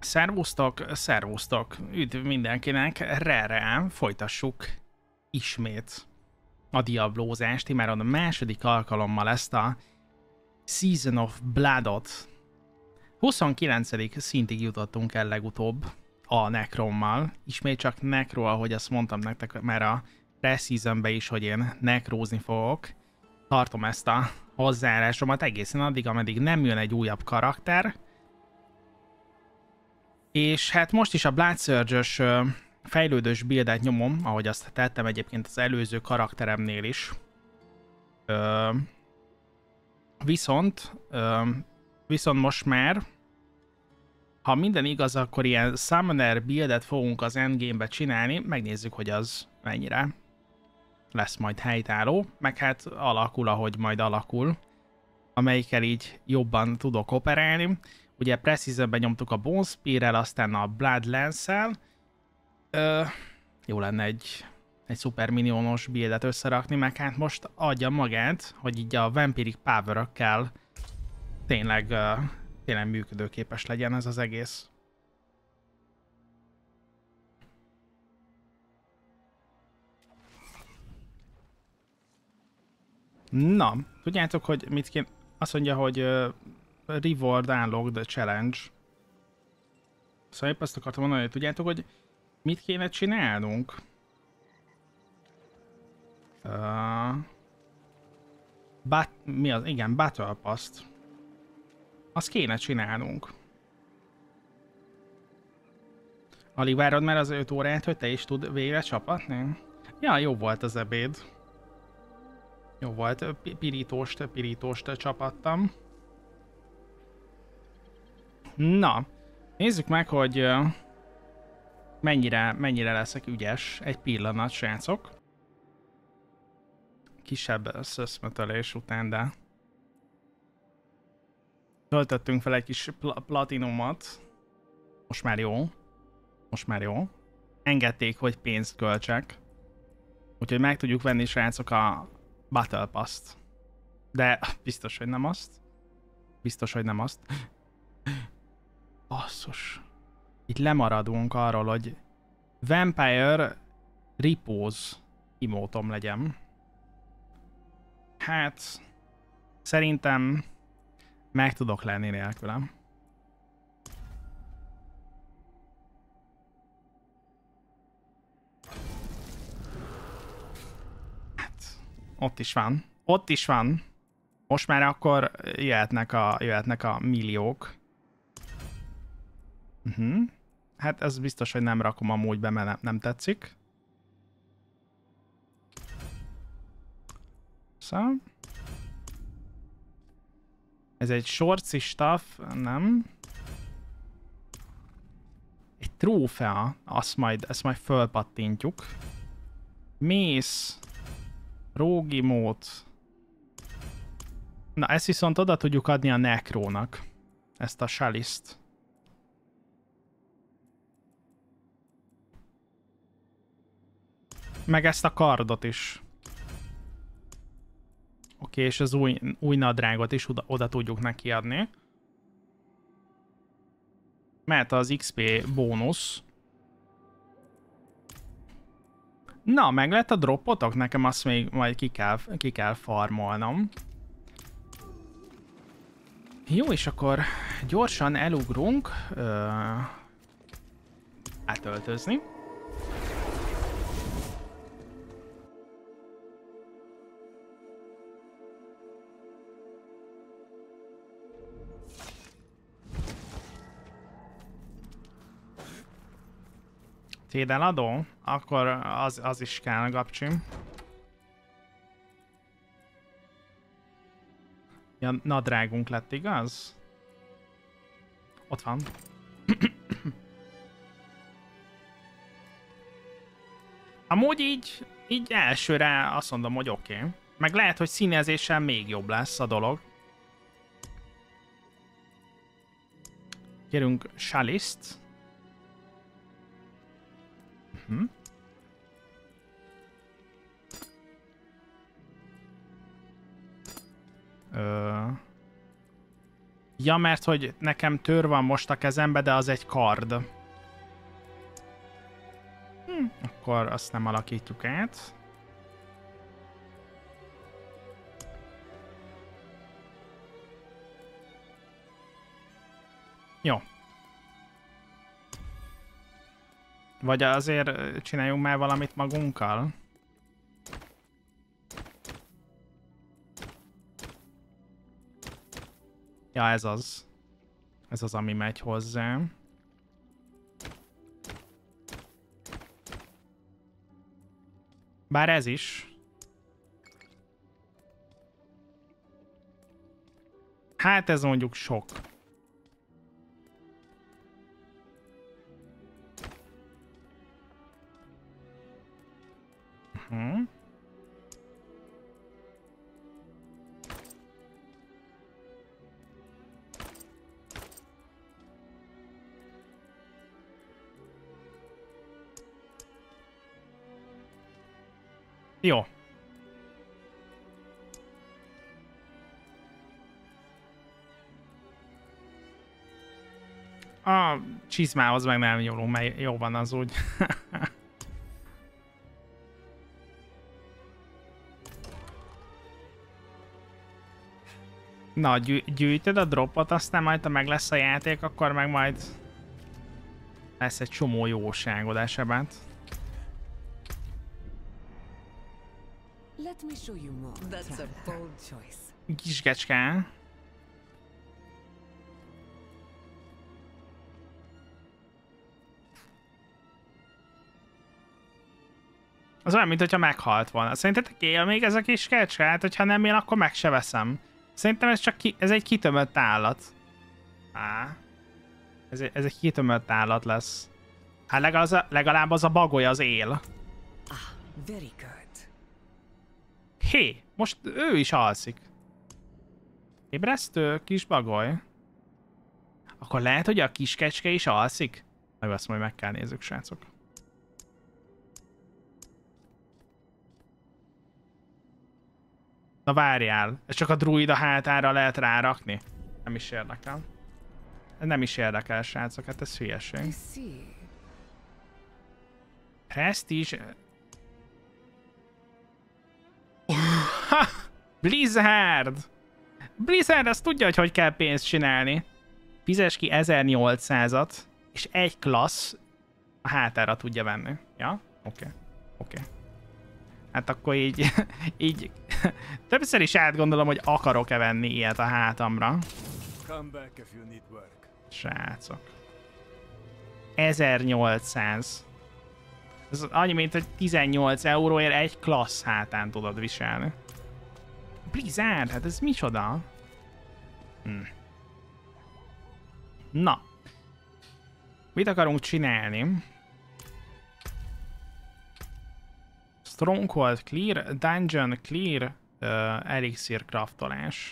Szervusztok, szervusztok, üdv mindenkinek, re-re, folytassuk ismét a diablózást, immáron a második alkalommal ezt a Season of Blood-ot. 29. szintig jutottunk el legutóbb a Necrommal, ismét csak Necro, ahogy azt mondtam nektek, mert a pre-seasonben is, hogy én nekrózni fogok. Tartom ezt a hozzáállásomat egészen addig, ameddig nem jön egy újabb karakter. És hát most is a Blood Surge-ös fejlődős buildet nyomom, ahogy azt tettem egyébként az előző karakteremnél is. Viszont most már, ha minden igaz, akkor ilyen Summoner buildet fogunk az endgame-be csinálni, megnézzük, hogy az mennyire lesz majd helytálló, meg hát alakul, ahogy majd alakul, amelyikkel így jobban tudok operálni. Ugye Precision-ben nyomtuk a Bone Spear-rel, aztán a Bloodlance-el. Jó lenne egy szuper minionos buildet összerakni, meg hát most adja magát, hogy így a Vampiric Power-ökkel tényleg működőképes legyen ez az egész. Na, tudjátok, hogy mit kéne... Azt mondja, hogy Reward Unlocked Challenge. Szóval épp azt akartam mondani, hogy tudjátok, hogy mit kéne csinálnunk? Mi az? Igen, Battle Pass-t. Azt kéne csinálnunk. Alig várod már az 5 órát, hogy te is tud végre csapatni? Ja, jó volt az ebéd. Jó volt, pirítóst csapattam. Na, nézzük meg, hogy mennyire leszek ügyes. Egy pillanat, srácok. Kisebb szöszmötölés után, de töltöttünk fel egy kis platinumot. Most már jó. Most már jó. Engedték, hogy pénzt költsek. Úgyhogy meg tudjuk venni, srácok, a Battle Pass-t. De biztos, hogy nem azt. Biztos, hogy nem azt. Basszus. Itt lemaradunk arról, hogy Vampire Repose emotom legyen. Hát szerintem meg tudok lenni nélkülem. Hát, ott is van. Ott is van. Most már akkor jöhetnek a milliók. Hát ez biztos, hogy nem rakom amúgy be, mert nem tetszik. Szóval. Ez egy sorci stuff, nem. Egy trófea, ezt majd fölpattintjuk. Mész. Rógimót. Na, ezt viszont oda tudjuk adni a Necrónak. Ezt a Chalice-t. Meg ezt a kardot is. Oké, és az új nadrágot is oda tudjuk neki adni. Mert az XP bónusz. Na, meg lett a droppotok? Nekem azt még majd ki kell farmolnom. Jó, és akkor gyorsan elugrunk. Átöltözni. Tédeladó? Akkor az is kell, Gabcsim. Ja, nadrágunk lett, igaz? Ott van. Amúgy így elsőre azt mondom, hogy oké. Meg lehet, hogy színezéssel még jobb lesz a dolog. Kérünk Chalice-t. Ja, mert hogy nekem tör van most a kezembe, de az egy kard. Akkor azt nem alakítjuk át. Jó. Vagy azért csináljunk már valamit magunkkal? Ja, ez az. Ez az, ami megy hozzá. Bár ez is. Hát ez mondjuk sok. Jó. A csizmához meg nem nyúlunk, mert jó van az úgy. Na, gyűjtöd a dropot, aztán majd ha meg lesz a játék, akkor meg majd lesz egy csomó jóságod esemet. Let me show you more. That's a bold choice. Kisgecske. Az olyan, mint hogyha meghalt volna. Szerintetek él még ez a kiskecske? Hát, hogyha nem él, akkor meg se veszem. Szerintem ez csak ez egy kitömött állat. Ez egy kitömött állat lesz. Hát legalább az a bagoly az él. Very good. Hé, most ő is alszik. Ébresztő, kis bagoly. Akkor lehet, hogy a kiskecske is alszik? Meg azt majd meg kell nézzük, srácok. Na várjál, ez csak a druida hátára lehet rárakni? Nem is érdekel. Ez nem is érdekel, srácok, hát ez hülyeség. Prestige... Blizzard! Blizzard azt tudja, hogy kell pénzt csinálni. Fizes ki 1800-at, és egy klassz a hátára tudja venni. Ja? Oké. Hát akkor így, így többször is átgondolom, hogy akarok-e venni ilyet a hátamra. Srácok. 1800. Ez annyi, mint hogy 18 euróért egy klassz hátán tudod viselni. Blizzard, hát ez micsoda? Na. Mit akarunk csinálni? Stronghold clear, dungeon clear, elixir craftolás.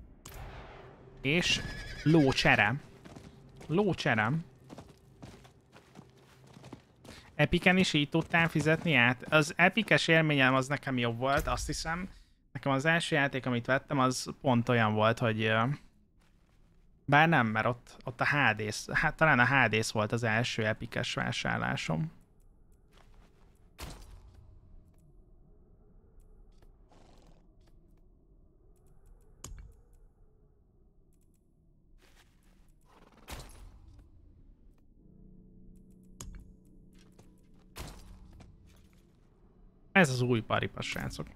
És lócsere. Lócsere. Epiken is így tudtál fizetni át? Az epikes élményem az nekem jobb volt, azt hiszem. Nekem az első játék, amit vettem, az pont olyan volt, hogy... Bár nem, mert ott a Hades, hát talán a Hades volt az első epikes vásárlásom. Ez az új paripas, srácok.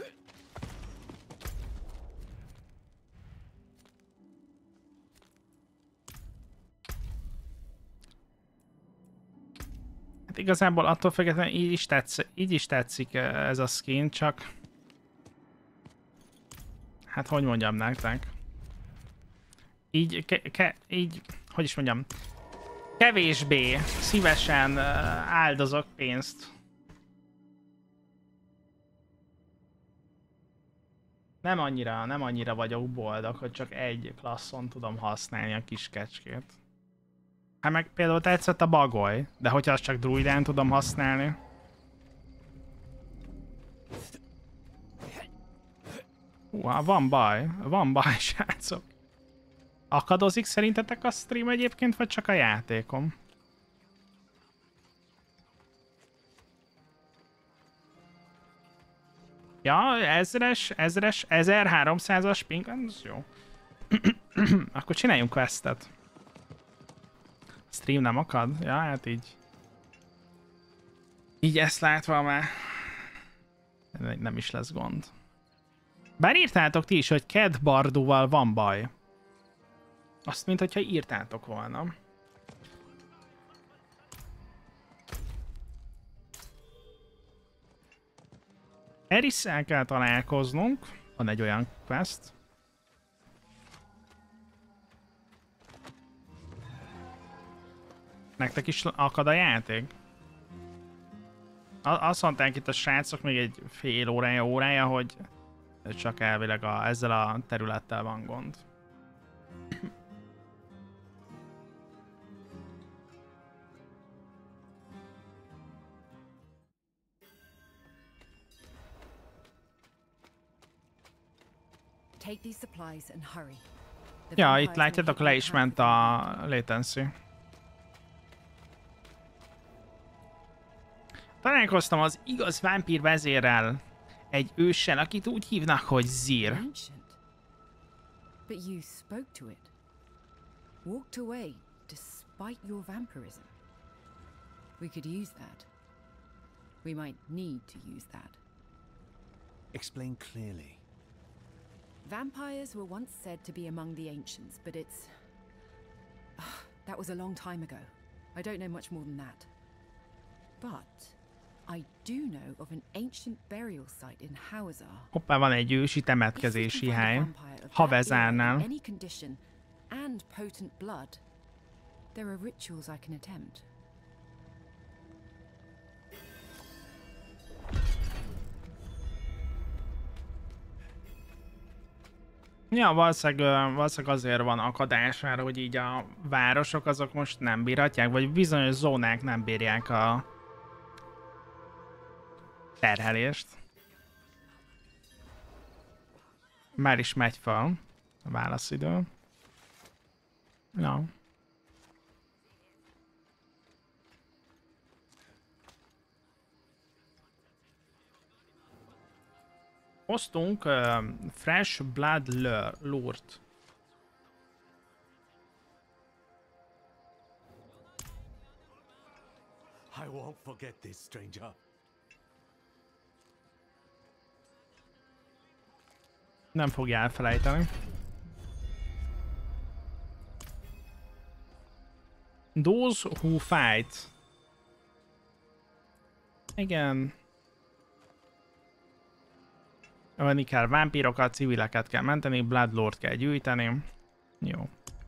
Hát igazából attól függetlenül így is tetszik ez a skin, csak... Hát hogy mondjam nektek? Így, hogy is mondjam? Kevésbé szívesen áldozok pénzt. Nem annyira vagyok boldog, hogy csak egy klasszon tudom használni a kis kecskét. Hát meg például tetszett a bagoly, de hogyha azt csak druidán tudom használni. Van baj, srácok. Akadozik szerintetek a stream egyébként, vagy csak a játékom? Ja, 1300-as ping, ez jó. Akkor csináljunk questet. Stream nem akad? Ja, hát így. Így ezt látva már nem is lesz gond. Bár írtátok ti is, hogy Cat Bardóval van baj. Azt, mint hogyha írtátok volna. Erisszel kell találkoznunk. Van egy olyan quest. Nektek is akad a játék? Azt mondták itt a srácok még egy fél órája, hogy csak elvileg ezzel a területtel van gond. Ja, itt látjátok, le is ment a latency. Találkoztam az igaz vámpír vezérrel, egy őssel, akit úgy hívnak, hogy Zir. But you spoke to it. Walked away despite your vampirism. We could use that. We might need to use that. Explain clearly. Vampires were once said to be among the ancients, but it's... that was a long time ago. I don't know much more than that. But I do know of an ancient burial site in Hawazar. Hoppá, van egy ősi temetkezési hely. Havezárnál. Any condition and potent blood, there are rituals I can attempt. Ja, valószínűleg azért van akadására, hogy így a városok azok most nem bírhatják, vagy bizonyos zónák nem bírják a terhelést. Már is megy fel a válaszidő. Ja. Hoztunk Fresh Blood Lure-t. I won't forget this, stranger. Nem fogja elfelejteni. Those who fight. Igen. Venni kell vámpírokat, civileket kell menteni, Bloodlord kell gyűjteni. Jó.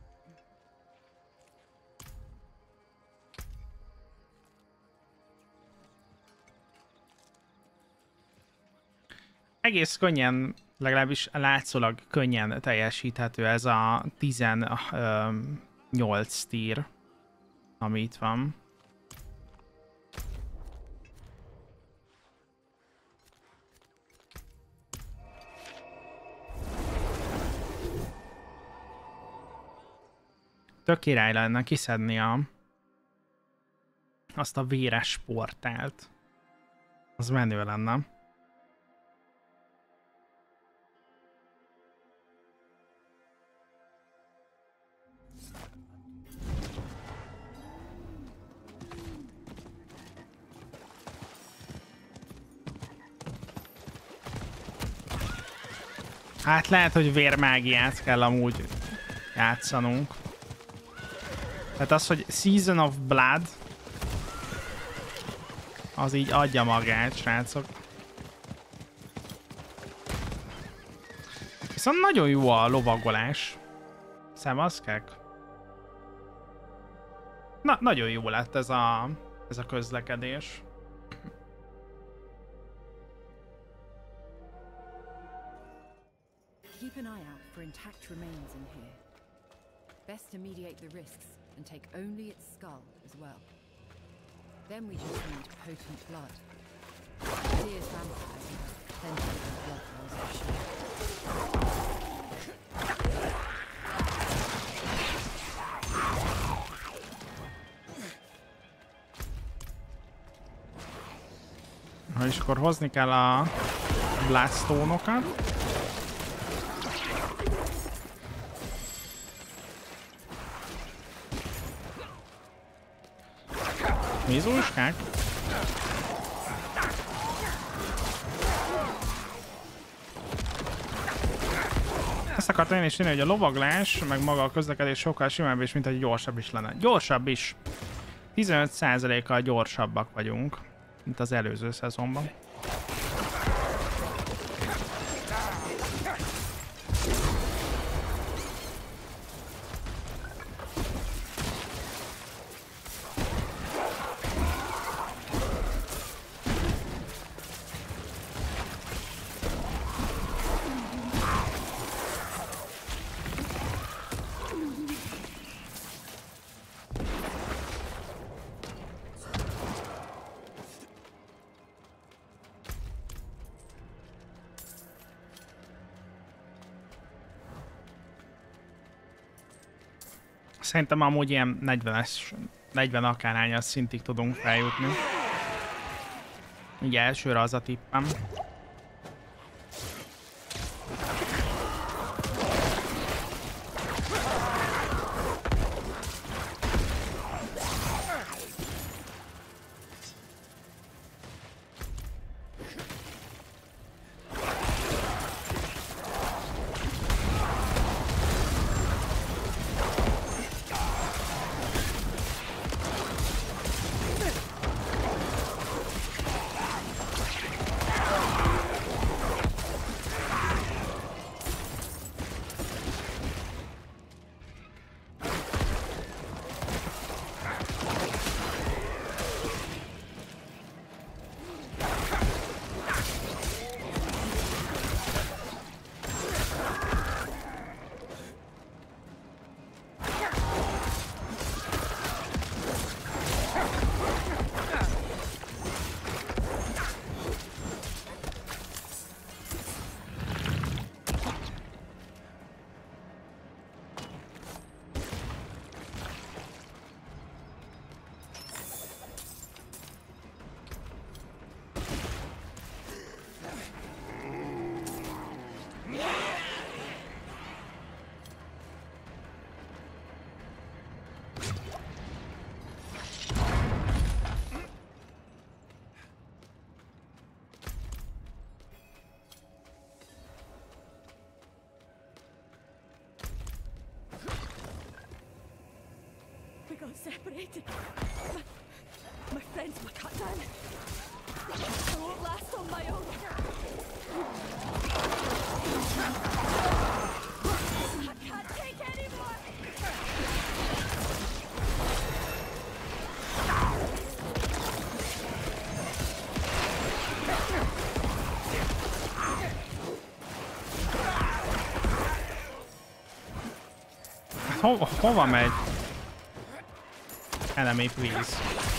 Egész könnyen, legalábbis látszólag könnyen teljesíthető ez a 18 tier, ami itt van. Tök király lenne kiszedni azt a véres portált. Az menő lenne. Hát lehet, hogy vérmágiát kell amúgy játszanunk. Tehát az, hogy Season of Blood, az így adja magát, srácok. Viszont nagyon jó a lovagolás. Szevaszkák. Na, nagyon jó lett ez a közlekedés. Keep an eye out for intact remains in here. Best to mediate the risks and take only its skull as well. Then we just need potent blood. Deer's vampires have plenty of blood flows, I'm sure. És akkor hozni kell a Bloodstone-okat. Mézóskák? Ezt akartam én is írni, hogy a lovaglás, meg maga a közlekedés sokkal simább is, mint hogy gyorsabb is lenne. Gyorsabb is. 15%-kal gyorsabbak vagyunk, mint az előző szezonban. Szerintem amúgy ilyen 40 akárhányas szintig tudunk feljutni. Ugye elsőre az a tippem. Separated. My friends were cut down. I won't last on my own. I can't take anymore. Hova megy? Enemy, please.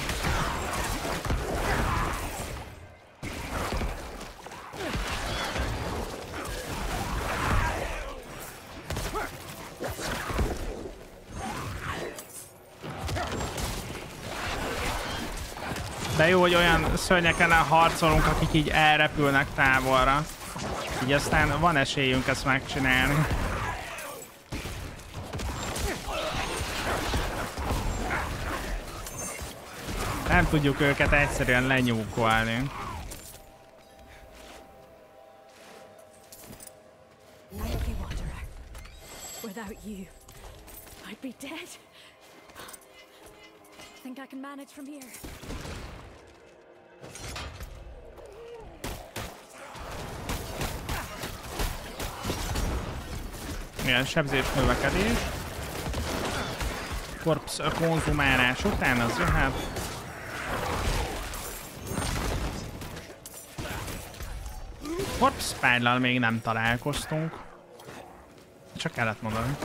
De jó, hogy olyan szörnyeken harcolunk, akik így elrepülnek távolra. Így aztán van esélyünk ezt megcsinálni. Nem tudjuk őket egyszerűen lenyúkolni. Without you, I'd be dead. Think I can manage from here? Igen, sebzés növekedés. Korpsz konzumálás után az jöhet. Corpse Pile-lal még nem találkoztunk. Csak kellett mondani.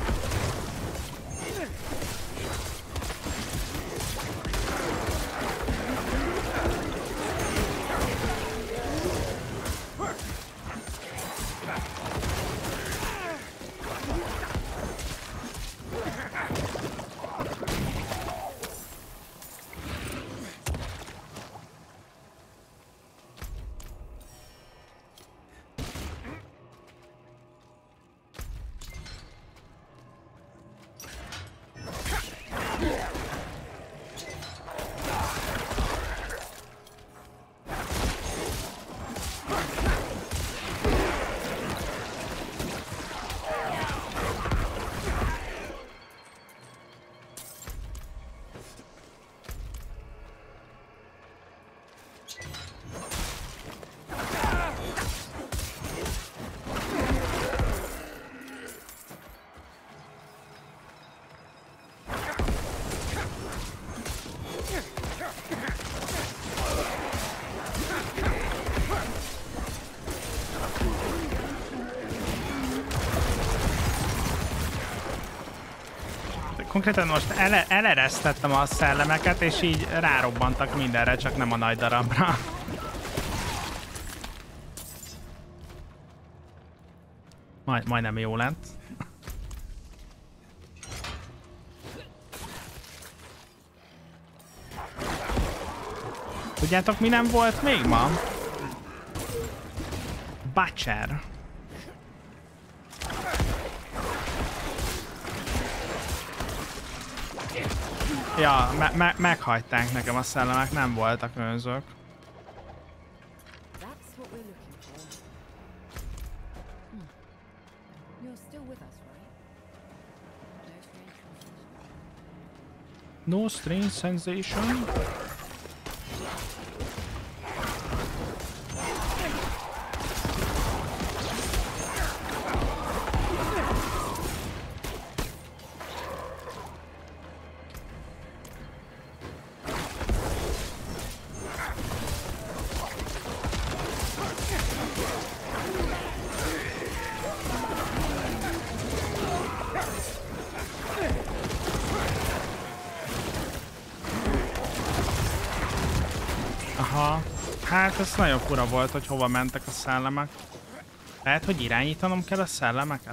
Konkrétan most eleresztettem a szellemeket, és így rárobbantak mindenre, csak nem a nagy darabra. Majdnem jó lett. Tudjátok, mi nem volt még ma? Butcher. Ja, meghagyták nekem a szellemek, nem voltak önzők. No strange sensation. Aha, hát ez nagyon fura volt, hogy hova mentek a szellemek. Lehet, hogy irányítanom kell a szellemeket?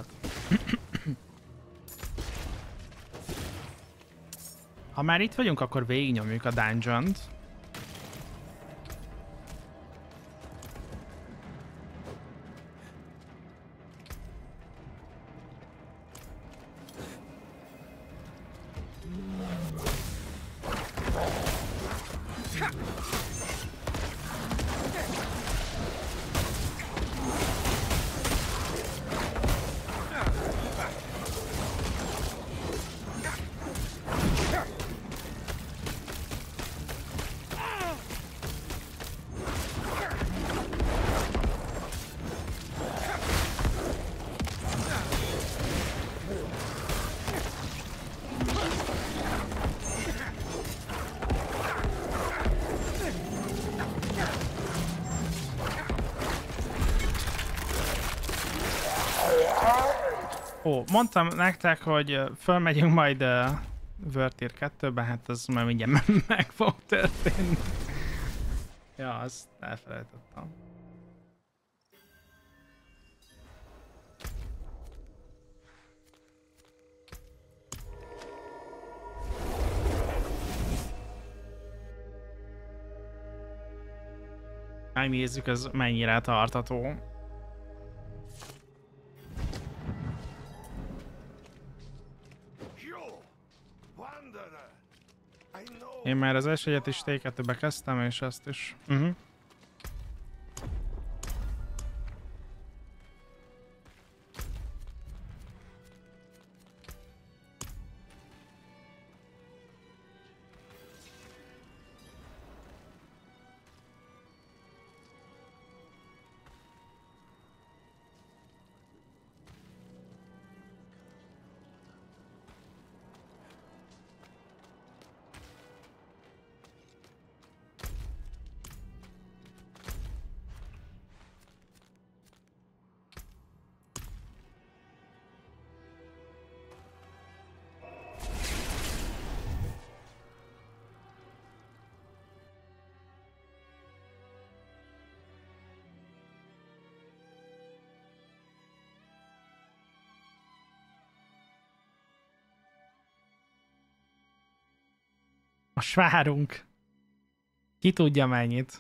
Ha már itt vagyunk, akkor végignyomjuk a dungeont. Ó, mondtam nektek, hogy fölmegyünk majd World Tier 2-be, hát az már mindjárt meg fog történni. Ja, azt elfelejtettem. Megnézzük, ez mennyire tartató. Én már az S1-et is T2-be kezdtem, és ezt is. Most várunk. Ki tudja mennyit.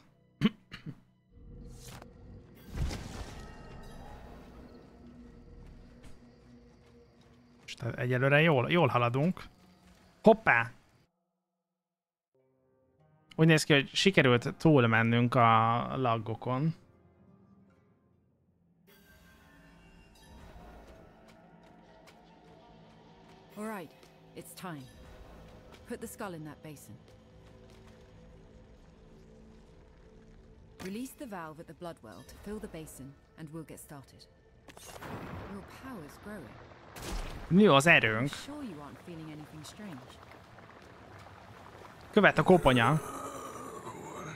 Most egyelőre jól haladunk. Hoppá! Úgy néz ki, hogy sikerült túlmennünk a laggokon. All right, it's time. Put the skull in that basin. Release the valve at the blood well to fill the basin, and we'll get started. Your power's growing. Nő az erőnk. Sure you aren't feeling anything strange? Követ a koponya.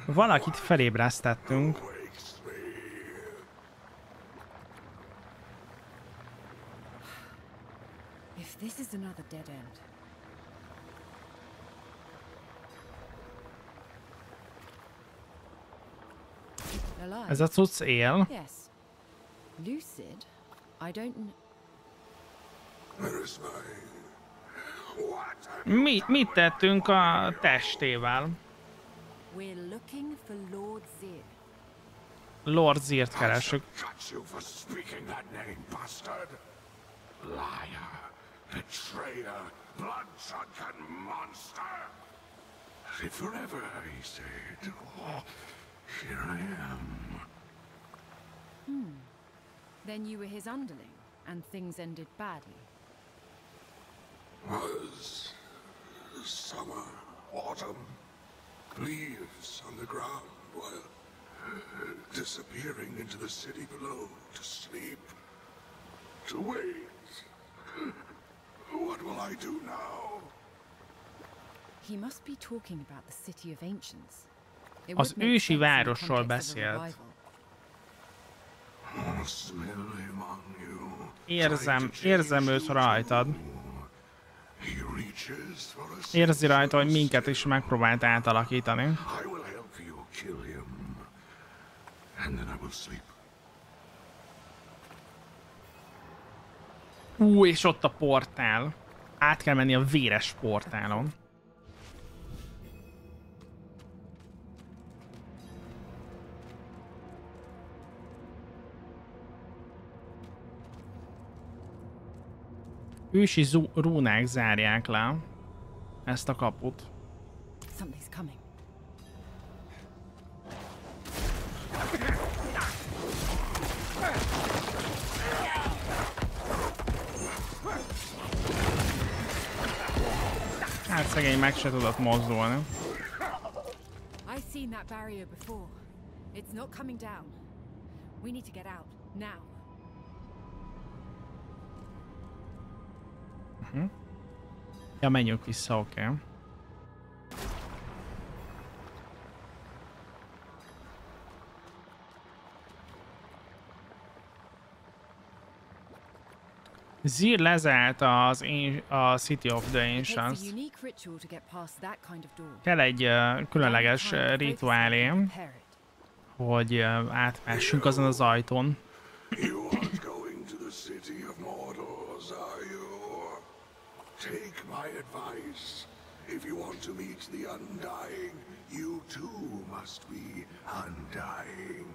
Valakit felébresztettünk. If this is another dead end. Alive? Ez a cucc él. Yes. Lucid? I don't know. Mit tettünk a testével? We're looking for Lord Zir. Lord Zirt keresünk. Cut you for speaking that name, bastard! Liar, betrayer, blood-drunken monster! Live forever, he said. Oh, here I am. Then you were his underling, and things ended badly. Was summer, autumn, leaves on the ground while disappearing into the city below to sleep, to wait. What will I do now? He must be talking about the City of Ancients. It Az would make ősi sense in the városról context of a beszélt. revival. I'll smell him on you. Érzem őt rajtad. He reaches for a Érzi rajta, hogy minket is megpróbált átalakítani. I will help you kill him. And then I will sleep. És ott a portál. Át kell menni a véres portálon. Ősi rúnák zárják le ezt a kaput. Something's coming. Hát szegény meg se tudott mozdulni. I've seen that barrier before. It's not coming down. We need to get out now. Ja, menjünk vissza, oké. Okay. Zir lezárt a City of the Ancients. Kell egy különleges rituálé, hogy átmessünk azon az ajtón. You aren't going to the city of mortals, are you? Take my advice. If you want to meet the Undying, you too must be undying.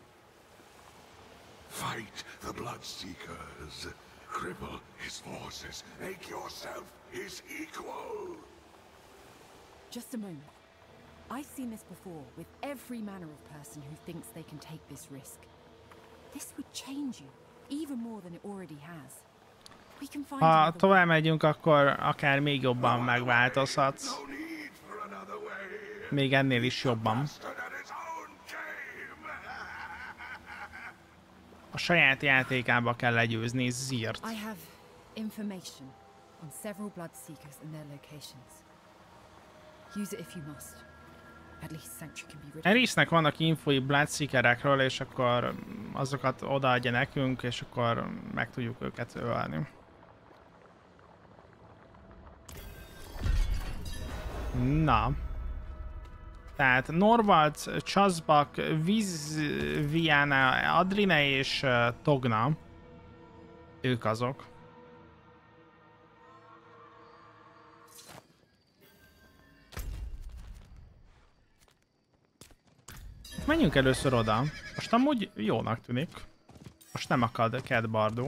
Fight the Bloodseekers. Cripple his forces. Make yourself his equal. Just a moment. I've seen this before with every manner of person who thinks they can take this risk. This would change you, even more than it already has. We can find Ha another tovább megyünk, akkor akár még jobban megváltozhatsz. No need for another way. Még ennél is jobban. Bastard at his own game. A saját játékába kell legyőzni Zirt. I have information on several Bloodseekers and their locations. Use it if you must. At least Sanctuary can be rid of. Erisnek vannak infói Bloodseekerekről, és akkor azokat odaadja nekünk, és akkor meg tudjuk őket ölni. Na. Tehát Norvald, Chazbak, Viana, Adrina és Togna. Ők azok. Menjünk először oda. Most amúgy jónak tűnik. Most nem akad Cat Bardo.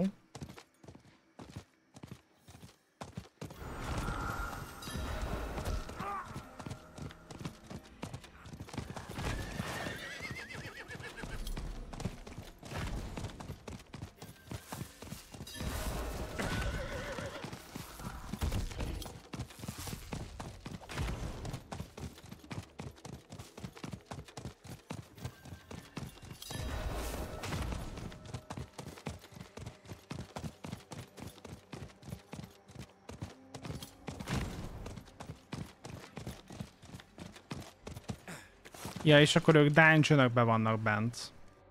Ja, és akkor ők dungeonokbe vannak bent.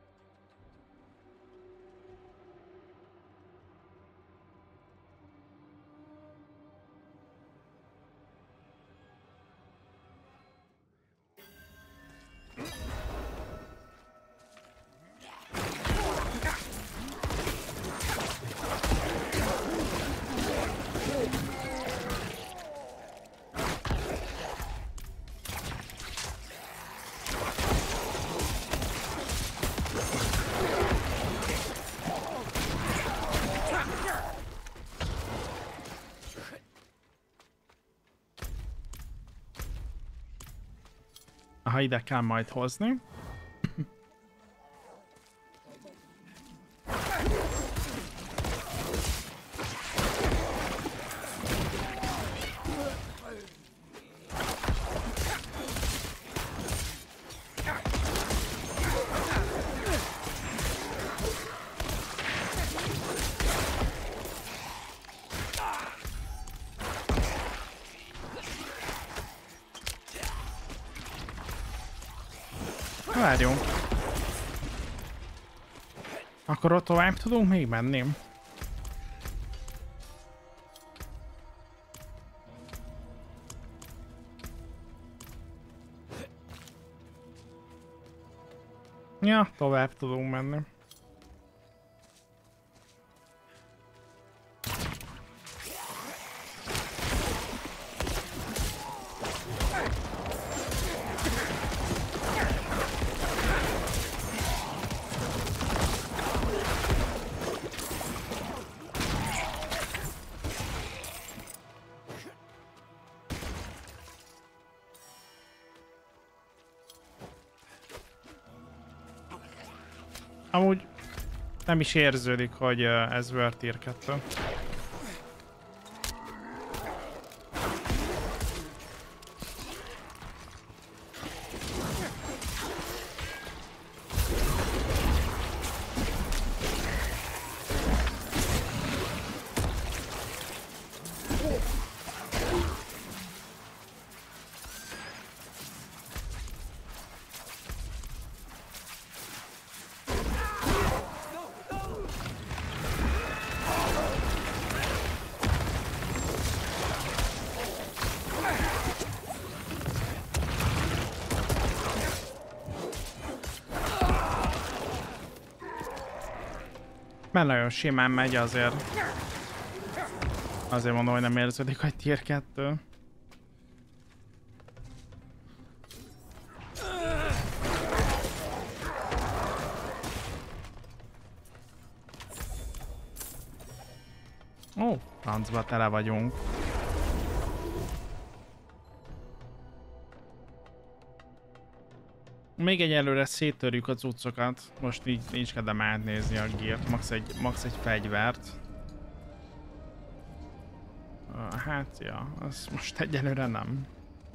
Ha ide kell majd hozni. Várjunk. Akkor ott tovább tudunk még menni? Ja, tovább tudunk menni. Amúgy nem is érződik, hogy ez World Tier 2. Mert nagyon simán megy azért. Azért mondom, hogy nem érződik, hogy Tier 2. Ó, francba tele vagyunk. Még egyelőre széttörjük a cuccokat. Most így nincs kedvem átnézni a gírt. Max egy fegyvert. Hát ja, az most egyelőre nem.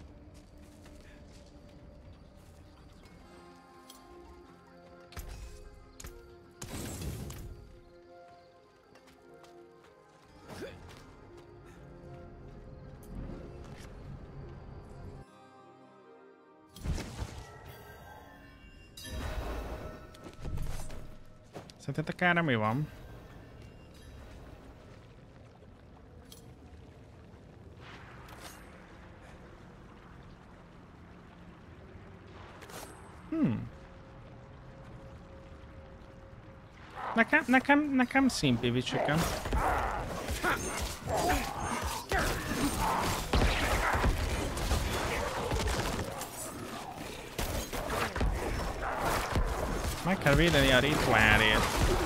Szerintetek erre mi van? Nekem Simply Chicken. Meg kell védeni a rituálét.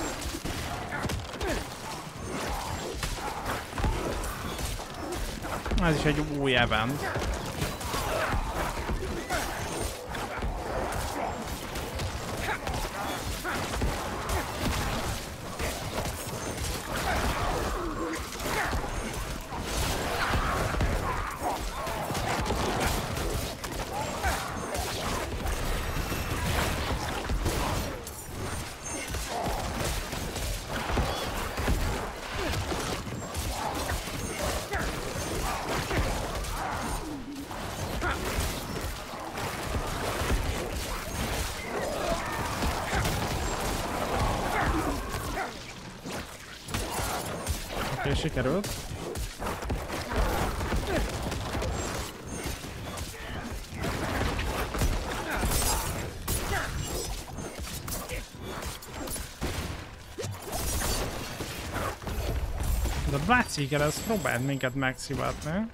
Ez is egy új event. És sikerült. De a Bloodseeker, ez próbált minket megszivatni.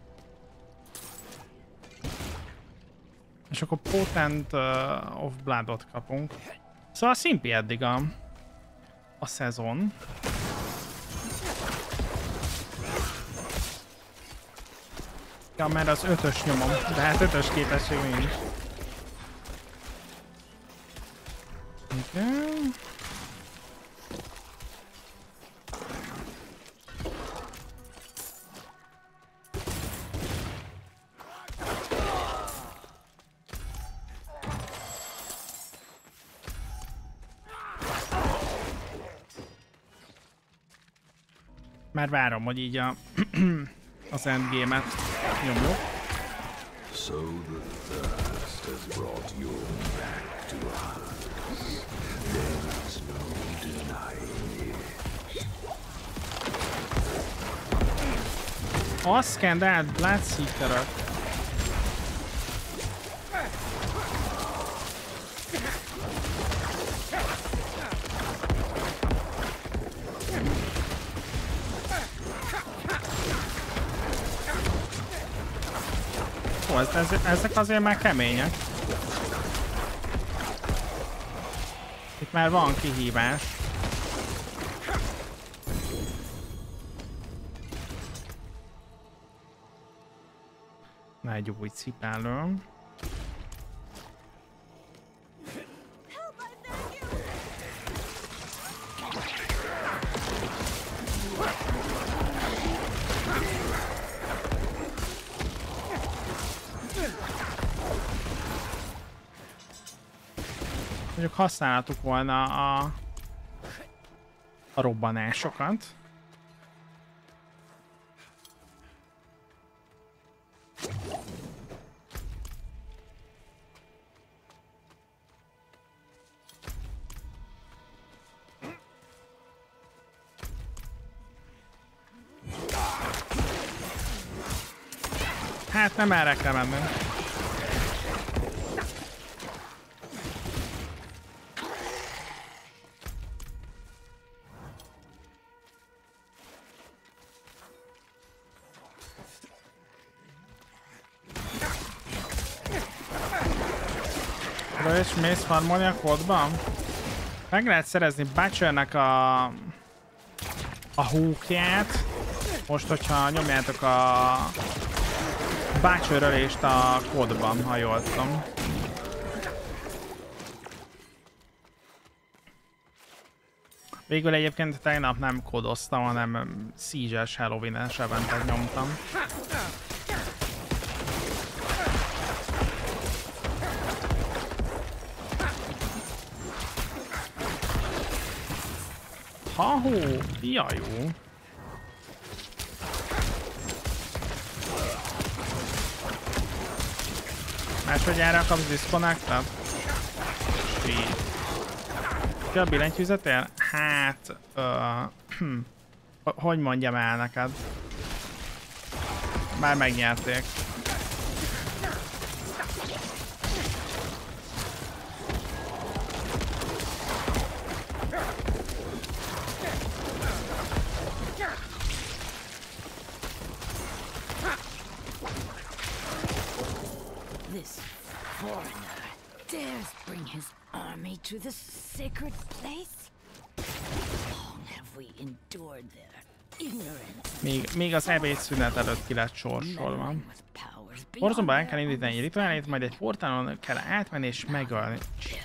És akkor Potent of Bloodot kapunk. Szóval szimpi eddig a szezon. Ja, mert az 5-ös nyomom, de hát 5-ös képesség nincs. Igen. Már várom, hogy így az endgame-et nyomjuk. So the thirst has brought you back to us. There's no denying it. Azt skendált Bloodseeker-ök. Ezek azért már kemények. Itt már van kihívás. Na, egy új cipellő. Mondjuk használtuk volna a robbanásokat. Hát nem erre kell mennünk. És mész farmolni a kódban? Meg lehet szerezni Butchernek a húkját. Most, hogyha nyomjátok a Butcher-ölést a kódban, ha jól tudom. Végül egyébként tegnap nem kódoztam, hanem Siege-es Halloween-es eventet nyomtam. Ha-hó, ja jó. Másodjára kapsz disconnectet? Sweet. Ki a billentyűzetél? Hát... hogy mondjam el neked? Már megnyerték. To the sacred place? Long have we endured there. Ignorance. Még az ebédszünet előtt ki lett sorsolva. Borzomban el kell indítani egy rituálét, majd egy portálon kell átmenni és megölni.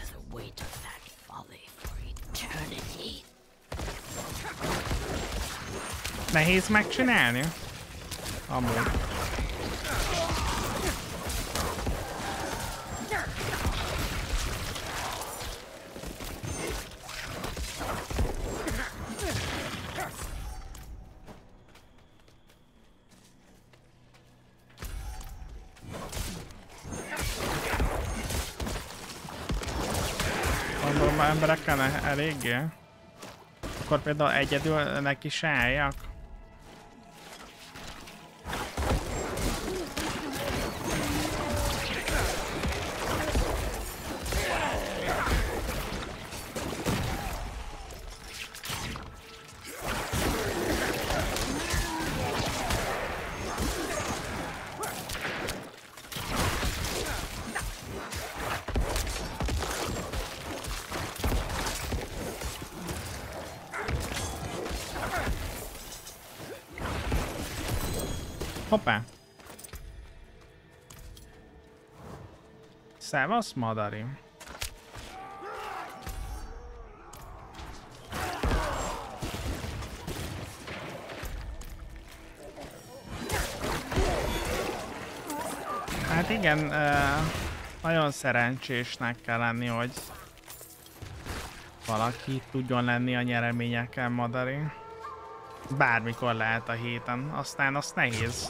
Nehéz megcsinálni? Amúgy. Emberekkel eléggé. Akkor például egyedül neki se álljak. Hoppá! Szevasz, Madari! Hát igen, nagyon szerencsésnek kell lenni, hogy valaki tudjon lenni a nyereményekkel, Madari. Bármikor lehet a héten, aztán azt nehéz.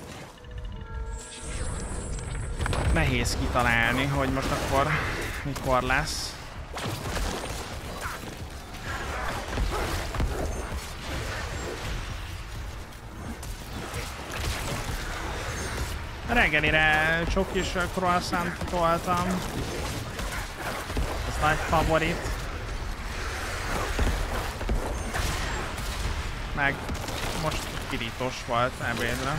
Nehéz kitalálni, hogy most akkor mikor lesz. Reggelire csokis croissant toltam. Ez nagy favorit. Meg most pirítós volt ebédre.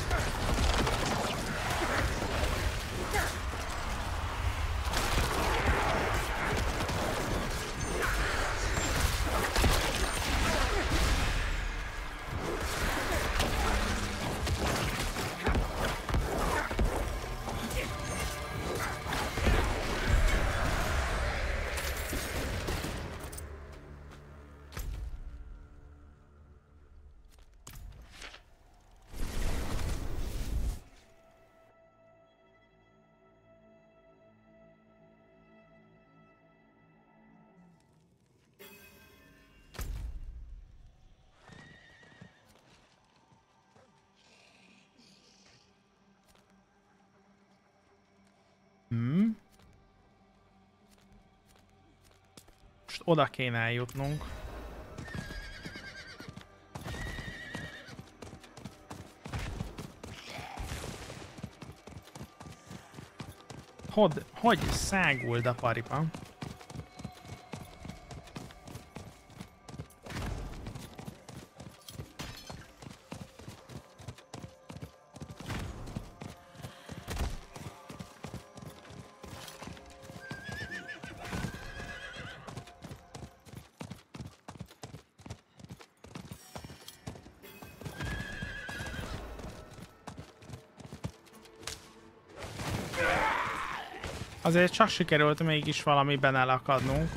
Most oda kéne eljutnunk. Hogy száguld a paripa? Azért csak sikerült mégis valamiben elakadnunk.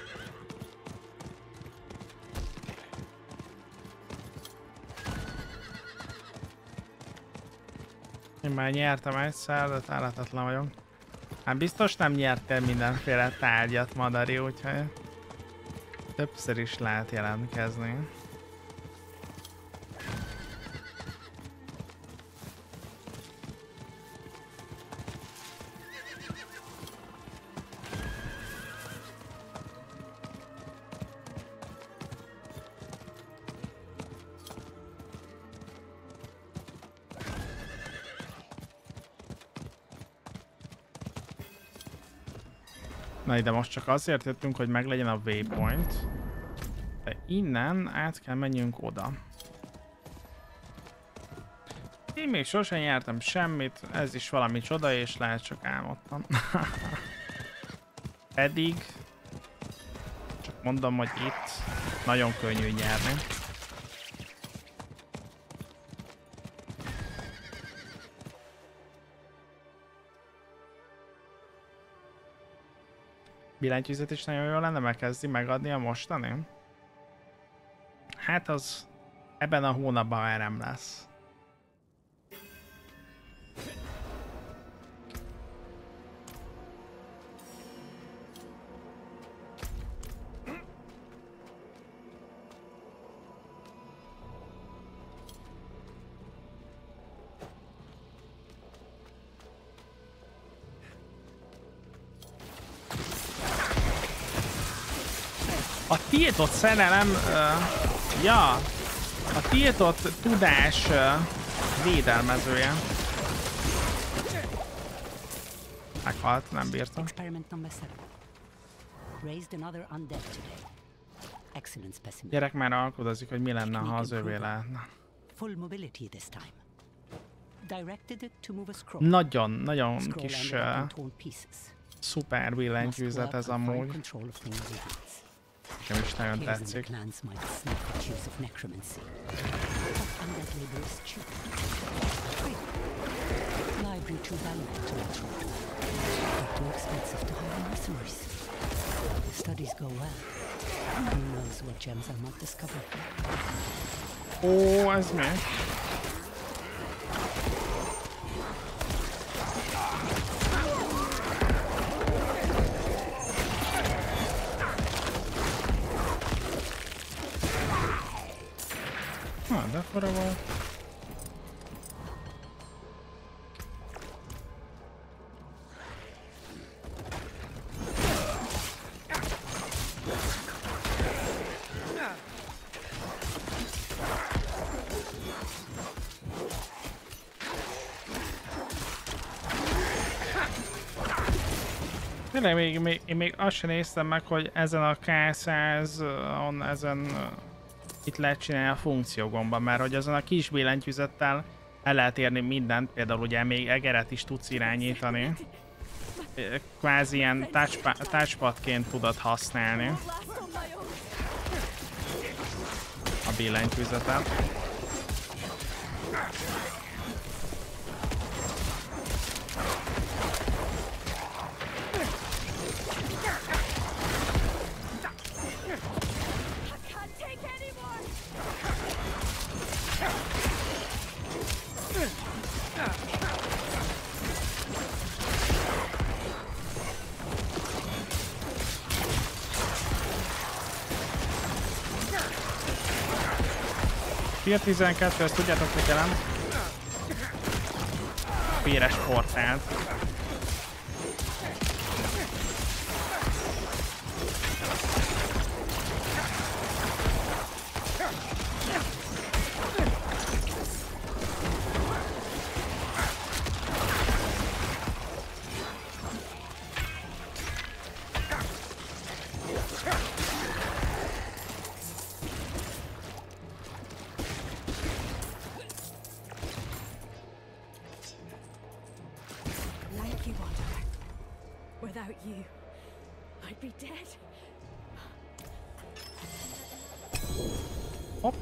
Én már nyertem egyszer, de tálatatlan vagyok. Hát biztos nem nyertél mindenféle tárgyat, Madari, úgyhogy többször is lehet jelentkezni. Na ide most csak azért jöttünk, hogy meglegyen a waypoint. De innen át kell menjünk oda. Én még sosem nyertem semmit, ez is valami csoda, és lehet csak álmodtam. Pedig csak mondom, hogy itt nagyon könnyű nyerni. Billentyűzet is nagyon jó lenne, megkezdi megadni a mostani? Hát az ebben a hónapban már nem lesz. A tiltott szerelem, ja, a tiltott tudás védelmezője. Meghalt, nem bírtam. Gyerek már alkudozik, hogy mi lenne, ha az övé lehetne. Nagyon kis szuper billentyűzet ez amúgy. Nekem is nagyon tetszik. too valuable to us, but too expensive to hire mercenaries. If studies go well, who knows what gems are not discovered. Ó, ez mi? De fora volt. Tényleg én még azt sem néztem meg, hogy ezen a K100-on ezen itt lehet csinálni a funkciógomban, mert hogy azon a kis billentyűzettel el lehet érni mindent, például ugye még egeret is tudsz irányítani. Kvázi ilyen touchpadként tudod használni a billentyűzetet. Tier 12, ezt tudjátok, mit jelent? Véres portált. Without you, I'd be dead. Hopp.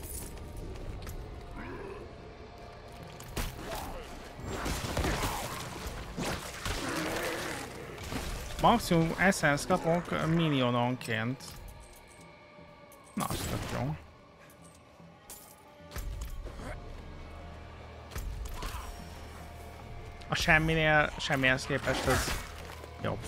Maximum essence kapok miniononként. Na, az tök jó. A semmihez képest ez jobb.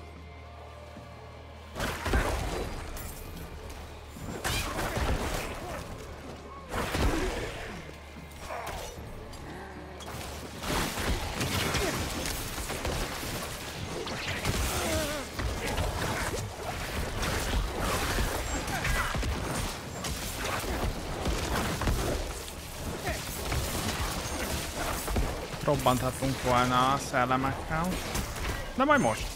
Robbanthatunk volna a szellemekkel. De majd most.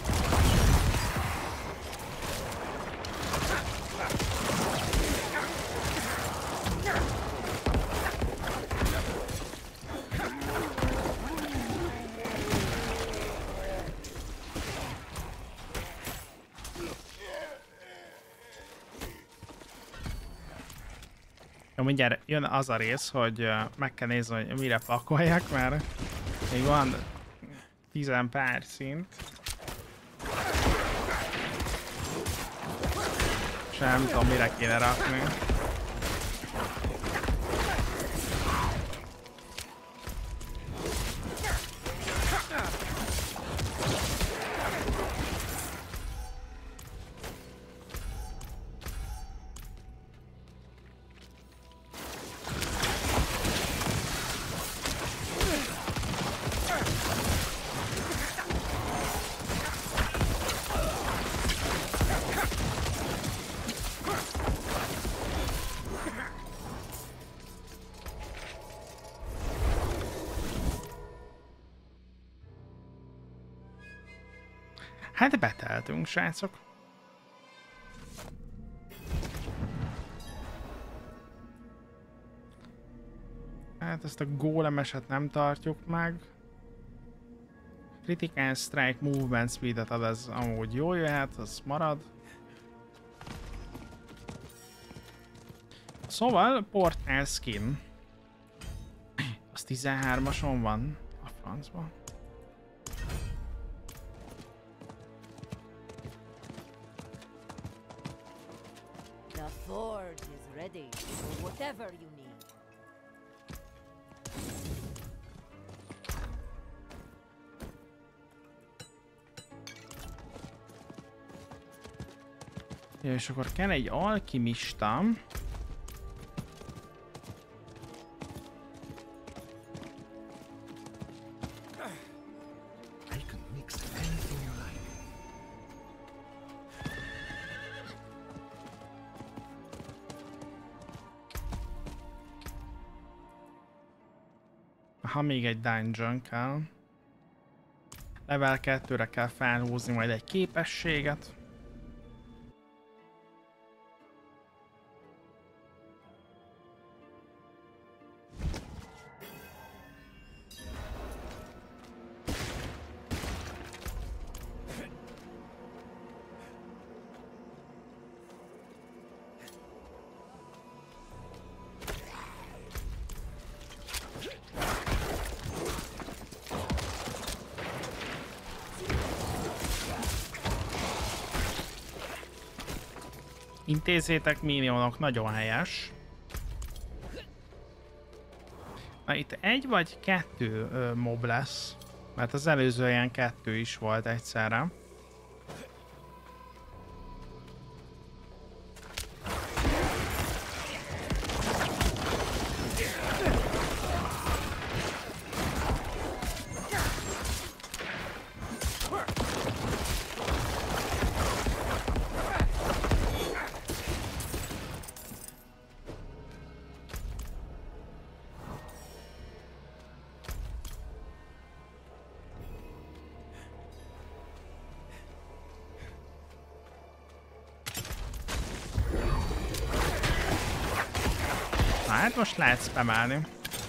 Jó, mindjárt jön az a rész, hogy meg kell nézni, hogy mire pakoljak, mert még van 10 pár szint. És nem tudom, mire kéne rakni. Hát beteltünk, srácok. Hát ezt a gólemeset nem tartjuk meg. Critical Strike Movement Speed-et ad, ez amúgy jól jöhet, az marad. Szóval Portál Skin. Az 13-ason van a francban. The forge is ready for whatever you need. Ja, és akkor kell egy alkimista. I can mix anything you like. Ha még egy dungeon kell. Level 2-re kell felhúzni majd egy képességet. Intézzétek, minionok, nagyon helyes. Na itt egy vagy kettő mob lesz, mert az előző ilyen 2 is volt egyszerre. Hát most lehet spamelni.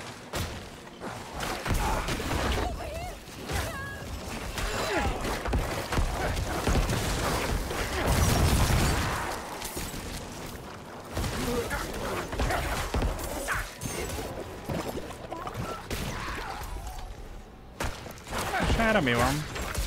És erre mi van?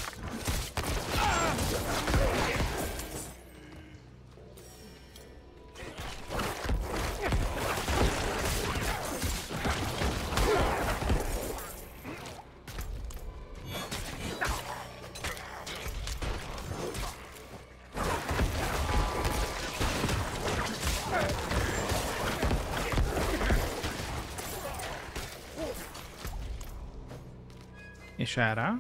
És erre.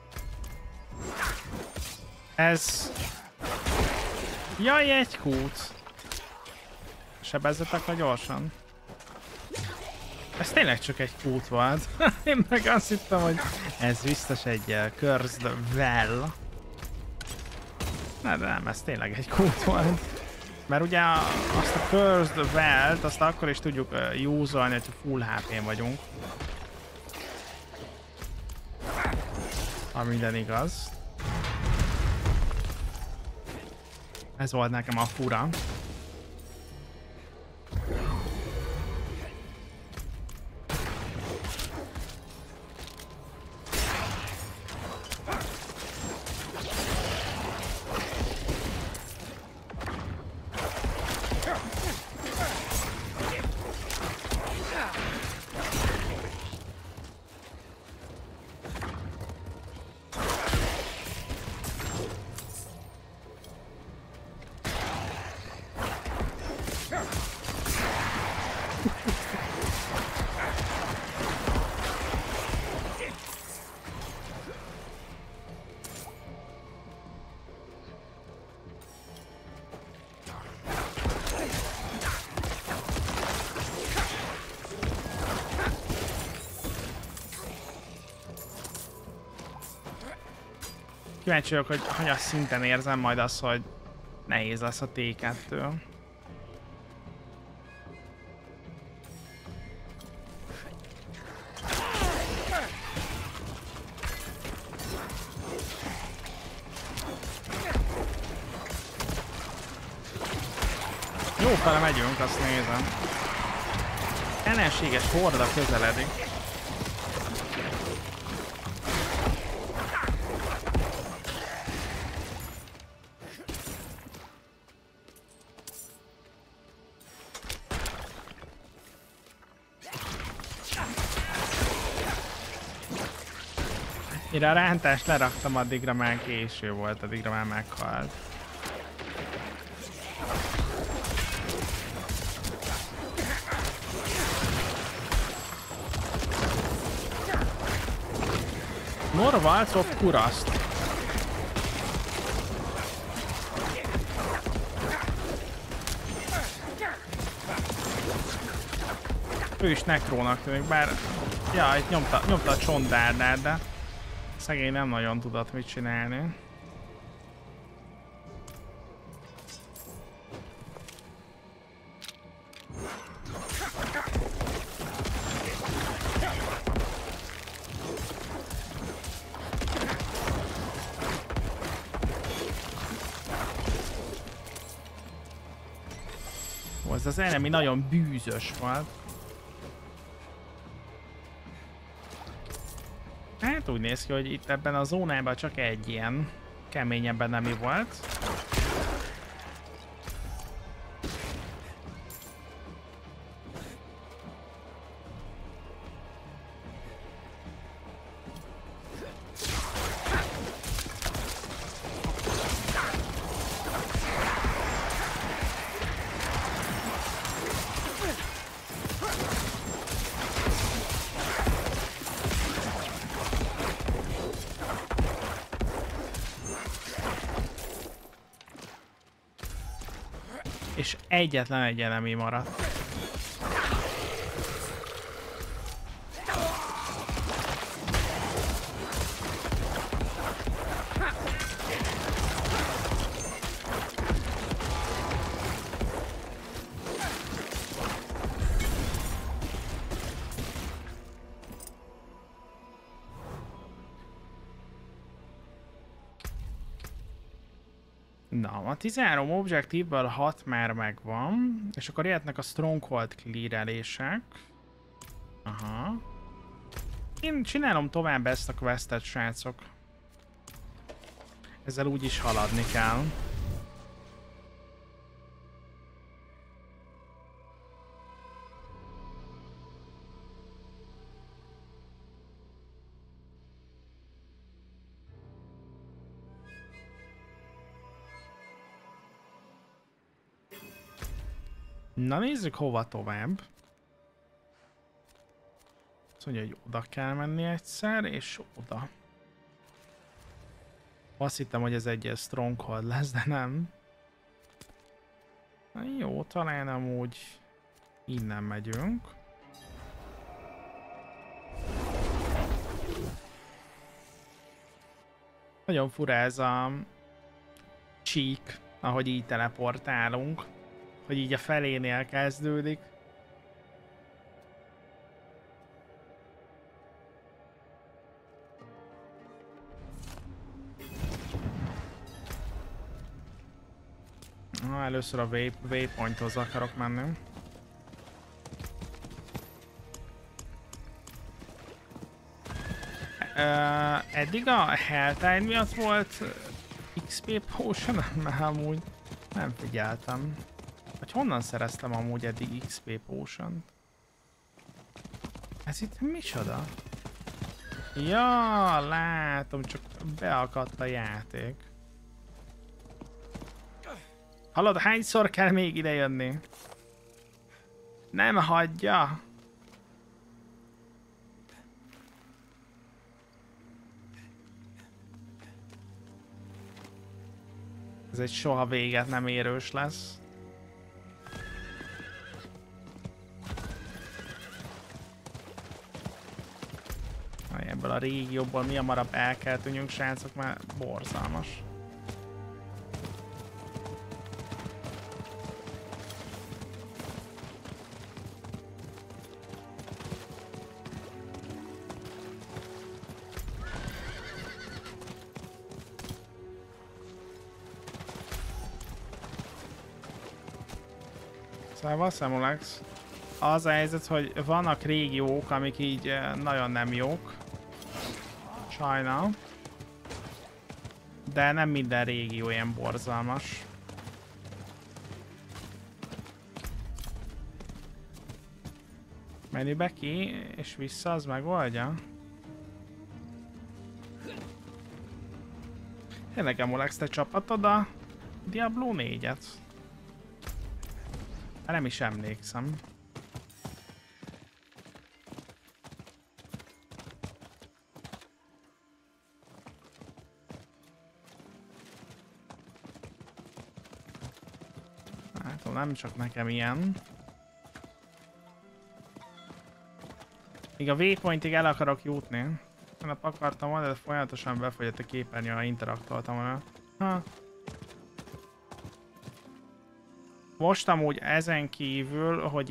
Ez... Jaj, egy kút! Sebezzetek le gyorsan. Ez tényleg csak egy kút volt. Én meg azt hittem, hogy ez biztos egy cursed well. De nem, ez tényleg egy kút volt. Mert ugye azt a cursed well-t azt akkor is tudjuk use-olni, hogy full HP-n vagyunk. Ha minden igaz. Ez volt nekem a fura. Kíváncsi vagyok, hogy hanyas szinten érzem majd azt, hogy nehéz lesz a T2. Jó fele megyünk, azt nézem. Ellenséges horda közeledik. Mire a rántást leraktam, addigra már késő volt, addigra már meghalt. Norvalc of Kuraszt. Ő is nekrónak tűnik, bár... Ja, itt nyomta a csondárdát, de... Szegény nem nagyon tudott mit csinálni. Ez az enemy nagyon bűzös volt. Hát úgy néz ki, hogy itt ebben a zónában csak egy ilyen keményebb enemy volt. És egyetlen egy enemy maradt. Na, a 13 objektívből 6 már megvan, és akkor jöhetnek a Stronghold clearelések. Aha. Én csinálom tovább ezt a questet, srácok. Ezzel úgyis haladni kell. Na nézzük hova tovább. Azt mondja, hogy oda kell menni egyszer, és oda. Azt hittem, hogy ez egy Stronghold lesz, de nem. Na jó, talán amúgy innen megyünk. Nagyon fura ez a csík, ahogy így teleportálunk. Hogy így a felénél kezdődik. Na, először a waypointhoz akarok menni. Eddig a Helltide miatt volt XP Potion, mert amúgy nem figyeltem. Hogy honnan szereztem amúgy eddig XP Potion-t? Ez itt micsoda? Ja, látom, csak beakadt a játék. Hallod, hányszor kell még ide jönni? Nem hagyja! Ez egy soha véget nem érős lesz. Ebből a régióból mi hamarabb el kell tűnjünk, srácok, mert borzalmas. Szóval Samulex, az a helyzet, hogy vannak régiók, amik így nagyon nem jók. Sajna. De nem minden régió ilyen borzalmas. Menübe ki, és vissza, az megoldja. Tényleg Emulex, te csapatod a Diablo 4-et? Nem is emlékszem. Hát nem csak nekem ilyen. Míg a waypointig el akarok jutni. Nap akartam volna, de folyamatosan befogyott a képernyő, ha interaktoltam volna. Ha. Most amúgy ezen kívül, hogy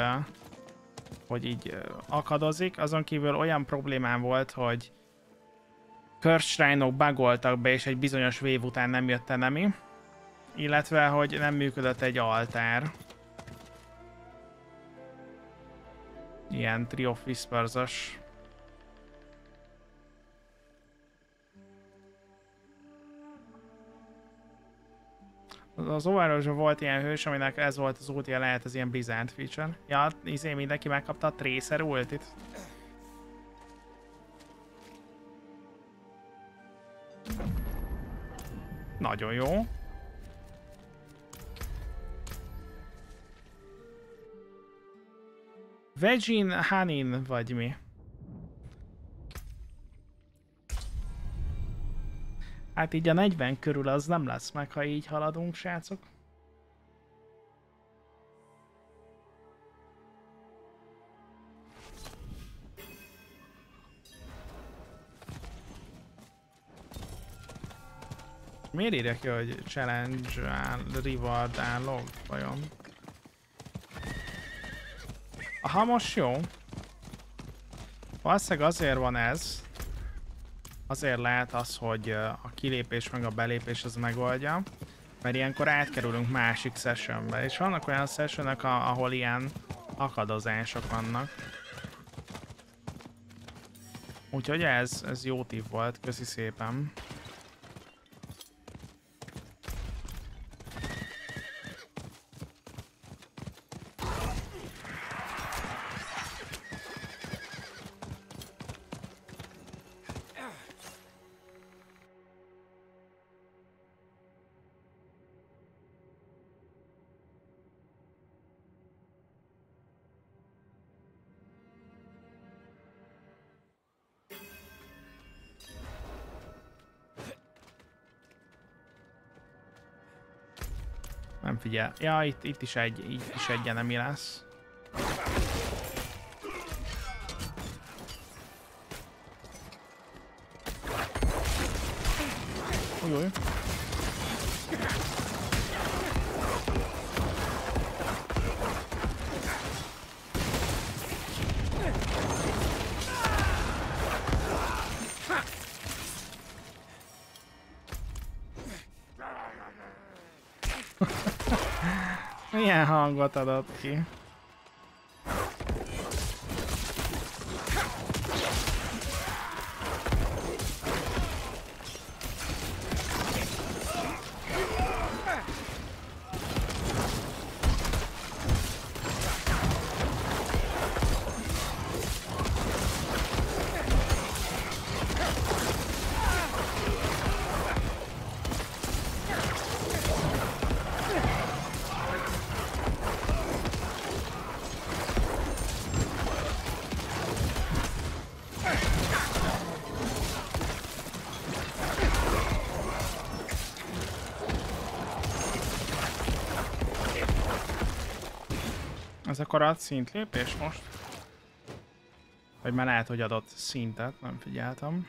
így akadozik, azon kívül olyan problémám volt, hogy Curse Shrine-ok bugoltak be, és egy bizonyos wave után nem jött enemi. Illetve, hogy nem működött egy altár. Ilyen Tree of Whispers-os. Az Overwatch-ban volt ilyen hős, aminek ez volt az ultija, lehet ez ilyen Blizzard feature. Ja, mindenki megkapta a Tracer ultit. Nagyon jó. Vegin Hanin vagy mi? Hát így a 40 körül az nem lesz meg, ha így haladunk, srácok. Miért írja ki, hogy challenge reward állog, vajon? Aha, most jó. Valószínűleg azért van ez. Azért lehet az, hogy a kilépés meg a belépés az megoldja. Mert ilyenkor átkerülünk másik sessionbe. És vannak olyan sessionok, ahol ilyen akadozások vannak. Úgyhogy ez jó tipp volt. Köszi szépen. Nem figyel. Ja, itt is egy enemy lesz. Ujjj. Milyen hangot adott ki? Ez akkor ad szintlépés most? Vagy már lehet, hogy adott szintet, nem figyeltem.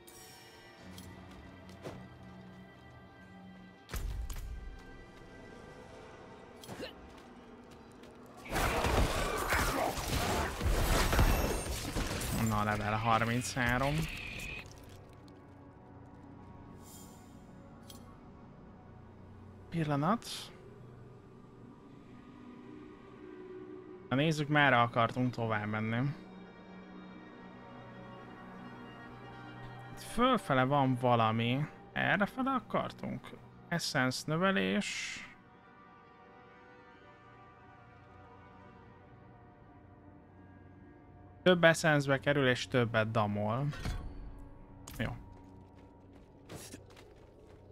Na, level 33. Pillanat. Na nézzük, merre akartunk tovább menni. Itt fölfele van valami. Errefele akartunk? Essence növelés. Több essence-be kerül és többet damol. Jó.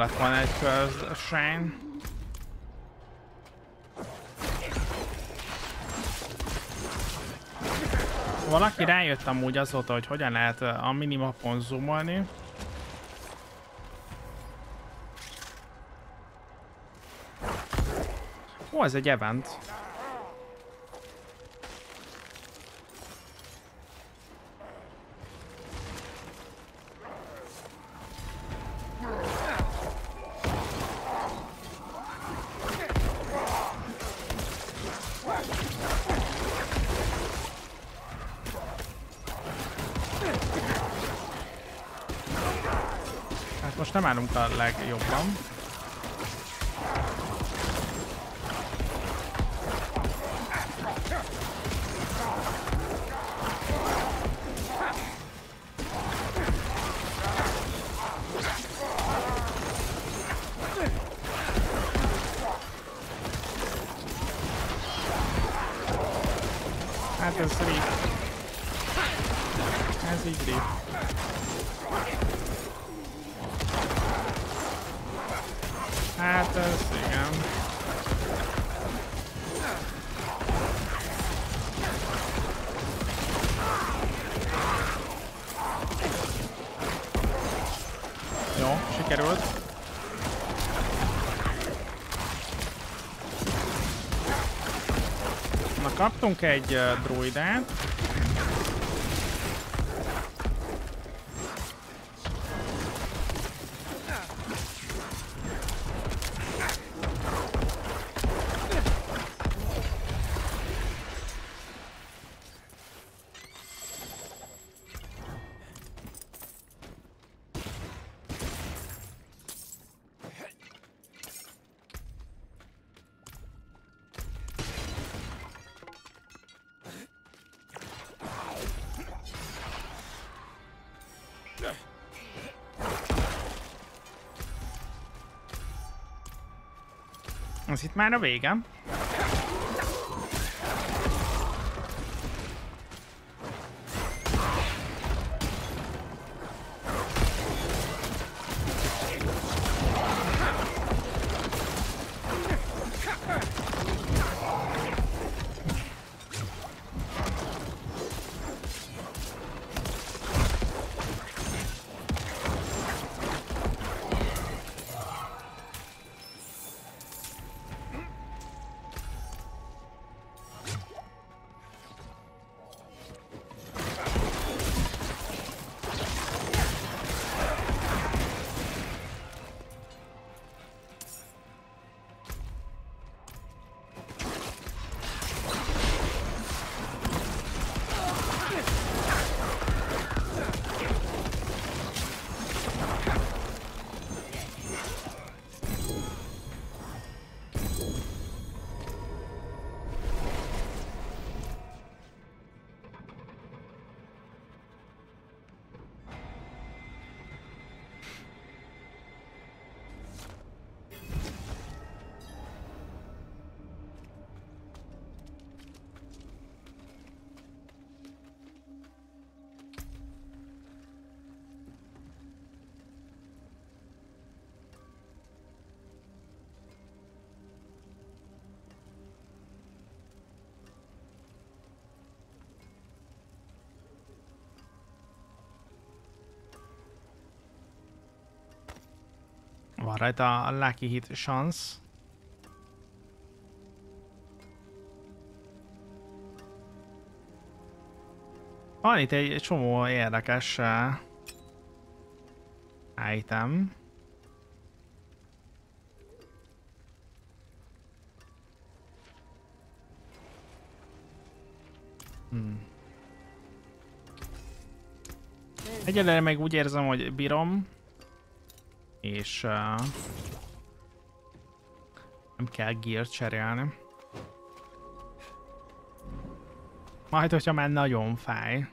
lett volna egy Shrine. Valaki rájött amúgy azóta, hogy hogyan lehet a minimapon zoomolni. Ó, ez egy event. Hát most nem állunk a legjobban. Hát ez rip. Ez így rip. Hát ez igen. Jó, sikerült. Na, kaptunk egy druidát. Ez itt már a vége. Van rajta a Lucky Hit chance. Van itt egy csomó érdekes item. Egyelőre meg úgy érzem, hogy bírom. És nem kell gear-t cserélni. Majd, hogyha már nagyon fáj.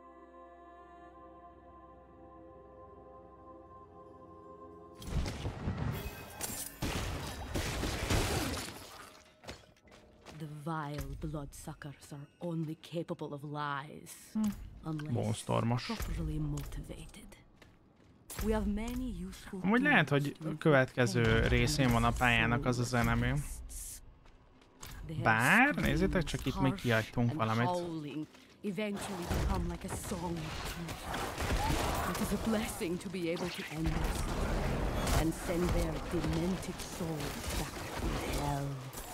The vile bloodsuckers are only capable of lies, unless Bonstormos. properly motivated. We have many useful Amúgy lehet, hogy a következő részén van a pályának az a zenemű. Bár, nézzétek csak, itt még kihagytunk valamit. Eventually become like a song. It is a blessing to be able to end this and send their demented souls back to hell.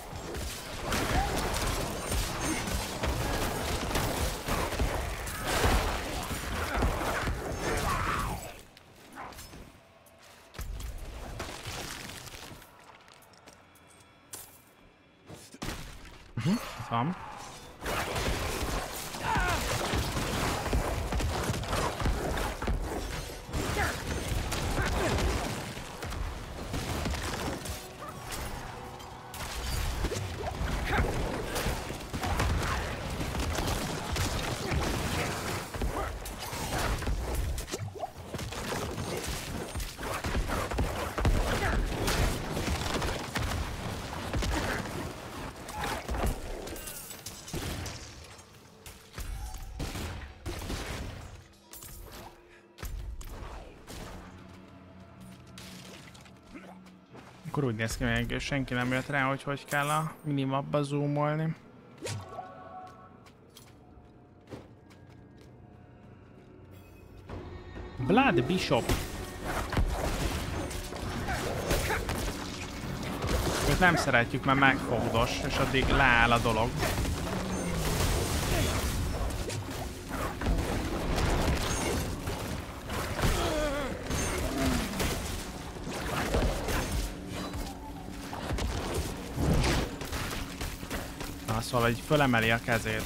Van. Akkor úgy néz ki, hogy senki nem jött rá, hogy kell a minimapba zoomolni. Blood Bishop. Őt nem szeretjük, mert megfogdos, és addig leáll a dolog. Szóval, hogy fölemeli a kezét.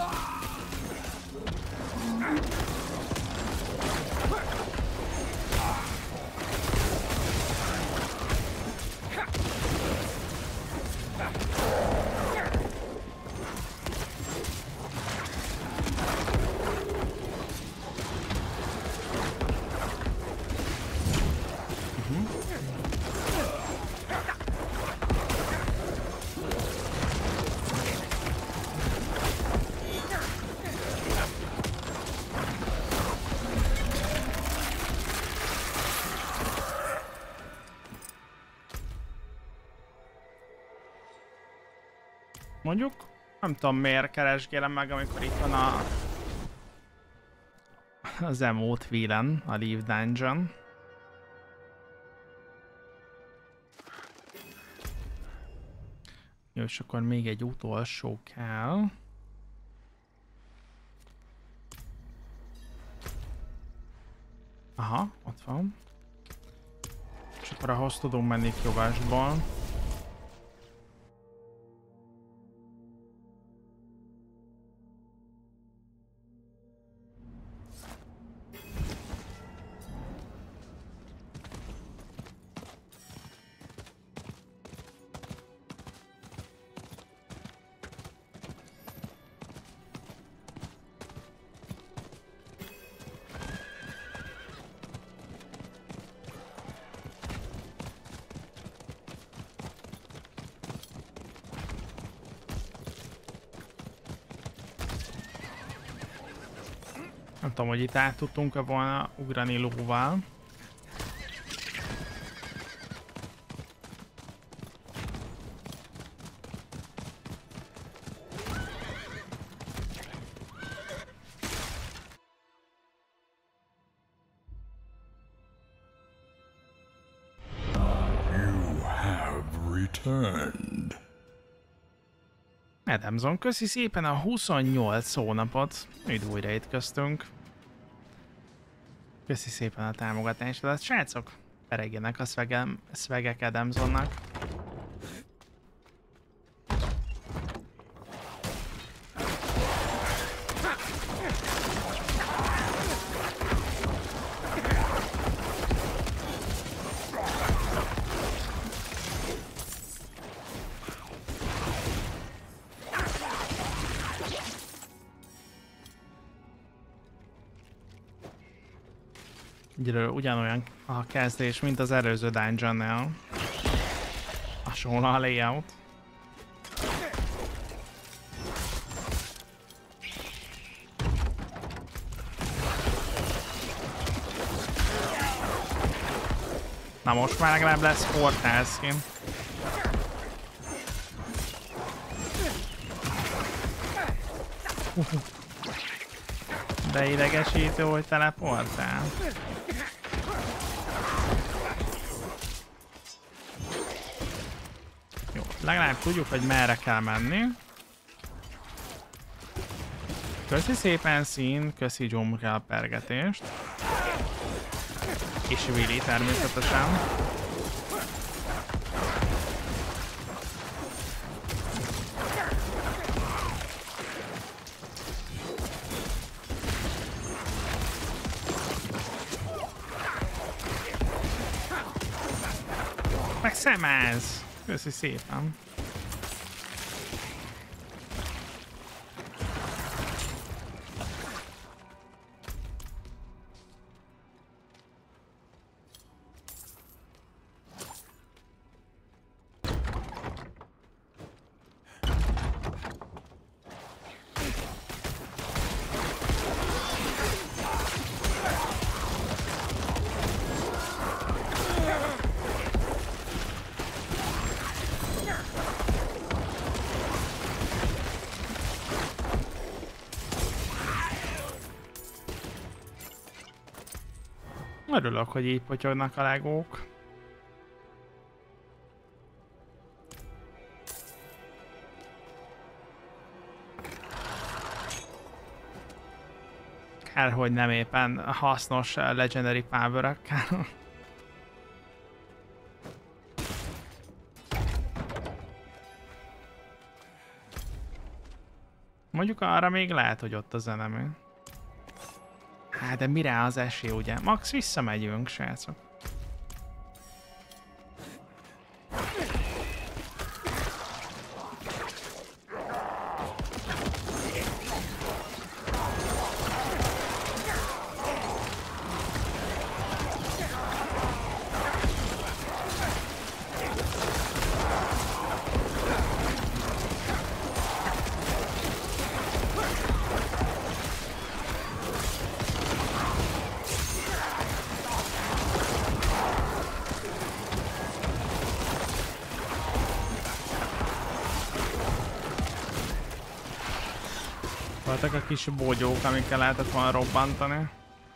Mondjuk, nem tudom miért keresgélem meg, amikor itt van az Emote Villain, a Leave Dungeon. Jó, és akkor még egy utolsó kell. Aha, ott van. És akkor ahhoz tudunk menni jogasból. Nem tudom, hogy itt át tudtunk-e volna ugrani lóval. You have returned. Adamson, köszi szépen a 28 hónapot. Üdv újra itt köztünk. Köszi szépen a támogatásodat. Srácok, peregjenek a szvegek Adamsonnak. Ugyanolyan a kezdés, mint az előző dungeonnál. Hasonló a layout. Na most már legalább lesz portál skin. De idegesítő, hogy teleportál. Jó, legalább tudjuk, hogy merre kell menni. Köszi szépen szín, köszi Jomra a pergetést. És Willy természetesen. Meg szemáz! Köszi szépen. Örülök, hogy így potyognak a legók. Kár, hogy nem éppen hasznos Legendary Power-ökkel. Mondjuk arra még lehet, hogy ott az enemy. Hát de mire az esély, ugye? Max visszamegyünk, srácok. Voltak a kis bogyók, amikkel lehetett volna robbantani.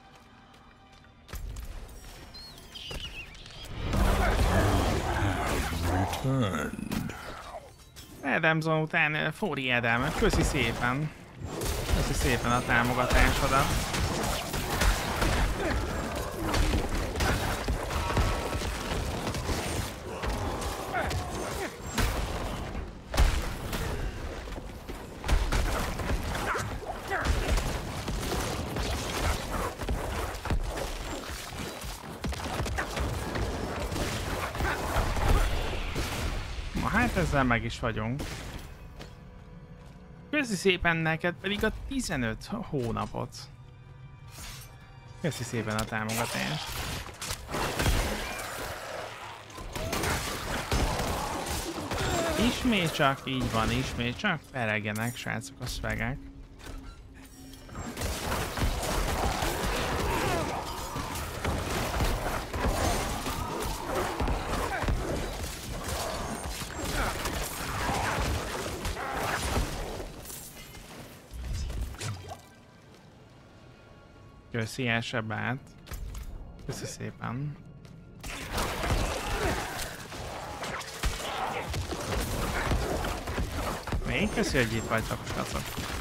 Adamson után Fóri Adam, köszi szépen. Köszi szépen a támogatásodat. Ezzel meg is vagyunk. Köszi szépen neked pedig a 15 hónapot. Köszi szépen a támogatást. Ismét csak, így van, ismét csak peregenek, srácok, a szvegek. Köszi elsebát. Köszi szépen. Még köszi, hogy itt vagytok, srácok.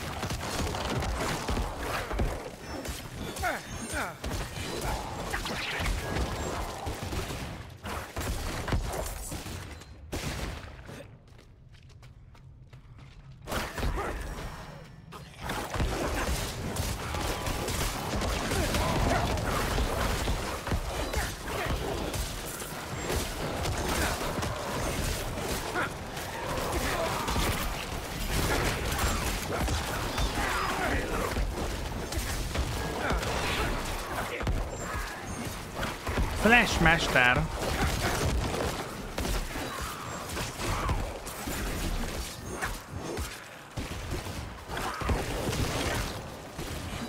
Flash mester.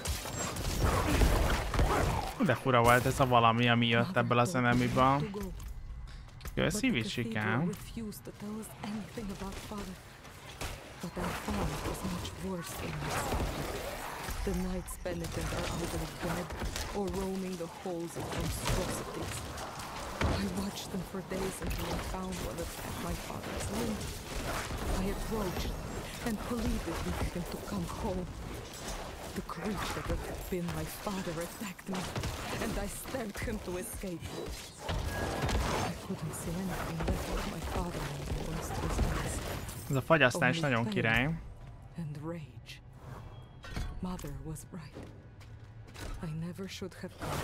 De fura volt ez a valami, ami jött ebből az enemiből. Köszi, Vicsikám. refused to tell us anything about father. But our father was much worse than us. The nights penitent are either dead or roaming the halls of monstrosities. I watched them for days until I found one that had my father's limb. I approached and pleaded with him to come home. The creature that had been my father attacked me, and I stabbed him to escape. I couldn't see anything left of my father in the worst of his days. Ez a fagyasztás nagyon király. And rage. Mother was right. I never should have come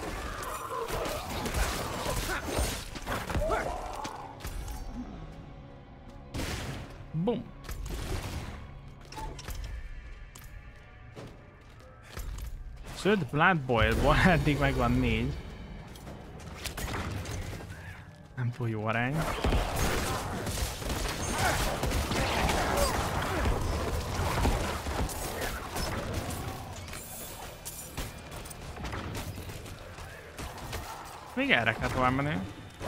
here. Bum. Szöld Blood Boilból, eddig megvan 4. Nem túl jó arány. Még erre kell tovább menni.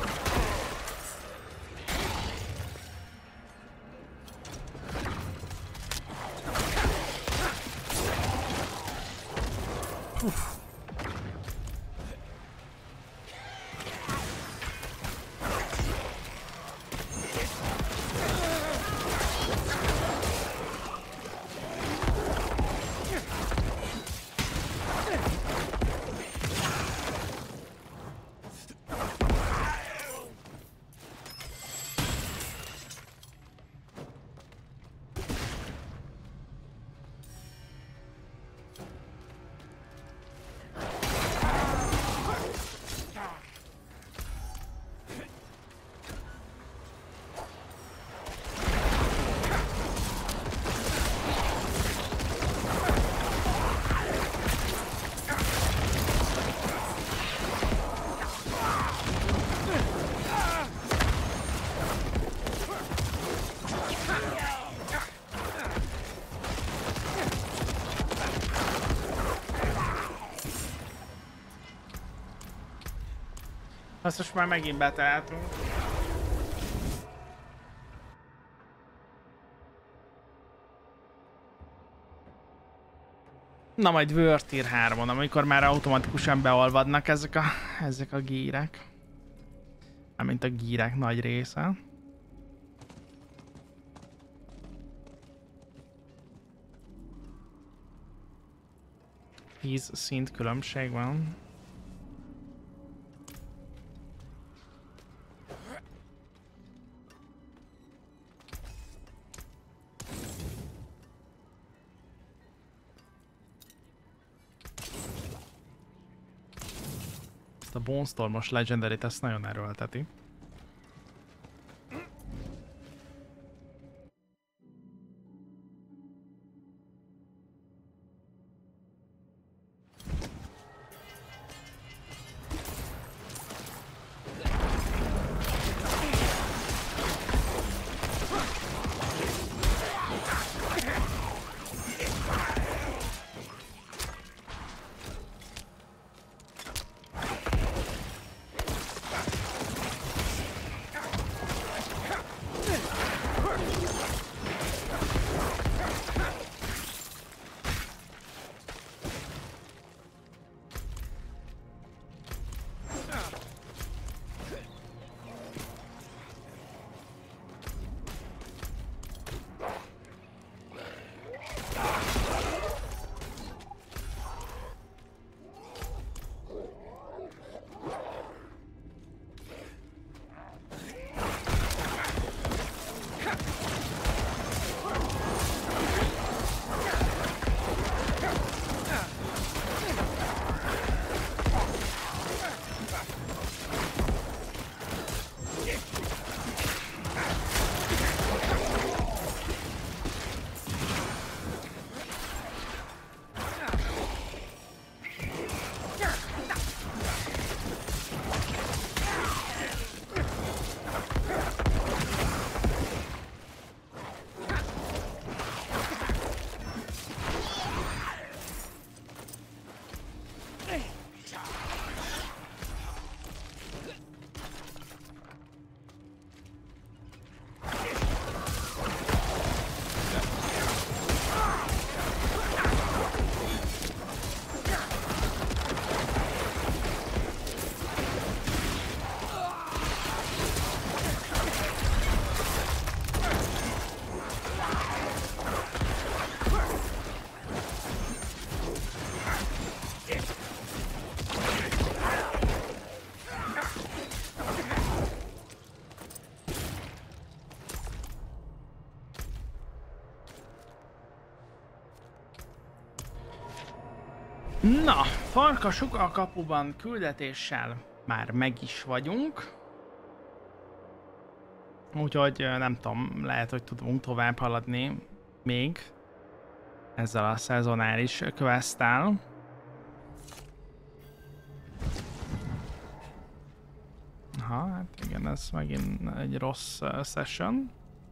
Azt most már megint beteltünk. Na majd World Tier 3-on, amikor már automatikusan beolvadnak ezek a gírek. Amint a gírek nagy része. 10 szint különbség van. Ezt a Bone Stormos Legendary-t ezt nagyon erőlteti. Na, farkasok a kapuban küldetéssel már meg is vagyunk. Úgyhogy nem tudom, lehet, hogy tudunk tovább haladni még ezzel a szezonális questtel. Aha, hát igen, ez megint egy rossz session.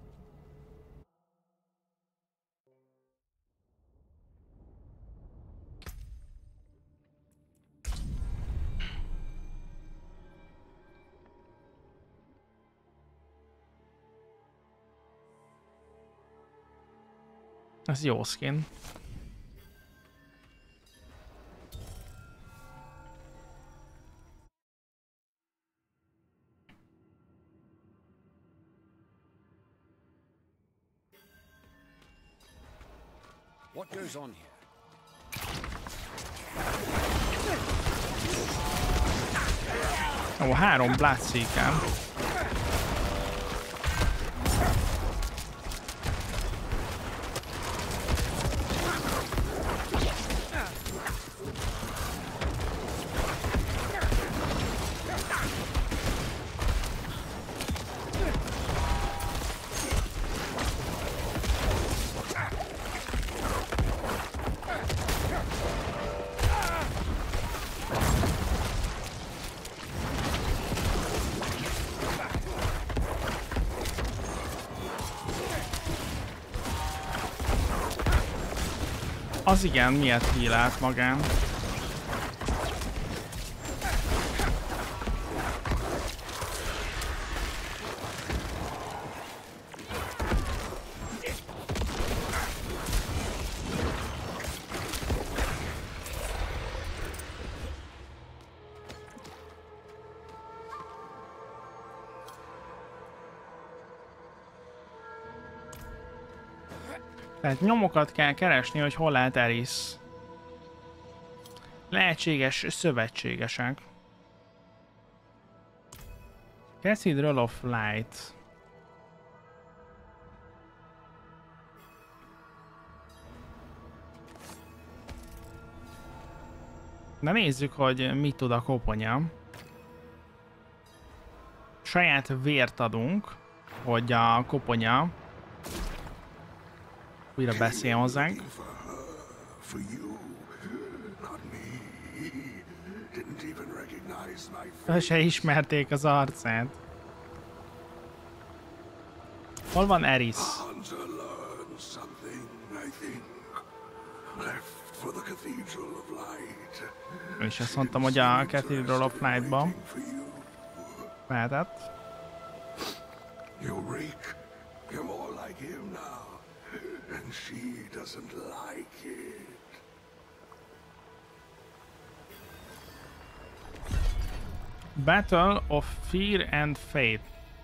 Ez jó skin. What goes on here? Ó, 3 Bloodseeker. Az igen, miért hílált magán. Tehát nyomokat kell keresni, hogy hol lehet Eris. Lehetséges szövetségesek. Cathedral of Light. Na nézzük, hogy mit tud a koponya. Saját vért adunk, hogy a koponya újra beszél hozzánk. Se ismerték az arcát. Hol van Eris? És azt mondtam, hogy a Cathedral of Light-ba mehetett. And she doesn't like it. Battle of Fear and Fate.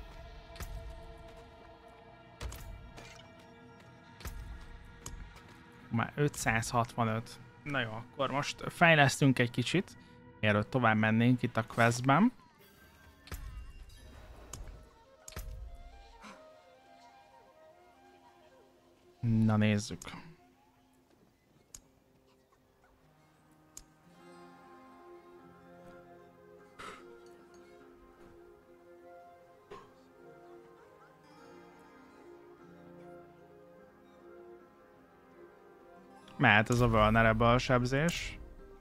Már 565. Na jó, akkor most fejlesztünk egy kicsit, mielőtt tovább mennénk itt a questben. Na nézzük. Mehet ez a vulnerable sebzés.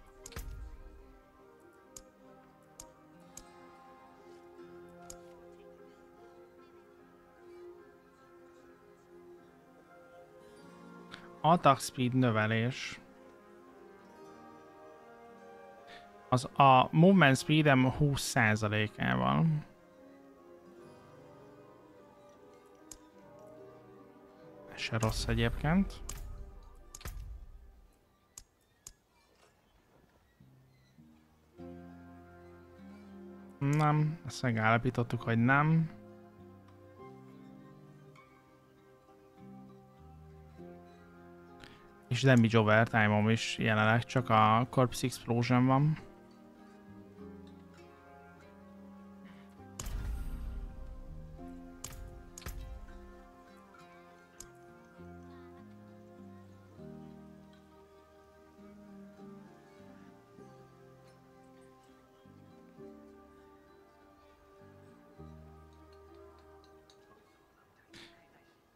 Attack speed növelés. Az a movement speedem 20%-ával. Ez se rossz egyébként. Nem, ezt megállapítottuk, hogy nem. És damage overtime-om is jelenleg csak a Corpse Explosion van.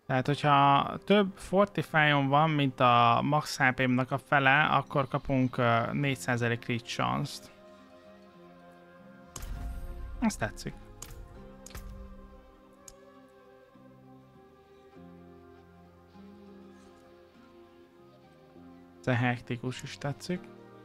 Tehát, hogyha több Fortify-on van, mint a max HP-mnak a fele, akkor kapunk 4% crit chance-t. Azt tetszik. Ez a hektikus is tetszik.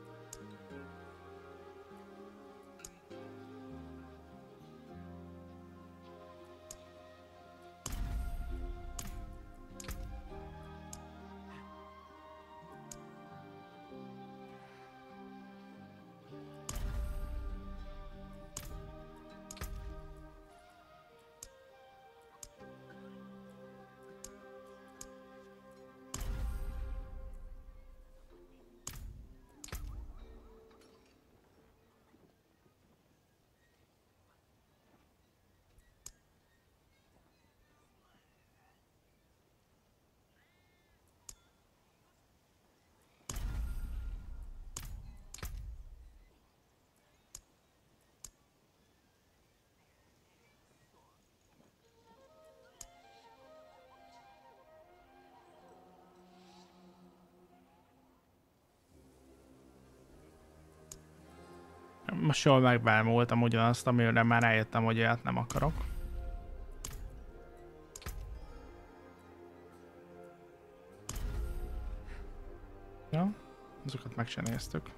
Most jól megbámultam ugyanazt, amire már rájöttem, hogy olyat nem akarok. Ja, azokat meg sem néztük.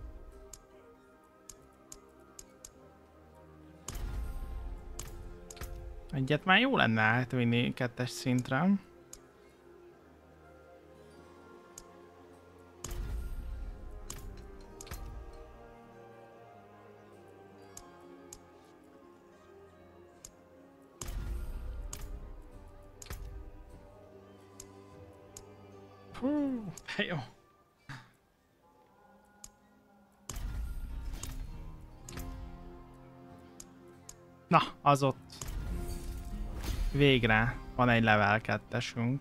Egyet már jó lenne átvinni 2-es szintre. Jó. Na, az ott. Végre van egy level 2-esünk.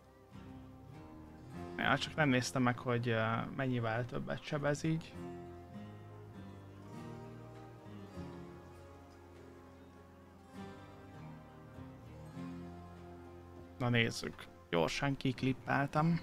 Ja, csak nem néztem meg, hogy mennyivel többet sebez így. Na nézzük. Gyorsan kiklippeltem.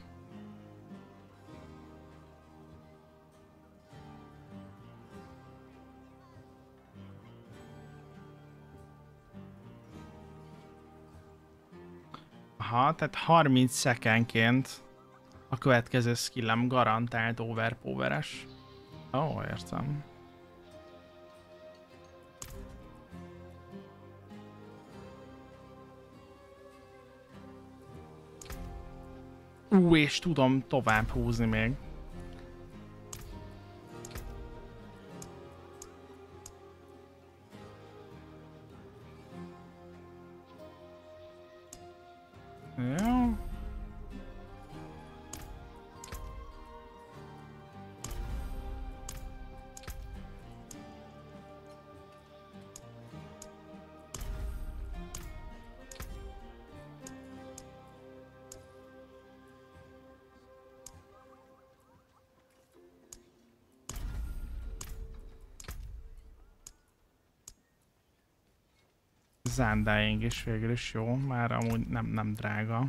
Aha, tehát 30 szekendként a következő skillem garantált overpoweres. Ó, értem. És tudom tovább húzni még. Jó. Undying is végül is jó, már amúgy nem drága.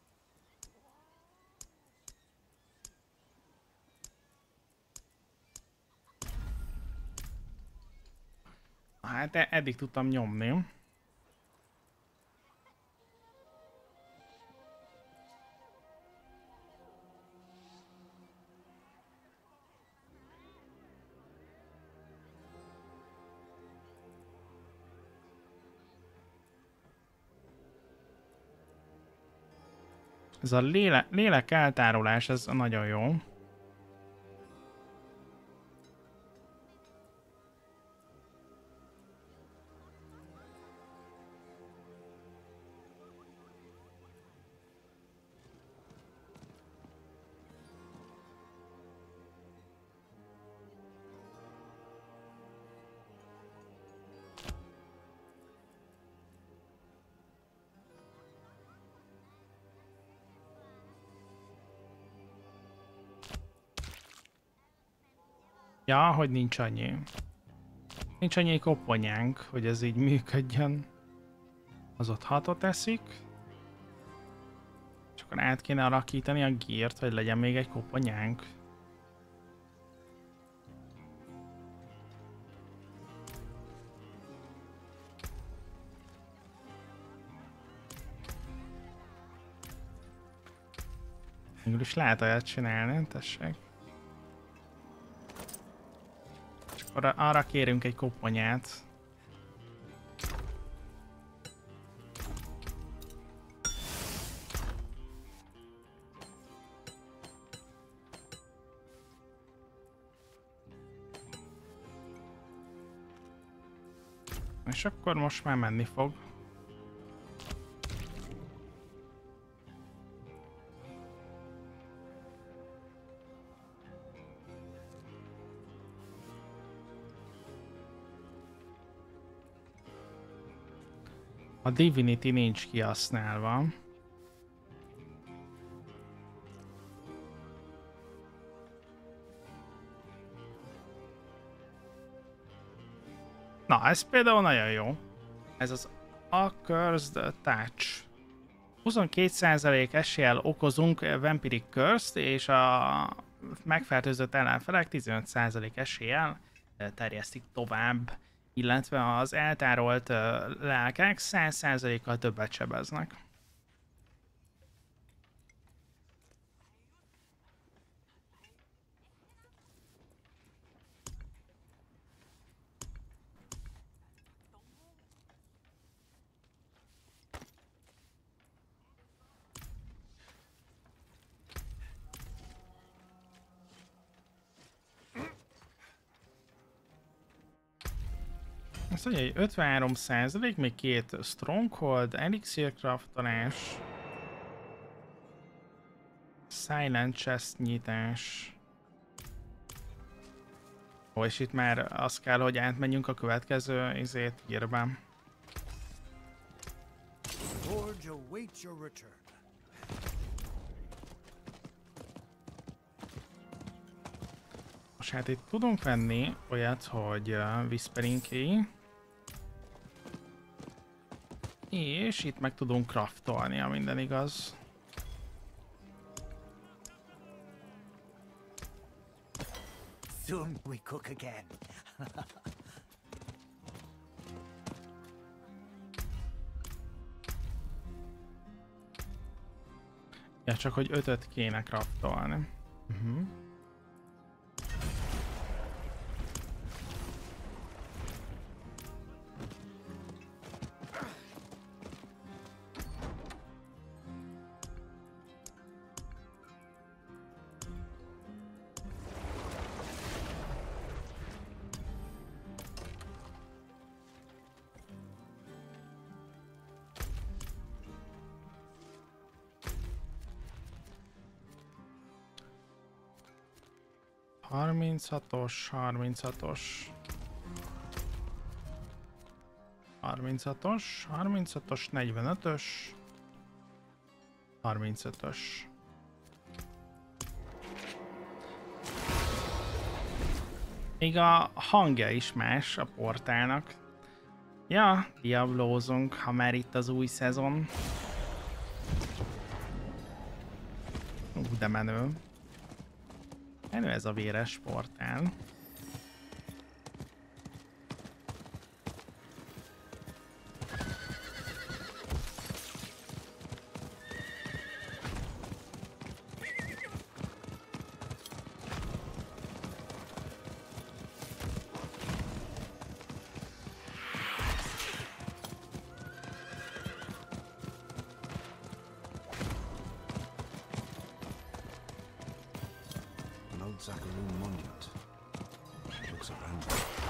Hát eddig tudtam nyomni. Ez a lélek eltárolás, ez nagyon jó. Ja, hogy nincs annyi. Nincs annyi koponyánk, hogy ez így működjön. Az ott 6-ot eszik. akkor át kéne alakítani a gírt, hogy legyen még egy koponyánk. Mégis lehet olyat csinálni, tessék. És akkor arra kérünk egy koponyát. És akkor most már menni fog. A Divinity nincs kihasználva. Na, ez például nagyon jó. Ez az Accursed Touch. 22% eséllyel okozunk Vampiric Curse-t, és a megfertőzött ellenfelek 15% eséllyel terjesztik tovább, illetve az eltárolt lelkek 100%-kal többet sebeznek. Azt mondja, hogy 53%, még 2 Stronghold, Elixir craftolás, Silent Chest nyitás. Ó, és itt már az kell, hogy átmenjünk a következő írben. Most hát itt tudunk venni olyat, hogy Whispering Key. És itt meg tudunk craftolni, ha minden igaz. Soon we cook again. Ja, csak hogy 5-öt kéne craftolni. Harminchatos, 36-os, 45-ös, 35-ös. Még a hangja is más a portálnak. Ja, diablózunk, ha már itt az új szezon. De menő. Menő ez a véres portál. Zakaroon monument. Looks abandoned.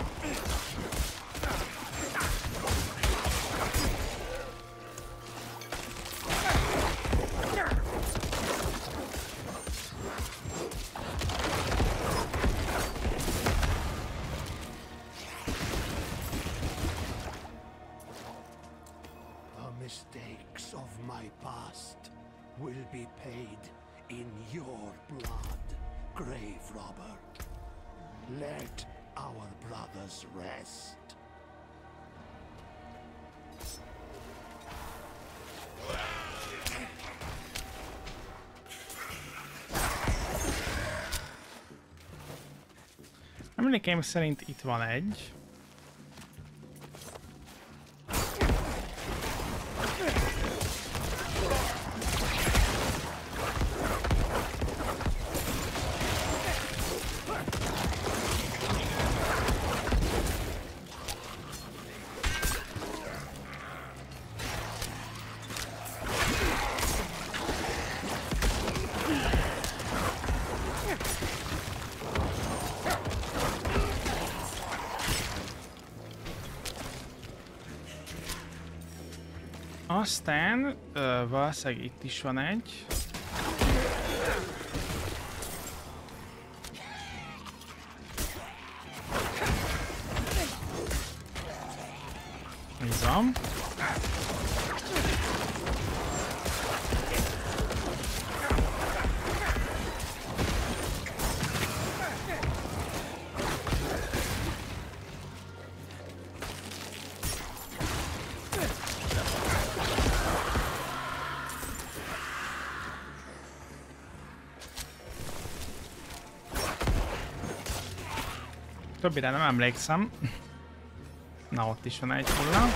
The mistakes of my past will be paid in your blood, grave robber. Let our brothers rest. Emlékeim szerint itt van egy. Aztán valószínűleg itt is van egy. Izom. Többire nem emlékszem. Na, ott is van egy hulla.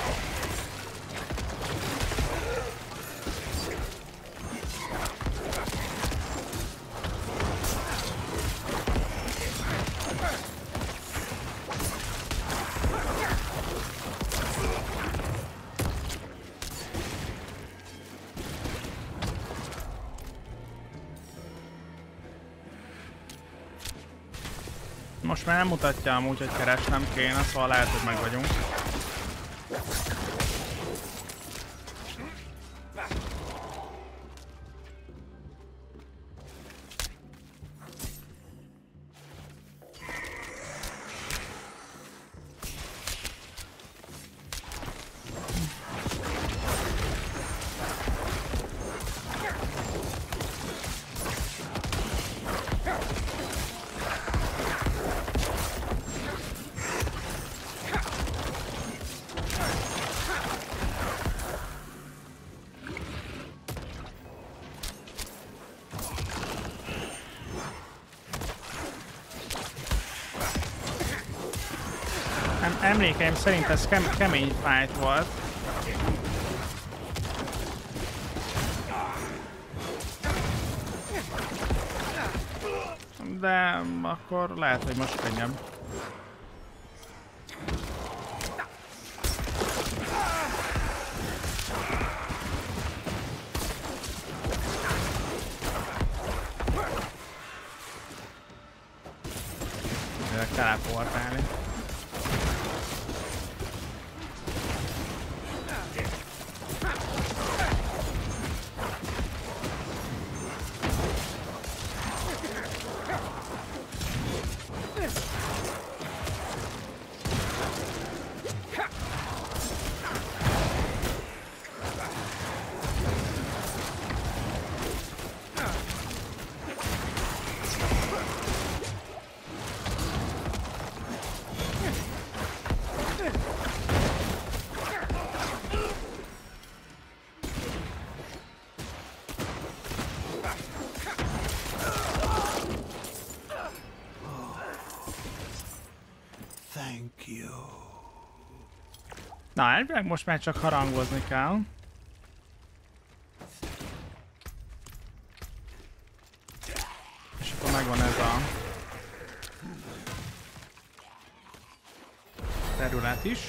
Most már nem mutatja amúgy, hogy keresnem kéne, szóval lehet, hogy meg vagyunk. Emlékeim szerint ez kemény fight volt. De akkor lehet, hogy most könnyebb. Teleportálni. Na, elvileg most már csak harangozni kell. És akkor megvan ez a terület is.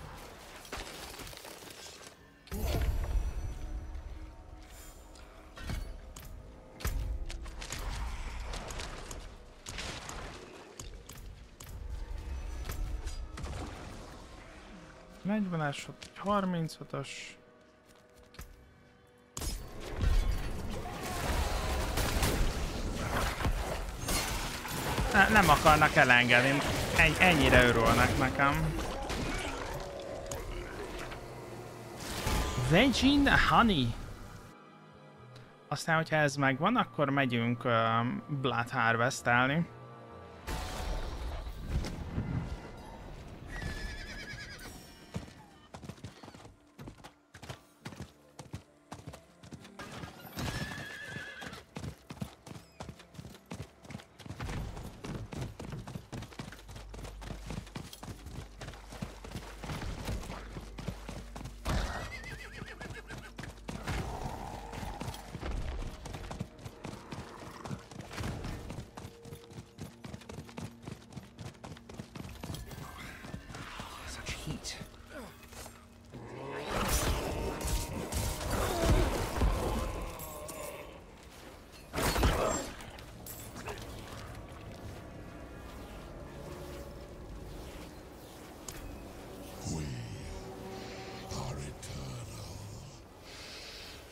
Es, 36-os. Nem akarnak elengedni, ennyire örülnek nekem. Vegin Honey. Aztán, hogyha ez megvan, akkor megyünk Blood Harvest-elni.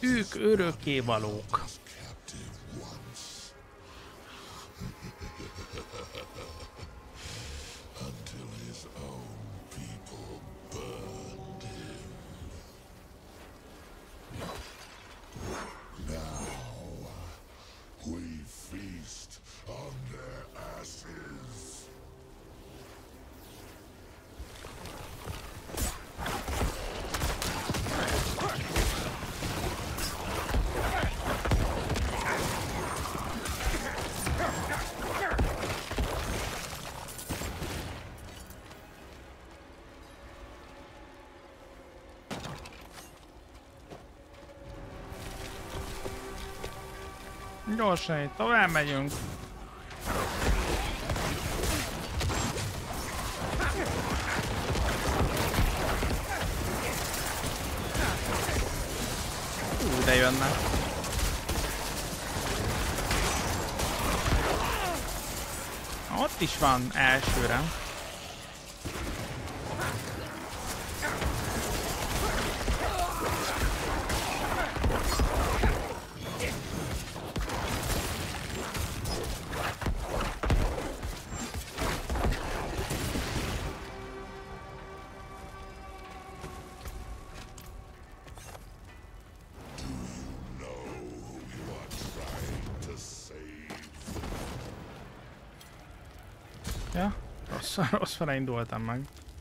Ők örökkévalók. Gyorsan, tovább megyünk. De jönnek. Ott is van elsőre. Ja, rossz fele indultam meg.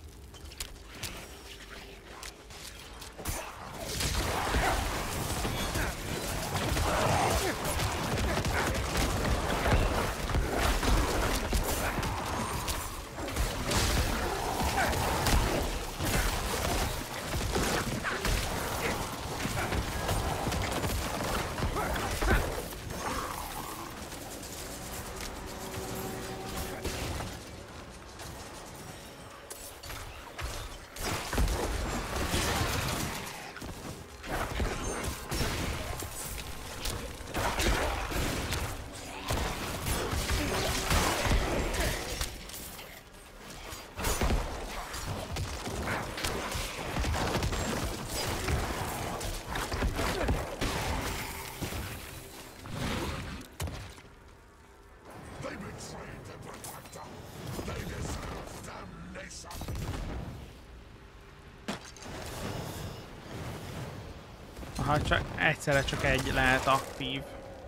Ha csak egyszerre csak egy lehet aktív.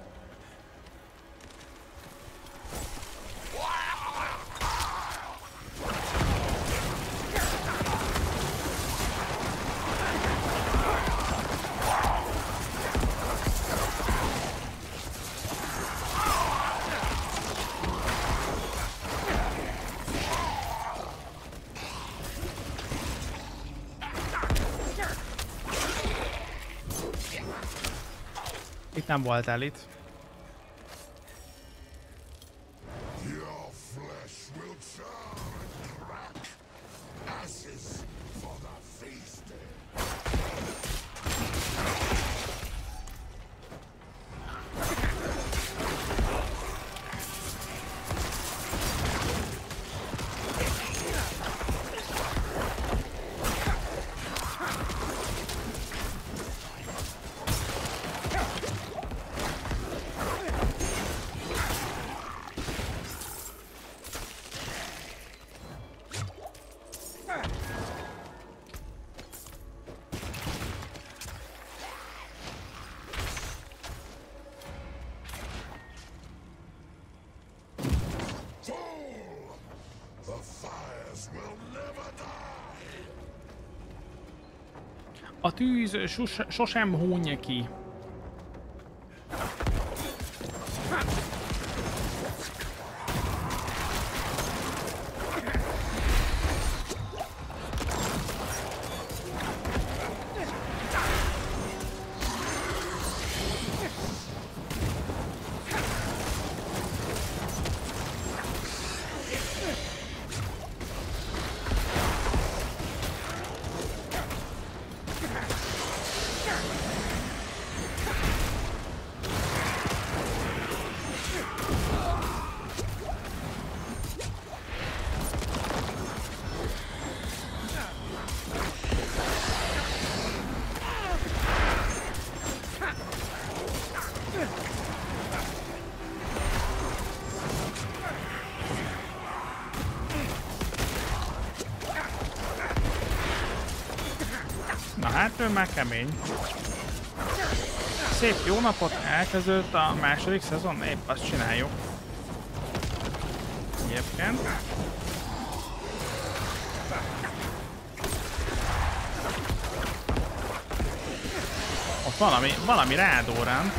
Itt nem volt elit. A tűz sosem hunja ki. ő már kemény. Szép jó napot, elkezdődött a második szezon, épp azt csináljuk. Egyébként. Ott valami rádórán.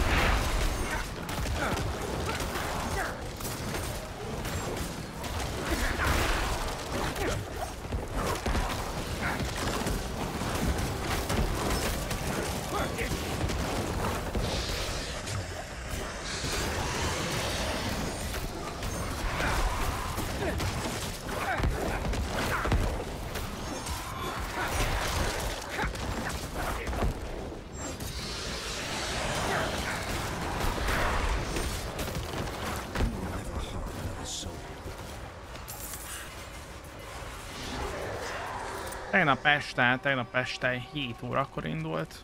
Tegnap este 7 órakor indult.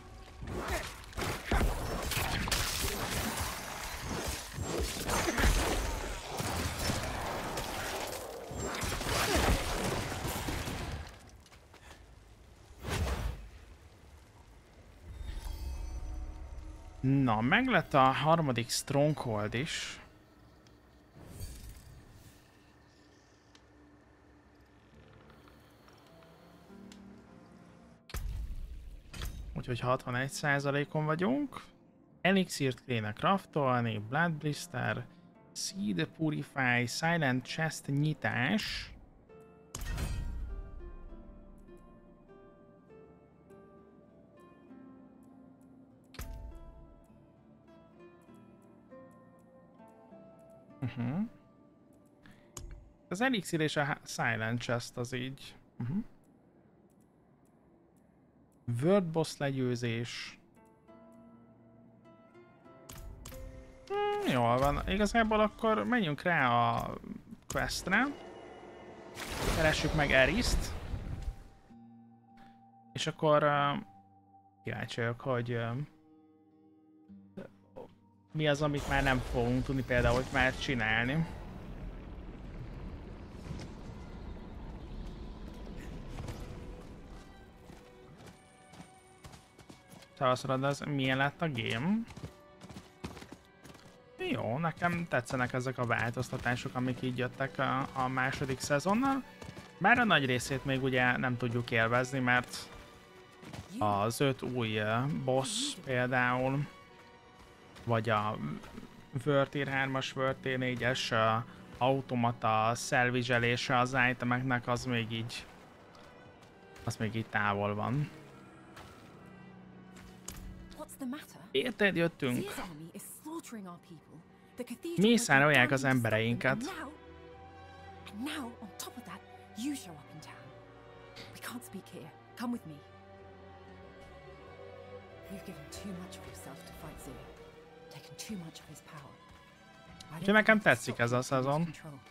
Na, meg lett a harmadik Stronghold is. Úgyhogy 61%-on vagyunk. Elixírt kéne craftolni, Blood Blister, Seed Purify, Silent Chest nyitás. Az Elixir és a Silent Chest az így. World Boss legyőzés. Jól van. Igazából akkor menjünk rá a questre. Keressük meg Eriszt. És akkor kíváncsi vagyok, hogy mi az, amit már nem fogunk tudni például, hogy már csinálni. Szavazolod, az milyen lett a game? Jó, nekem tetszenek ezek a változtatások, amik így jöttek a második szezonnal. Bár a nagy részét még ugye nem tudjuk élvezni, mert az 5 új boss például, vagy a World Tier 3-as, World Tier 4-es automata salvage-elése az itemeknek, az még így távol van. Érted, jöttünk. Mészárolják az embereinket. Úgyhogy nekem tetszik ez a szezon.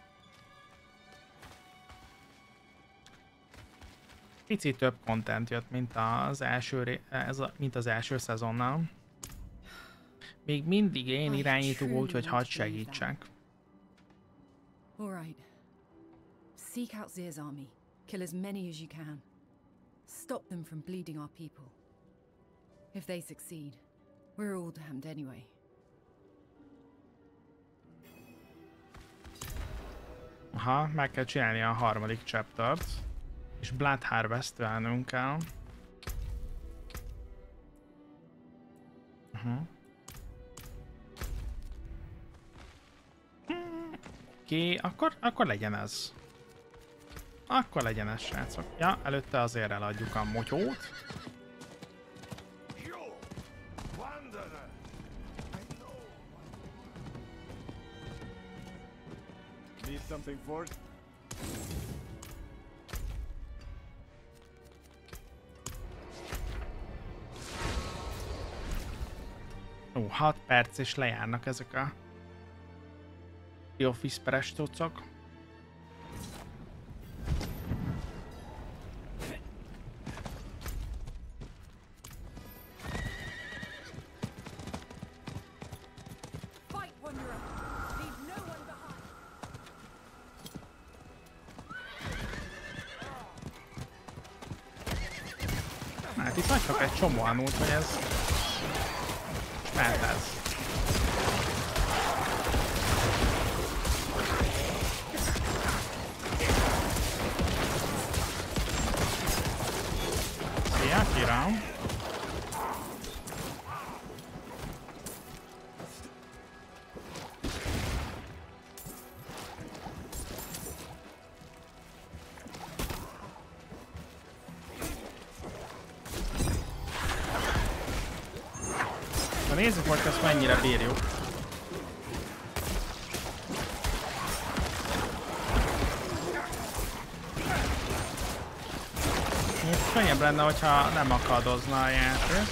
Picit több content jött, mint az első szezonnal. Még mindig én irányító, úgyhogy hadd segítsek. Alright. Seek out Zir's army. Kill as many as you can. Stop them from bleeding our people. If they succeed, we're all damned anyway. Aha, meg kell csinálni a harmadik chaptert. És Blood Harvest-elnünk kell. Oké, akkor legyen ez. Akkor legyen ez, srácok. Ja, előtte azért eladjuk a motyót. Need something for it? Ó, 6 perc és lejárnak ezek a Office peres cuccok. Itt hagyok egy csomó anót, hogy ez feltesz. Szia, Kiram! Nézzük, hogy ezt mennyire bírjuk. Könnyebb lenne, hogyha nem akadozna a játék.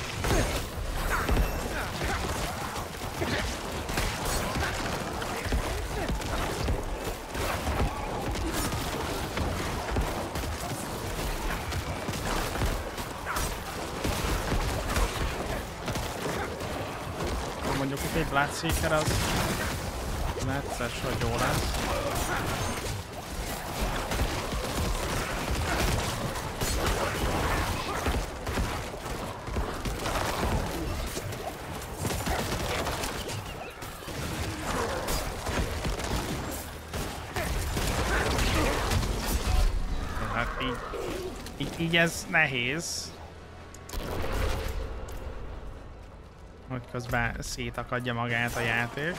Mondjuk itt egy Bloodseeker az necces, hogy jó lesz. Hát így ez nehéz. Hogy közben szétakadja magát a játék.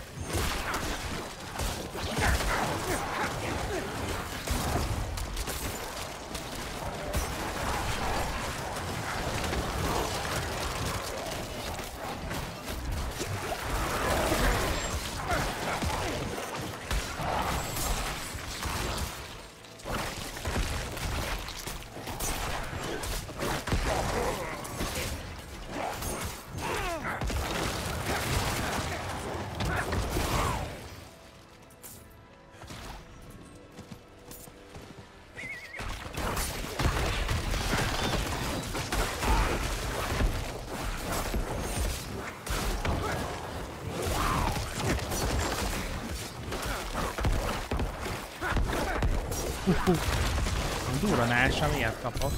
A duranál sem ilyet kapott.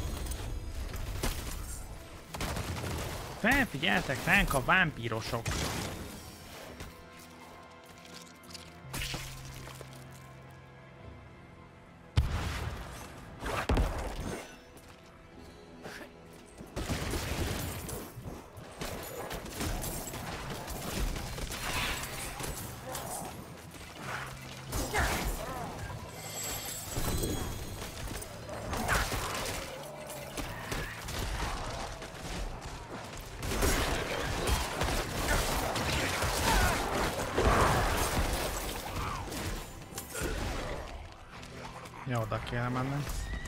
Felfigyeltek ránk a vámpírosok. Ja, oda kéne mennem.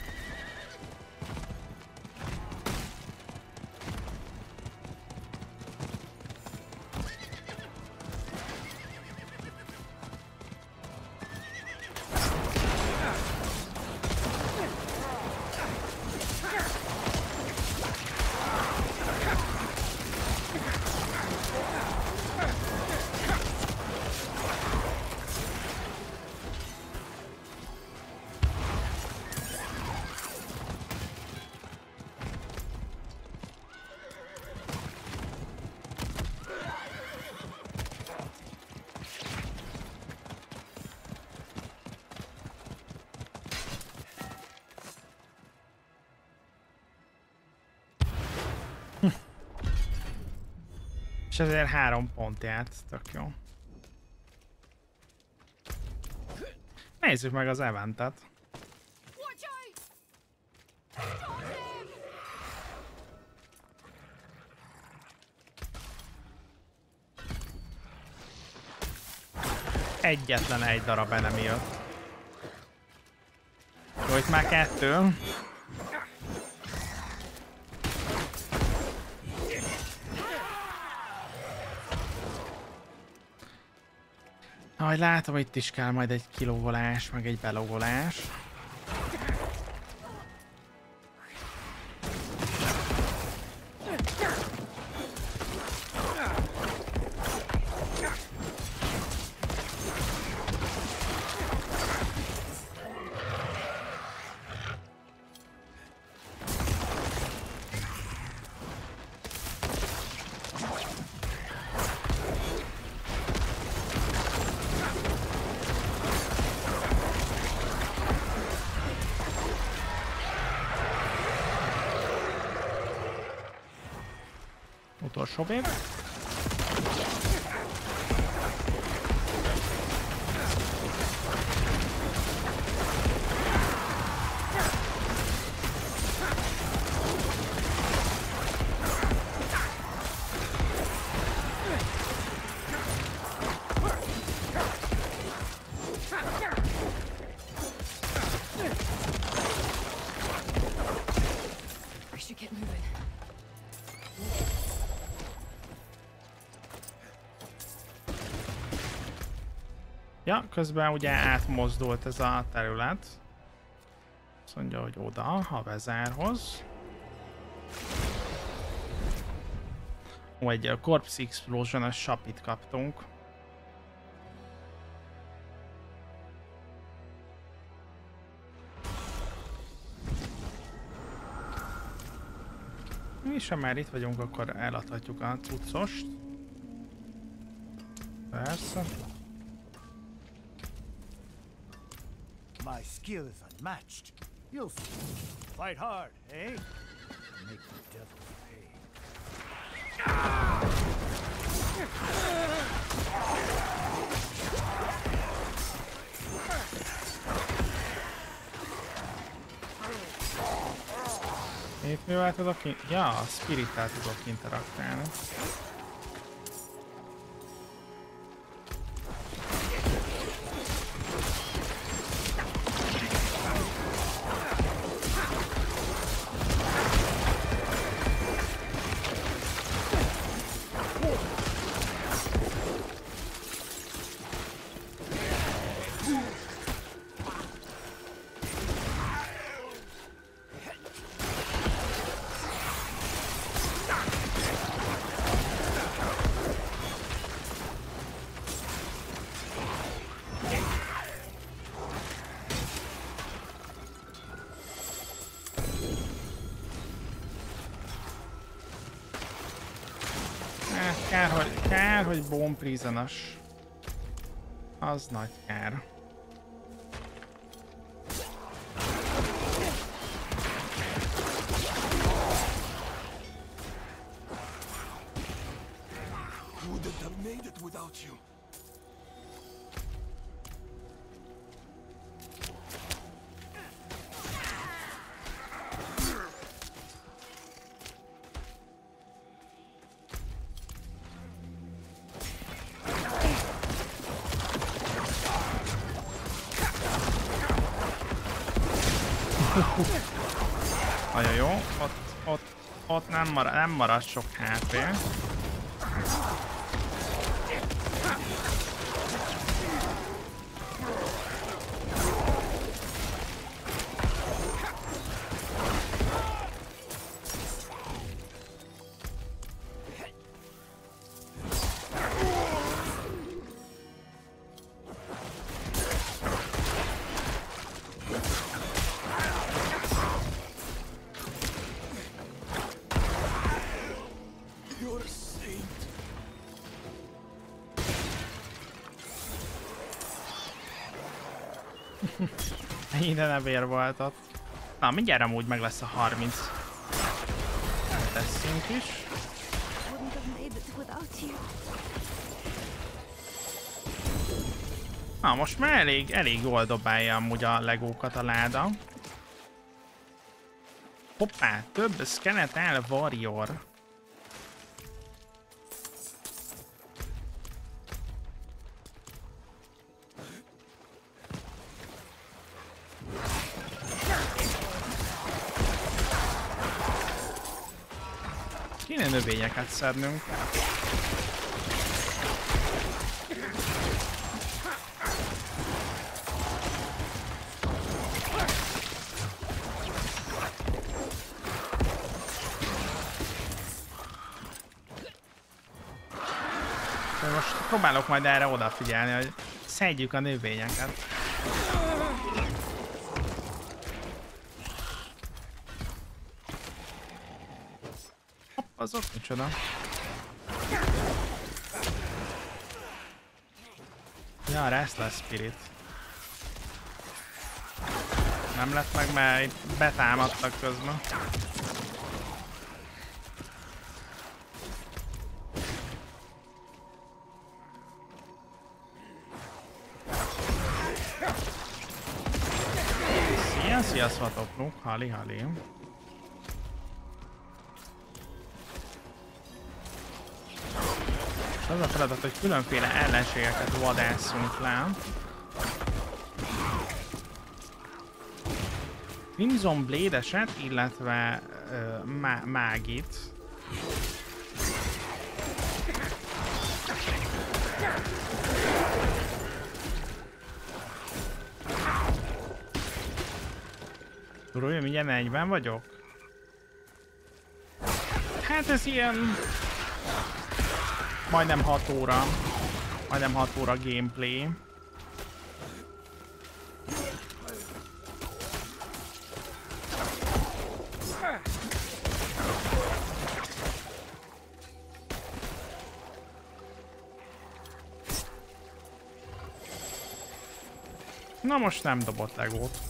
És ezért 3 pont járt, tök jó. Nézzük meg az eventet. Egyetlen egy darab enemi jött. Jó, itt már 2. Ahogy látom, itt is kell majd egy kilógolás, meg egy belogolás. utolsó wave. Ja, közben ugye átmozdult ez a terület. Azt mondja, hogy oda, a vezárhoz. Ó, egy Corpse Explosion-os sapit kaptunk. És ha már itt vagyunk, akkor eladhatjuk a cuccost. Persze. My skill is unmatched. You'll see. Fight hard, eh? Make the devil pay. Itt mivel tudok ja, a Spirit-tel tudok interaktálni. Kár, hogy Bone Prison-os. Az nagy kár. Wouldn't have made it without you. Nagyon jó, ott nem marad sok HP. Minden evér volt ott. Na, mindjárt amúgy meg lesz a 30. Teszünk is. Na, most már elég jól dobálja amúgy a legókat a láda. Hoppá, több Skeletal Warrior. Kéne növényeket szednünk. Most próbálok majd erre odafigyelni, hogy szedjük a növényeket. Azok micsoda. Ja, Restless Spirit. Nem lett meg, mert itt betámadtak közben. Szia, Szvatopluk, hali. És az a feladat, hogy különféle ellenségeket vadásszunk le. Crimson Blade-eset, illetve mágit. Tudod, hogy mindjárt 40 vagyok? Hát ez ilyen... majdnem 6 óra. Majdnem 6 óra gameplay. Na most nem dobott legót.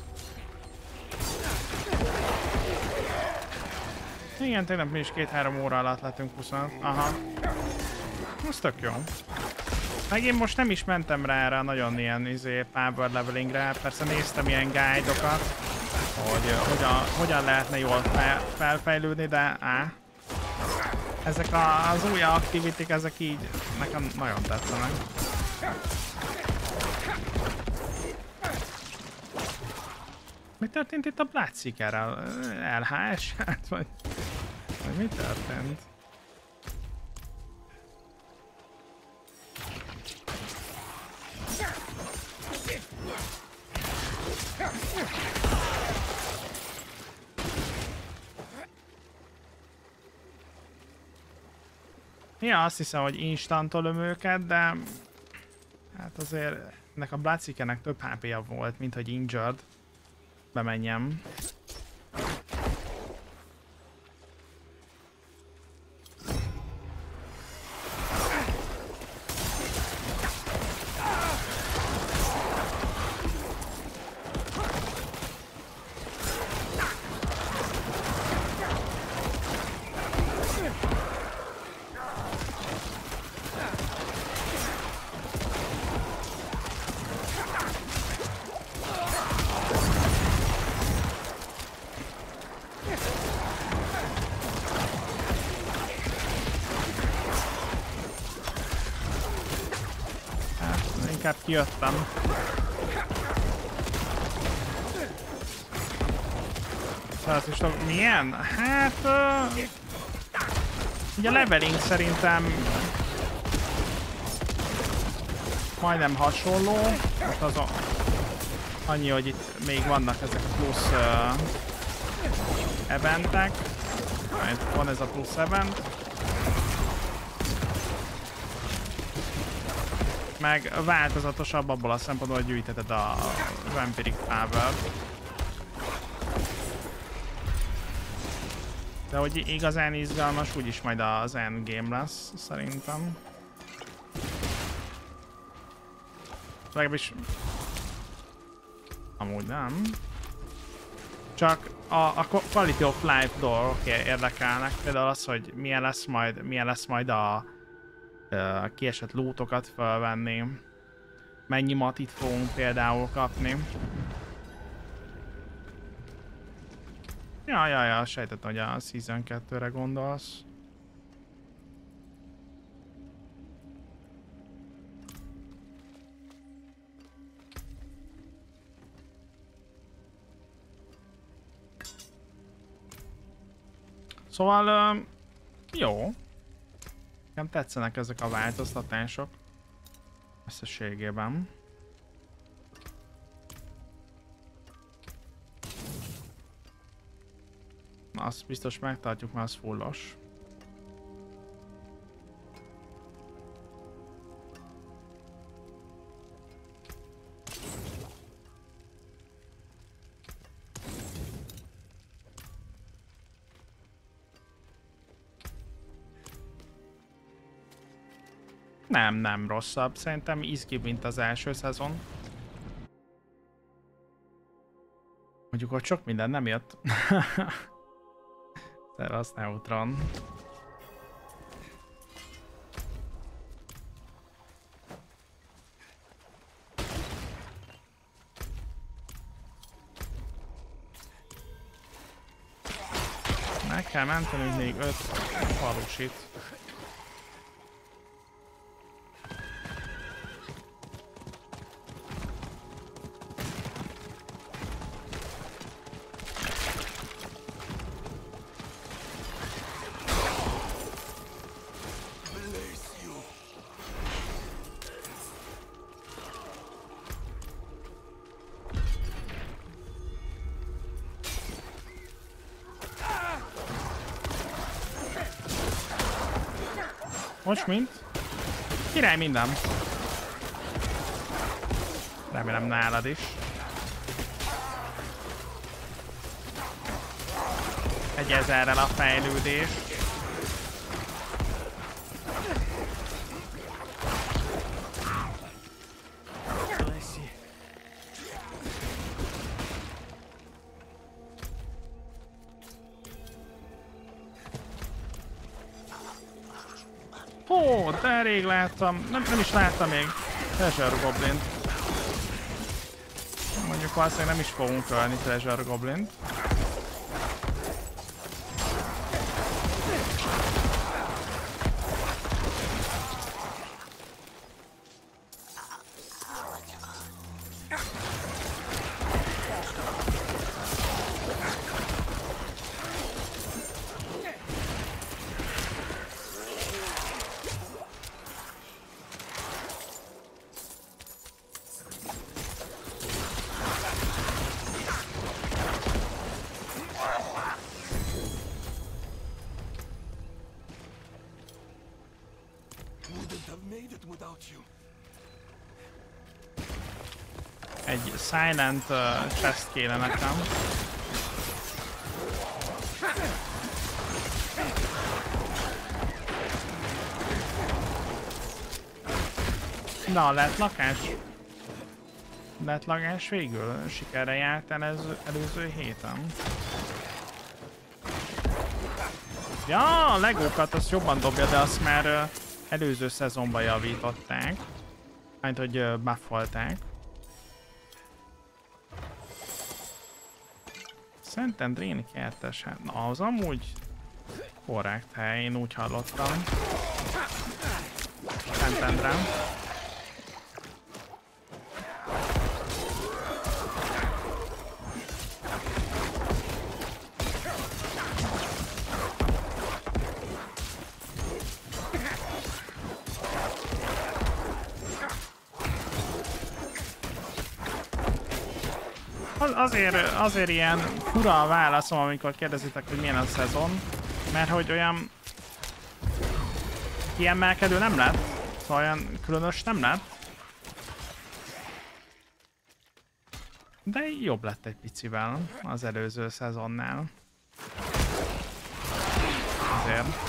Igen, tegnap mi is 2-3 óra alatt lettünk 20. Aha. Ez tök jó. Meg én most nem is mentem rá erre nagyon ilyen power levelingre. Persze néztem ilyen guide-okat, hogy hogyan lehetne jól felfejlődni, de ezek az új activity-k, ezek így nekem nagyon tetszenek. Mi történt itt a Bloodseekerrel? LHS? Hát, vagy mi történt? Ja, azt hiszem, hogy instantolom őket, de hát azért ennek a Bloodseekernek több HP-ja volt, mint hogy injured. Bemenjem. Inkább kijöttem. Tehát is milyen? Hát... ugye a leveling szerintem... majdnem hasonló. Most az annyi, hogy itt még vannak ezek a plusz eventek. Van ez a plusz event. Meg változatosabb abból a szempontból, hogy gyűjteted a Vampiric Power-t. De hogy igazán izgalmas, úgyis majd az endgame lesz, szerintem. Legalábbis... amúgy nem. Csak a quality of life dolgok érdekelnek. Például az, hogy milyen lesz majd a kiesett lootokat felvenni. Mennyi matit fogunk például kapni. Ja, sejtettem, hogy a Season 2-re gondolsz. Szóval, jó. Nekem tetszenek ezek a változtatások. Összességében. Na, azt biztos megtartjuk, mert az fullos. Nem rosszabb. Szerintem izgibb, mint az első szezon. Mondjuk ott sok minden nem jött. Szevasz, Neutron. kell mentenünk, még 5 falusit. Most mint? Király minden. Remélem nálad is. Egy 1000-rel a fejlődés. Ó, de rég láttam. Nem is láttam még Treasure Goblint. Mondjuk valószínűleg nem is fogunk ölni Treasure Goblint. Egy silent chest kéne nekem. Na, lett lakás? Lett lakás végül? Sikerre járt előző héten. Ja, a legókat azt jobban dobja, de azt már előző szezonban javították. Hát, hogy buffolták. Szentendréni kertes, hát na, az amúgy korrekt hely, én úgy hallottam. Szentendrén. Azért ilyen fura a válaszom, amikor kérdezitek, hogy milyen a szezon, mert hogy olyan kiemelkedő nem lett, szóval olyan különös nem lett. De jobb lett egy picivel az előző szezonnál. Azért.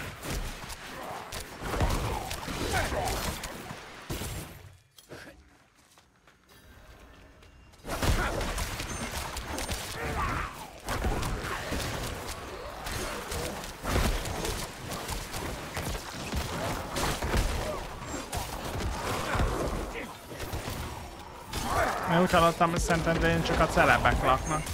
Úgy hallottam, hogy Szentendrén csak a celebek laknak.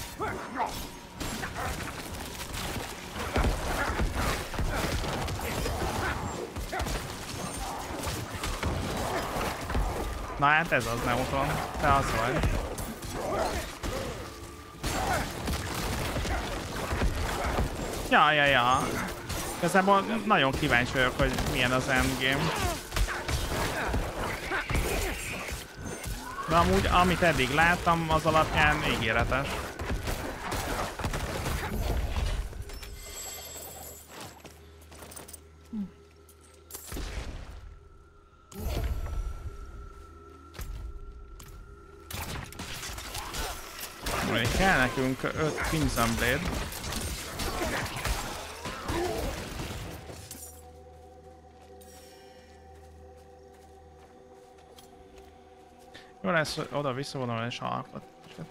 Na hát ez az Neutron, te az vagy. Ja. Igazából nagyon kíváncsi vagyok, hogy milyen az endgame. De amúgy, amit eddig láttam, az alapján ígéretes. Még kell nekünk 5 Crimson Blade. Jó lesz oda visszavonulni és alkot.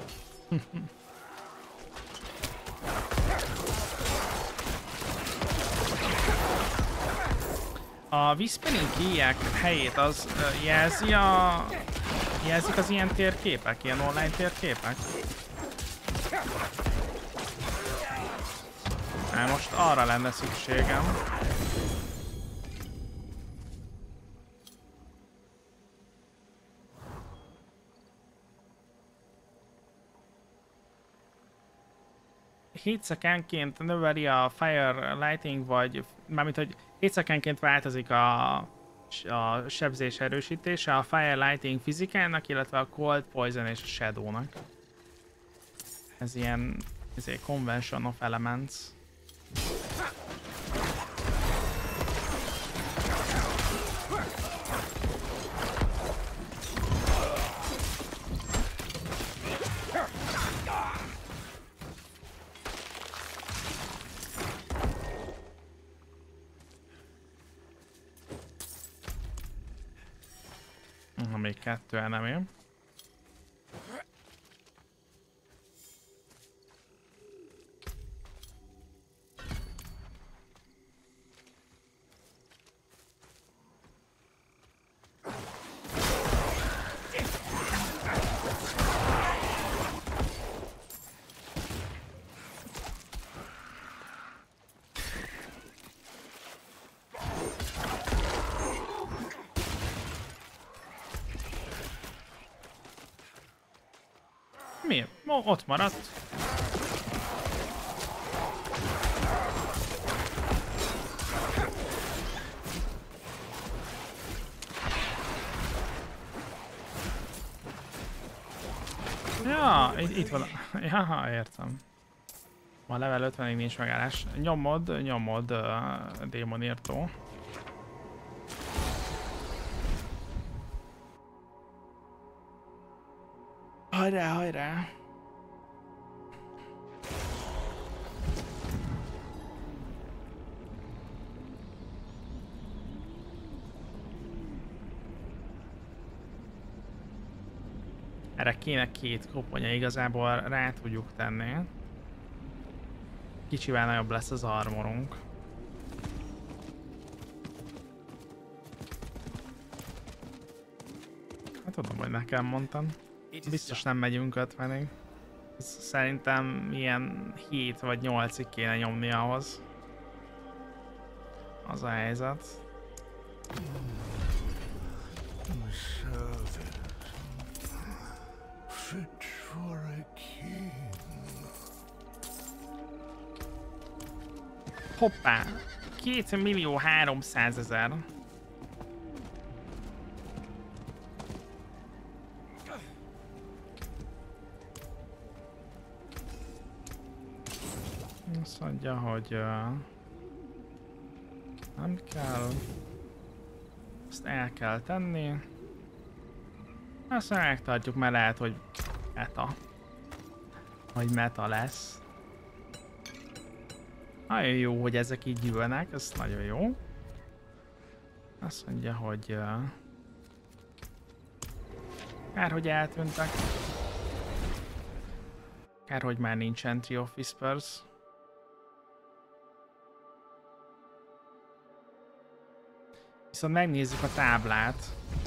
A Whispering Key-ek helyét az jelzik az ilyen térképek, ilyen online térképek? Hát most arra lenne szükségem. Hétszekenként növeli a Fire Lighting, vagy mármint, hogy hétszekenként változik a sebzés erősítése a Fire Lighting fizikának, illetve a Cold Poison és a Shadownak. Ez ilyen Convention of Elements. Még 2 enemy. Mi? Ott maradt. Ja, itt van. Ja, értem. Ma level 50-ig nincs megállás. Nyomod, démonírtó. Hajrá, hajrá! Erre kéne 2 koponya, igazából rá tudjuk tenni. Kicsivel nagyobb lesz az armorunk. Hát tudom, hogy nekem mondtam. Biztos nem megyünk 50-ig. Szerintem ilyen 7 vagy 8-ig kéne nyomni ahhoz. Az a helyzet. Hoppá! 2.300.000. Azt mondja, hogy nem kell. Ezt el kell tenni. Azt megtartjuk, mert lehet, hogy meta. Vagy meta lesz. Nagyon jó, hogy ezek így jönnek, ez nagyon jó. Azt mondja, hogy kár, hogy eltűntek. Kár, hogy már nincs Entry of Whispers. Viszont megnézzük a táblát.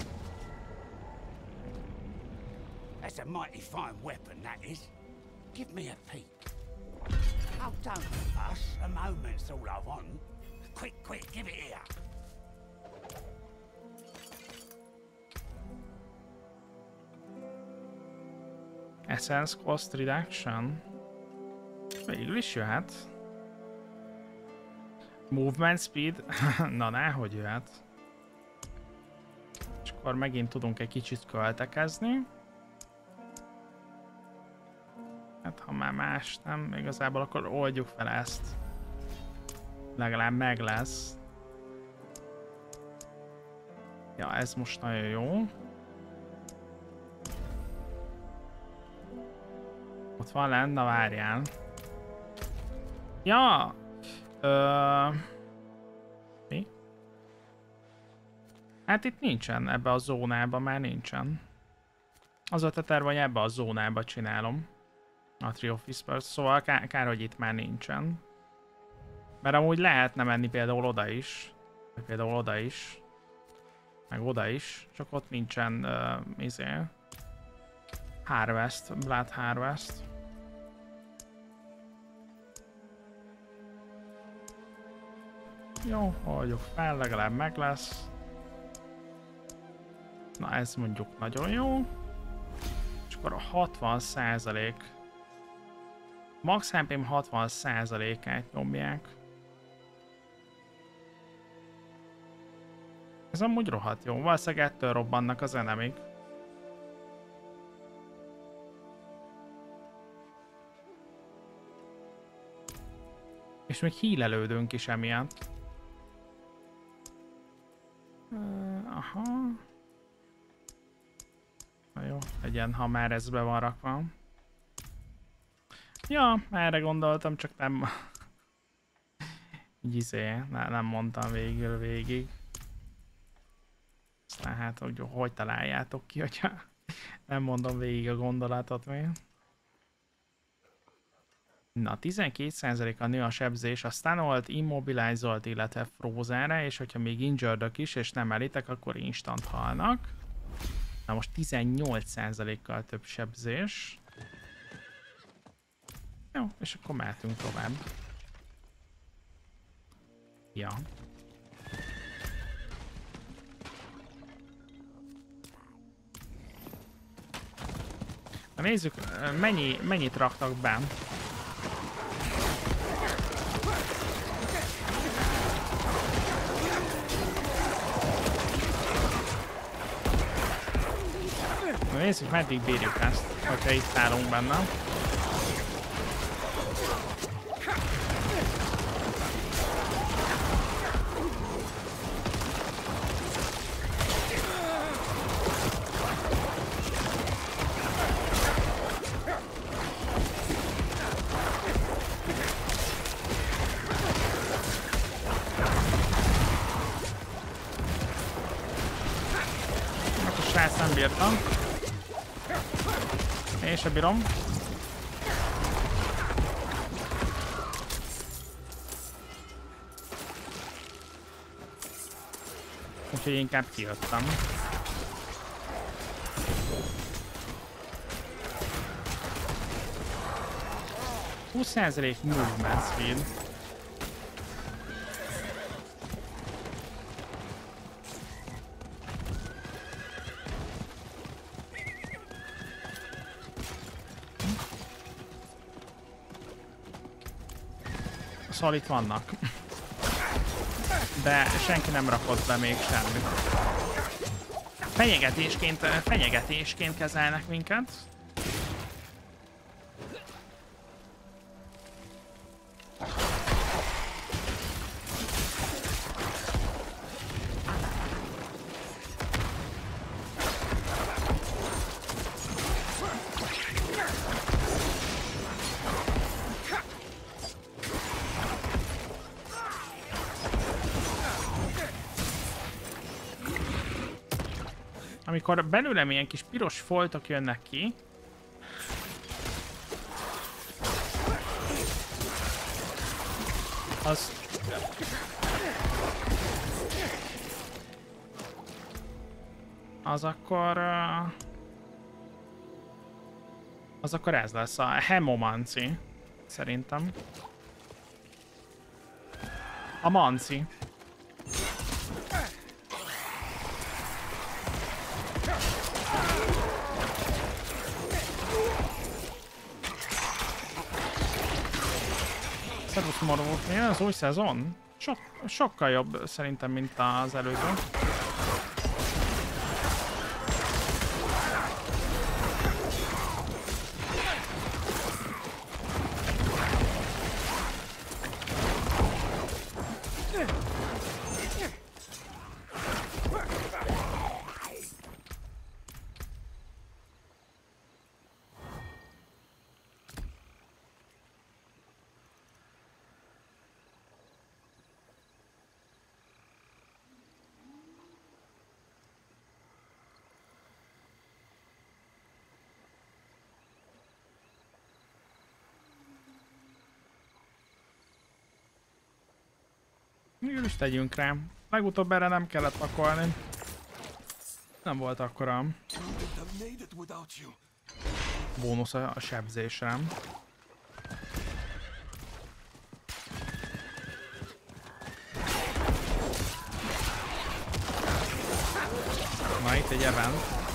That's a mighty fine weapon, that is. Give me a peek. Oh, don't fuss. A moment's all I want. Quick, quick, give it here. Essence Cost Reduction. Végül is jöhet. Movement Speed. Na, nehogy jöhet. És akkor megint tudunk egy kicsit költekezni. Hát ha már más nem, igazából akkor oldjuk fel ezt. Legalább meg lesz. Ja, ez most nagyon jó. Ott van lent, na várjál. Ja! Mi? Hát itt nincsen, ebbe a zónában már nincsen. Az a terv, hogy ebbe a zónába csinálom. A Tree of Whispers, szóval kár, hogy itt már nincsen. Mert amúgy lehetne menni például oda is. Vagy például oda is. Meg oda is. Csak ott nincsen Harvest, Blood Harvest. Jó, hagyjuk fel, legalább meg lesz. Na ez mondjuk nagyon jó. És akkor a 60%. Max HP-m 60%-át nyomják. Ez amúgy rohadt jó. Valószínűleg ettől robbannak az enemik. És még hílelődünk is emiatt. Aha. Na jó, legyen, ha már ez be van rakva. Ja, erre gondoltam, csak nem... nem mondtam végig. Aztán hát, hogy találjátok ki, hogyha nem mondom végig a gondolatot még. Na, 12%-a nő a sebzés, a stunolt, immobilizolt, illetve frozenre, és hogyha még injured-ök is, és nem elitek, akkor instant halnak. Na most 18%-kal több sebzés. Jó, és akkor mehetünk tovább. Ja. Na nézzük, mennyit raktak be. Na nézzük, meddig bírjuk ezt, hogyha itt állunk benne. Nem bírtam. Én se bírom. Úgyhogy inkább kijöttem. %20 movement speed. Szóval itt vannak. De senki nem rakott be még semmit. Fenyegetésként kezelnek minket. Amikor belőlem ilyen kis piros foltok jönnek ki, az akkor ez lesz a hemomanci, szerintem. A manci. Szervusz Moró, milyen az új szezon? Sokkal jobb szerintem, mint az előző. Mégis is tegyünk rá. Legutóbb erre nem kellett pakolni. Nem volt akkora bónusz a sebzésre. Na itt egy event.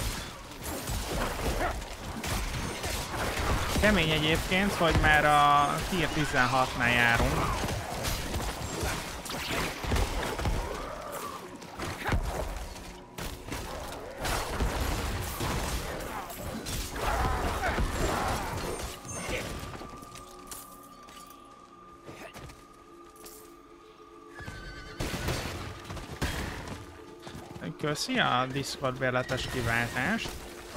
Kemény egyébként, hogy már a tier 16-nál járunk. Köszi a Discord bérletes kiváltást.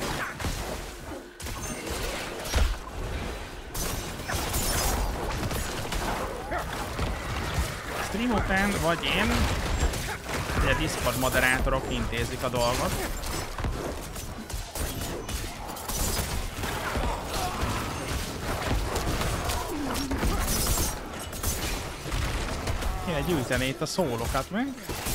Stream után vagy én, ugye Discord moderátorok intézik a dolgot. Kéne gyűjteni itt a szólokat meg.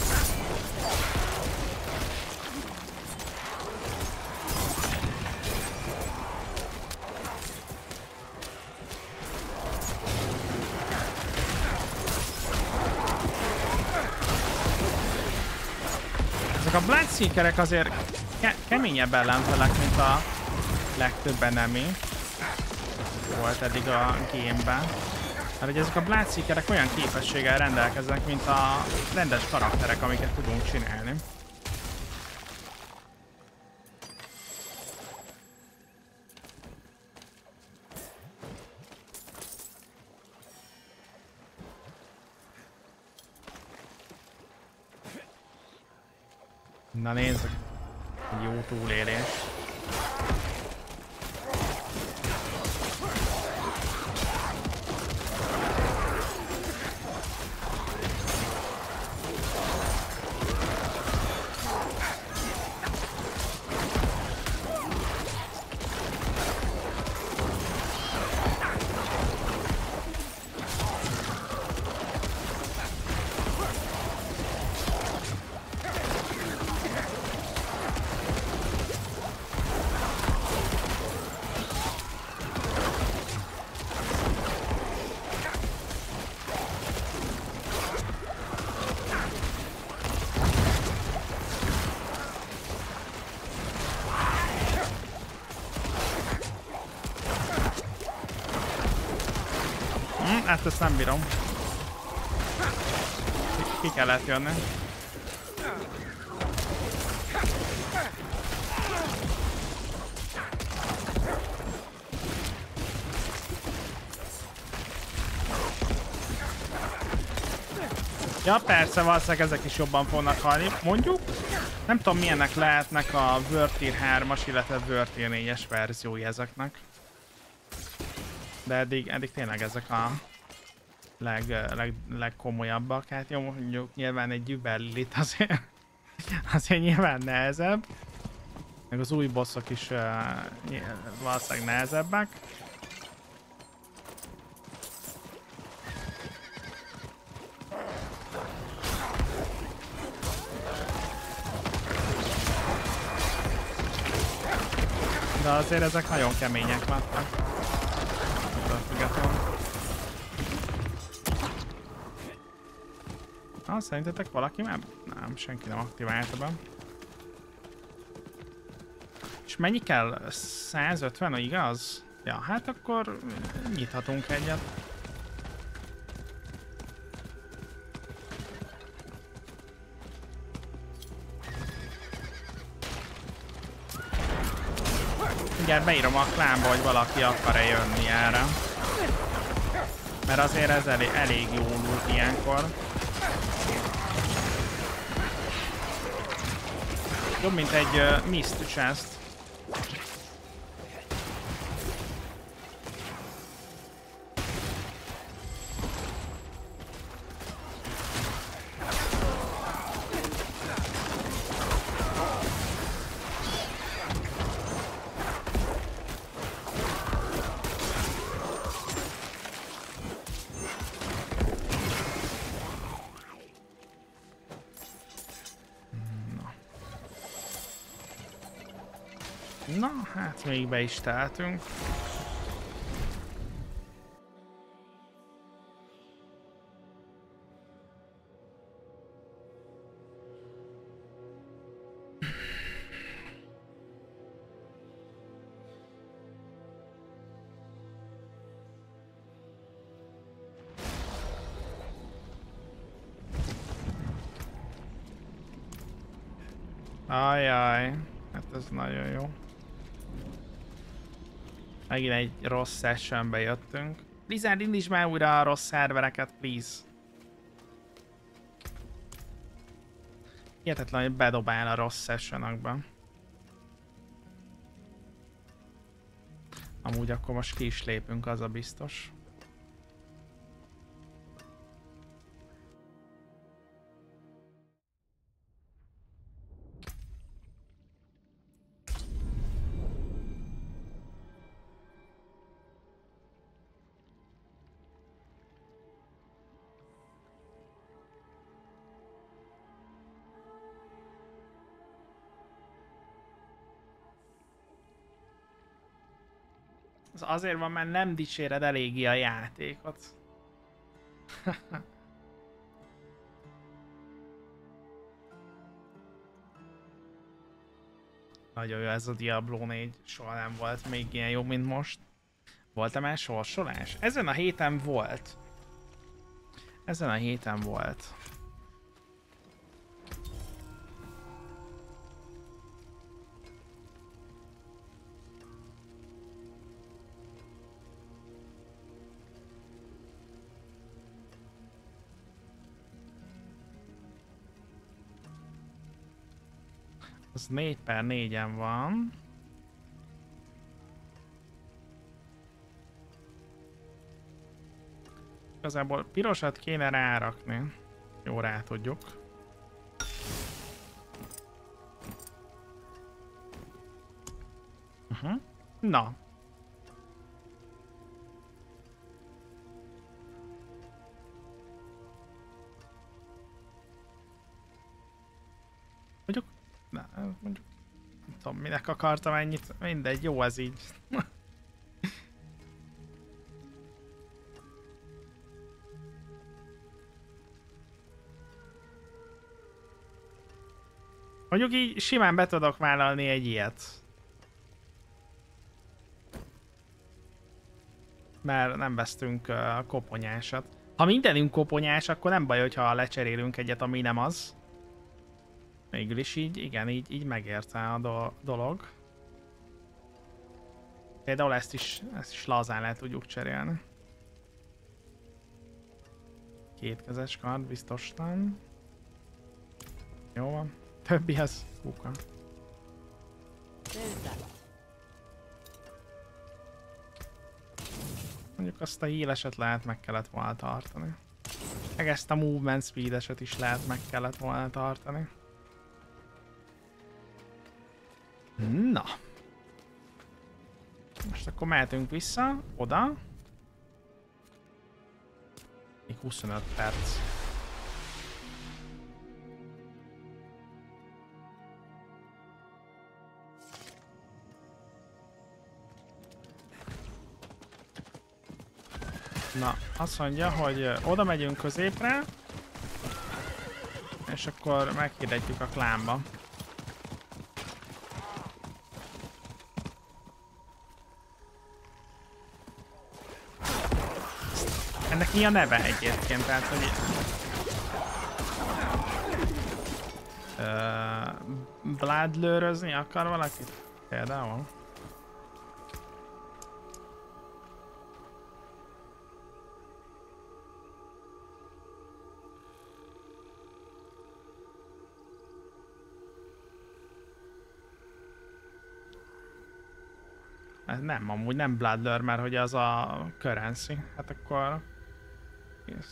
A Bloodseekerek azért keményebb ellenfelek, mint a legtöbb enemy volt eddig a game-ben. Mert ugye ezek a Bloodseekerek olyan képességgel rendelkeznek, mint a rendes karakterek, amiket tudunk csinálni. Na nézzük, egy jó túlélés. Hát ezt nem bírom. Ki kellett jönni. Ja persze, valószínűleg ezek is jobban fognak halni. Mondjuk, nem tudom milyenek lehetnek a World Tier 3-as, illetve World Tier 4-es verziói ezeknek. De eddig tényleg ezek a legkomolyabbak. Hát jó, mondjuk nyilván egy Überlit azért nyilván nehezebb. Meg az új bosszok is valószínűleg nehezebbek. De azért ezek nagyon kemények lettek. Szerintetek valaki már? Nem, senki nem aktiválta be. És mennyi kell? 150, igaz? Ja, hát akkor nyithatunk egyet. Mindjárt beírom a klánba, hogy valaki akar-e jönni erre. Mert azért ez elég jó loot ilyenkor. Jobb, mint egy mist chest. Na, hát még be is teltünk. Ajaj, hát ez nagyon jó. Megint egy rossz sessionbe jöttünk. Blizzard, indíts már újra a rossz szervereket, please. Hihetetlen, hogy bedobál a rossz sessionokba. Amúgy akkor most ki is lépünk, az a biztos. Az azért van, mert nem dicséred eléggé a játékot. Nagyon jó ez a Diablo 4, soha nem volt még ilyen jó, mint most. Volt-e már sorsolás? Ezen a héten volt. Ezen a héten volt. Az 4/4-en van. Igazából pirosat kéne rárakni. Jó, rá tudjuk. Na. Mondjuk, nem tudom, minek akartam ennyit, mindegy, jó ez így. Mondjuk így simán be tudok vállalni egy ilyet. Mert nem vesztünk koponyásat. Ha mindenünk koponyás, akkor nem baj, hogyha lecserélünk egyet, ami nem az. Végül is így, igen, így megérte a dolog. Például ezt is lazán le tudjuk cserélni. Kétkezes kard, biztos nem. Jó van. Többi az kuka. Mondjuk azt a heal-eset lehet meg kellett volna tartani. Meg ezt a movement speed-eset is lehet meg kellett volna tartani. Na. Most akkor mehetünk vissza, oda. Még 25 perc. Na, azt mondja, hogy oda megyünk középre, és akkor meghirdetjük a klánba. Ennek mi a neve egyébként? Tehát, hogy... Bloodlőrözni akar valakit? Például? Nem, amúgy nem Bloodlure, mert hogy az a currency. Hát akkor... Yes.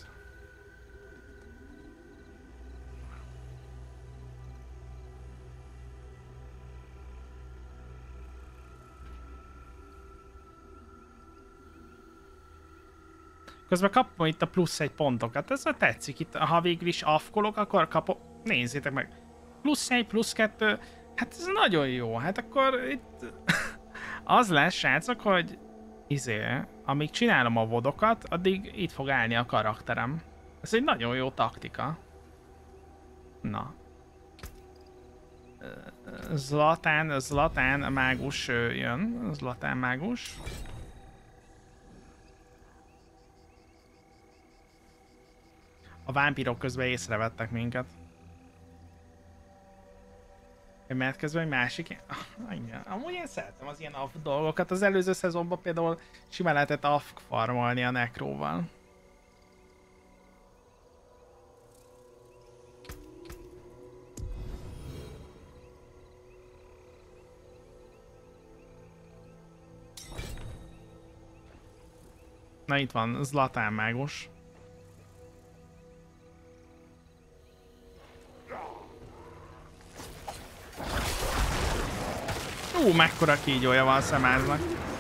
Közben kapom itt a plusz 1 pontokat, ez tetszik itt, ha végül is afkolok, akkor kapom, nézzétek meg, plusz 1, plusz 2, hát ez nagyon jó, hát akkor itt az lesz, srácok, hogy amíg csinálom a vodokat, addig itt fog állni a karakterem. Ez egy nagyon jó taktika. Na. Zlatán mágus jön, Zlatán mágus. A vámpírok közben észrevettek minket. Mert közben egy másik... Igen. Amúgy én szeretem az ilyen AFK dolgokat. Az előző szezonban például simán lehetett AFK farmolni a Necróval. Na itt van Zlatán mágus. Mekkora kígyója van a szemáznak.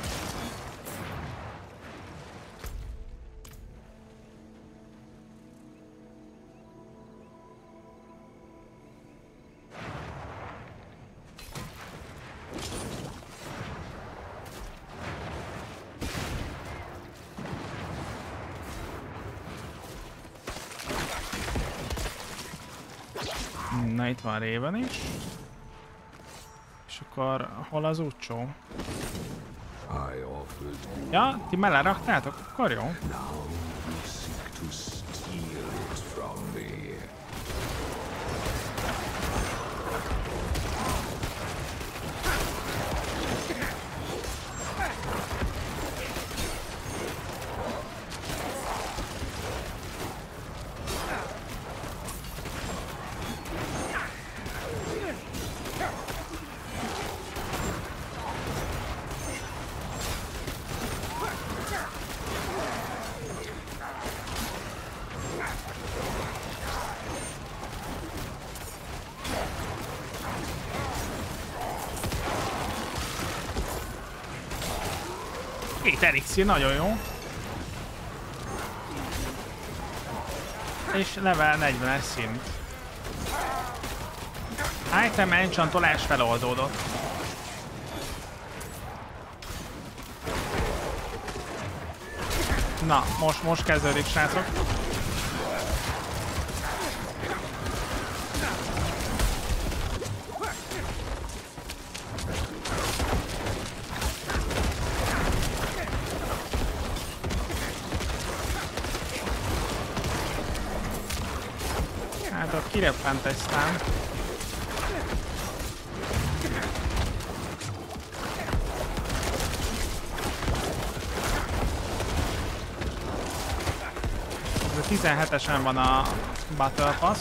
Na itt van Raven is. És akkor hol az Ucsó? Ja, ti mellé raktátok? Akkor jó. Két elixir, nagyon jó. És level 40-es szint. Item enchantolás feloldódott. Na, most kezdődik, srácok. Hát ott kireppent egy szám. Ez a 17-esen van a Battle Pass.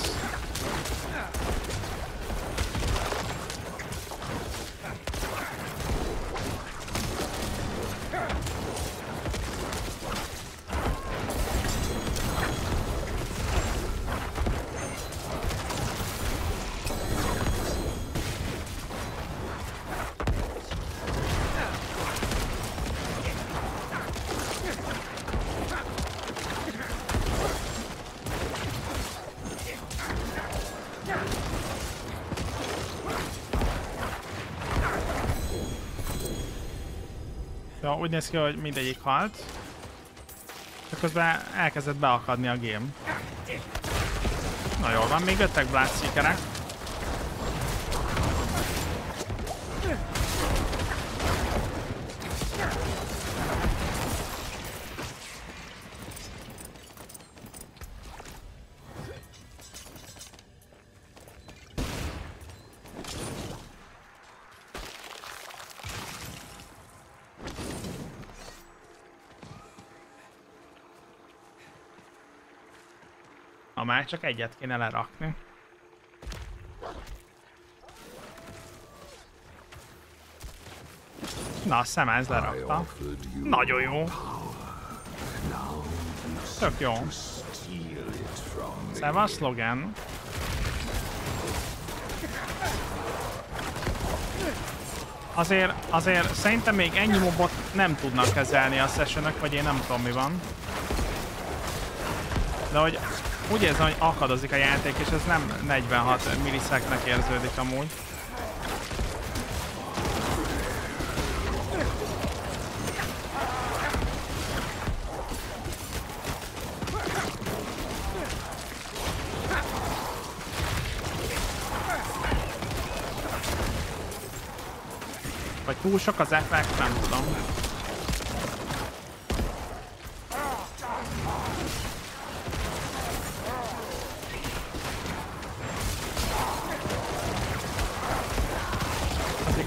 Jó, úgy néz ki, hogy mindegyik halt. Csak közben elkezdett beakadni a game. Na jól van, még jöttek Bloodseekerek. Már csak egyet kéne lerakni. Na, a szemáz lerakta. Nagyon jó. Tök jó. Szevasz, Logan. Azért szerintem még ennyi mobot nem tudnak kezelni a sessionök, vagy én nem tudom mi van. De hogy úgy érzem, hogy akadozik a játék, és ez nem 46 milliseknek érződik amúgy. Vagy túl sok az effekt, nem tudom.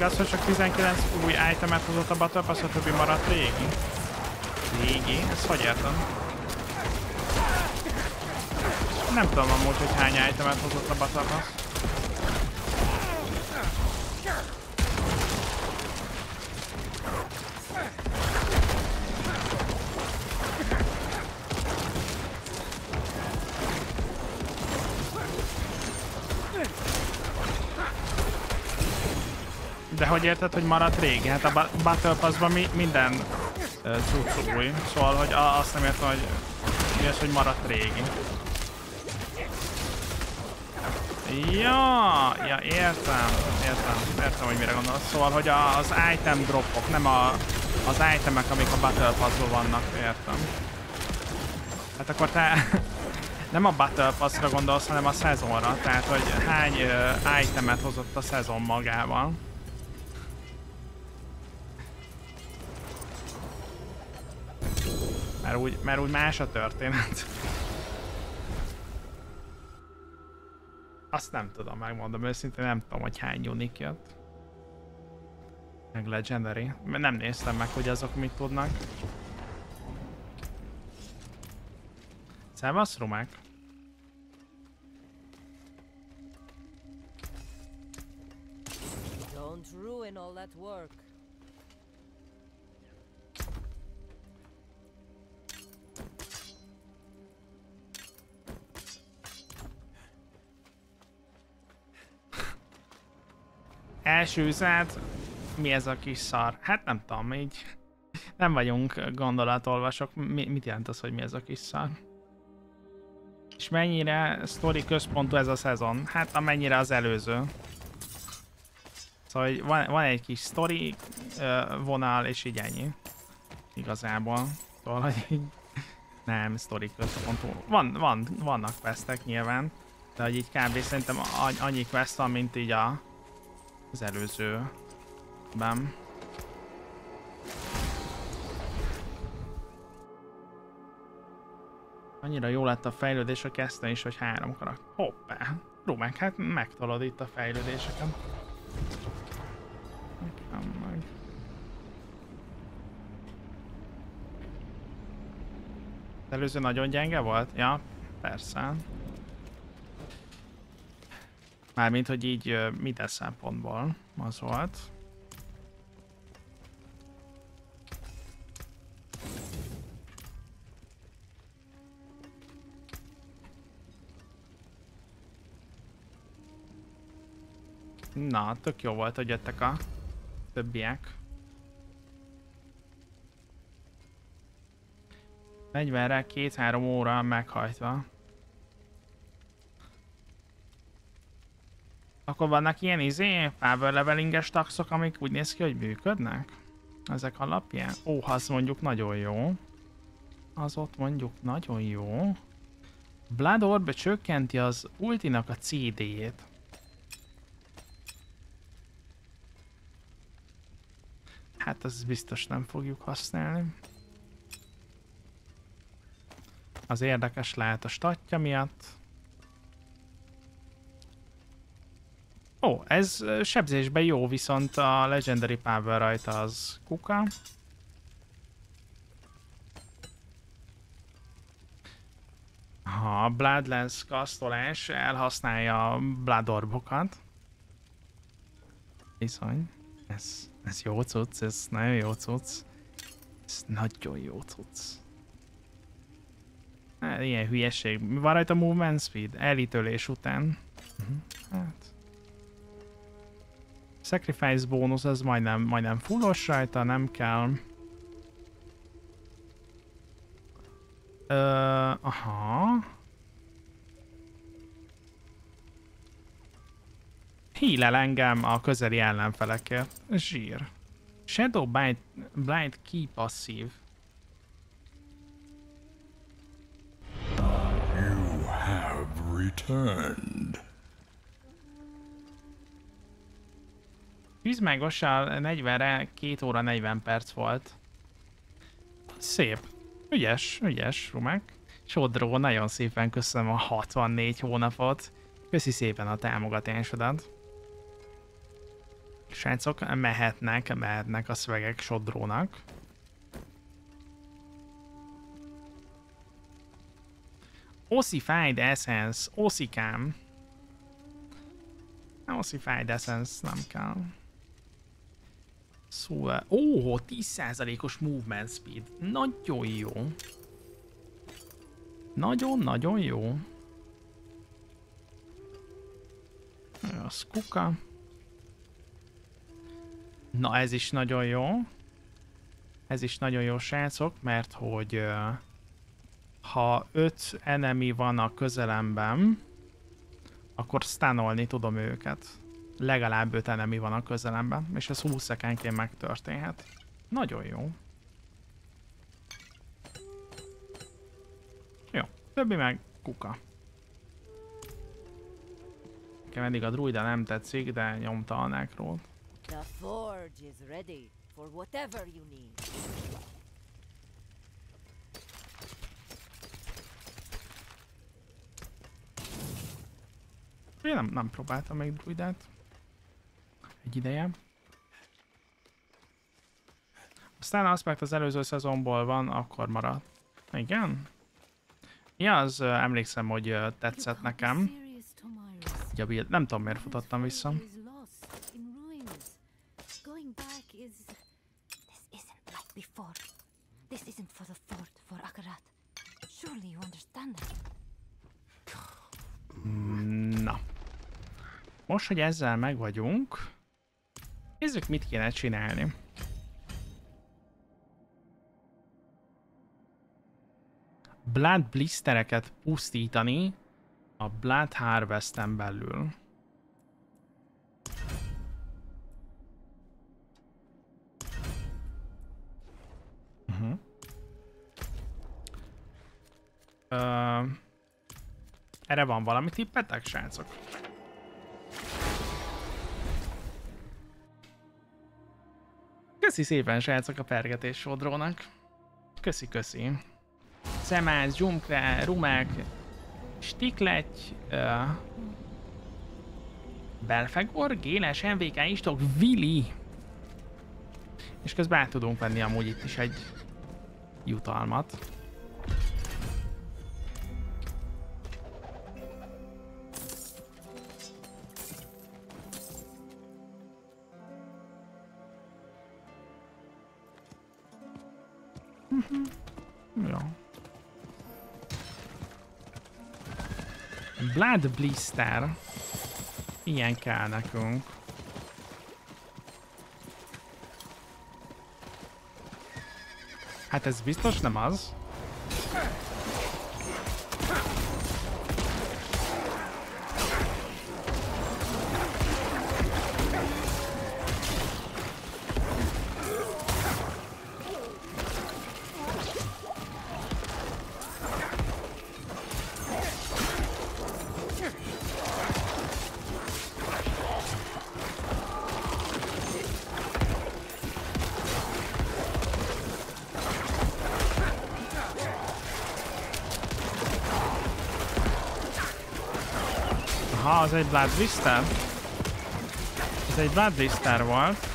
igaz, hogy csak 19 új itemet hozott a Battle Pass, a többi maradt régi? Régi? Ezt hogy értem? Nem tudom amúgy, hogy hány itemet hozott a Battle Pass. De hogy érted, hogy maradt régi? Hát a Battle Pass-ban minden cucc új. Szóval, hogy azt nem értem, hogy mi az, hogy maradt régi. Ja, értem, hogy mire gondolsz. Szóval, hogy az item dropok, nem az itemek, amik a Battle Pass-ban vannak, értem. Hát akkor te nem a Battle Pass-ra gondolsz, hanem a szezonra, tehát hogy hány itemet hozott a szezon magával. Mert úgy más a történet. Azt nem tudom, megmondom őszintén, nem tudom, hogy hány unique jött. Meg legendary. Nem néztem meg, hogy azok mit tudnak. Szevasz, Rumek! Don't ruin all that work. Első üzenet, mi ez a kis szar? Hát nem tudom, így nem vagyunk gondolatolvasok. Mit jelent az, hogy mi ez a kis szar? És mennyire sztori központú ez a szezon? Hát amennyire az előző. Szóval van egy kis sztori vonal, és így ennyi. Igazából. Szóval, hogy így nem sztori központú. Vannak questek nyilván, de hogy így kb. Szerintem annyi quest van, mint így az előzőben. Annyira jó lett a fejlődés a kezdten is, hogy 3 karakter. Hoppá! Rumek, hát megtolod itt a fejlődéseket. Nekem meg. Az előző nagyon gyenge volt? Ja, persze. Mármint, hogy így minden szempontból az volt. Na, tök jó volt, hogy jöttek a többiek. 40-re 2-3 óra meghajtva. Akkor vannak ilyen power levelinges taxok, amik úgy néz ki, hogy működnek? Ezek alapján? Ó, az mondjuk nagyon jó. Az ott mondjuk nagyon jó. Blood Orb csökkenti az ultinak a CD-jét. Hát azt biztos nem fogjuk használni. Az érdekes lehet a statja miatt. Ó, ez sebzésben jó, viszont a Legendary Power rajta az kuka. Ha a Bloodlance kasztolás elhasználja a Blood Orbokat. Bizony, ez jó cucc, ez nagyon jó cucc. Ez nagyon jó cucc. Hát, ilyen hülyeség. Mi van rajta movement speed? Elítölés után. Hát. Sacrifice bónusz az majdnem fullos rajta, nem kell. Aha. Heal-el engem a közeli ellenfelekért. Zsír. Shadow Blight Key passzív. You have returned. Tűzmágossal 40-re 2 óra 40 perc volt. Szép. Ügyes, Rumek. Sodró, nagyon szépen köszönöm a 64 hónapot. Köszi szépen a támogatásodat. Srácok, mehetnek a szövegek sodrónak. Ossified Essence, Osszikám. Ossified Essence nem kell. Szóval, 10%-os movement speed. Nagyon jó. Nagyon-nagyon jó. Az kuka. Na, ez is nagyon jó. Ez is nagyon jó, srácok, mert hogy ha 5 enemy van a közelemben, akkor stunolni tudom őket. Legalább 5 enemy van a közelemben, és ez 20 szekánként megtörténhet. Nagyon jó. Jó, többi meg kuka. Nekem eddig a druida nem tetszik, de nyomta a nekrót. The forge is ready for whatever you need. Én nem próbáltam még druidát. Egy ideje. Aztán Aspect az előző szezonból van, akkor maradt. Igen? Ja, az emlékszem, hogy tetszett nekem. Ugye a build, nem tudom miért futottam vissza. Na. Most, hogy ezzel meg vagyunk, nézzük, mit kéne csinálni. Blood blistereket pusztítani a Blood Harvesten belül. Erre van valami tippetek, srácok? Köszi szépen, srácok, a pergetés sodrónak. Köszi. Szemász, Dzsumkrá, Rumák, Stikletty, Belfegor, Géles, MVK, Istok, Vili. És közben át tudunk venni amúgy itt is egy jutalmat. Jó. Blood Blister. Ilyen kell nekünk. Hát ez biztos nem az. Aha, az egy Blood Blister? Ez egy Blood Blister volt.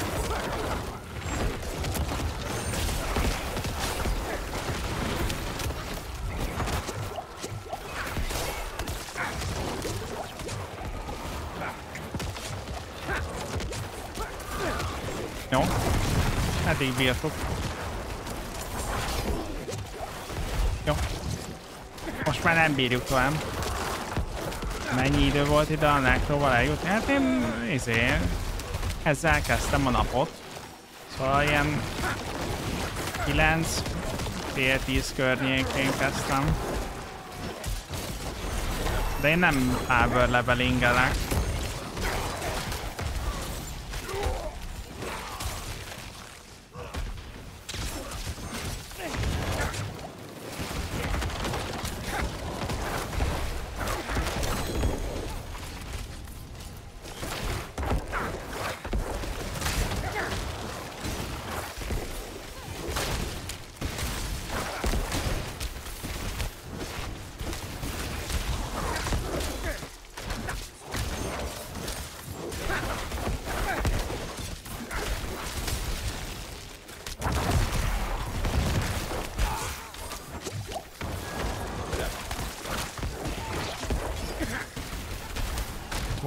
Jó. Eddig bírtuk. Jó. Most már nem bírjuk tovább. Mennyi idő volt ide a nekróval eljutni? Hát én ezzel kezdtem a napot. Szóval ilyen 9, fél 10 környékén kezdtem. De én nem power levelingelek.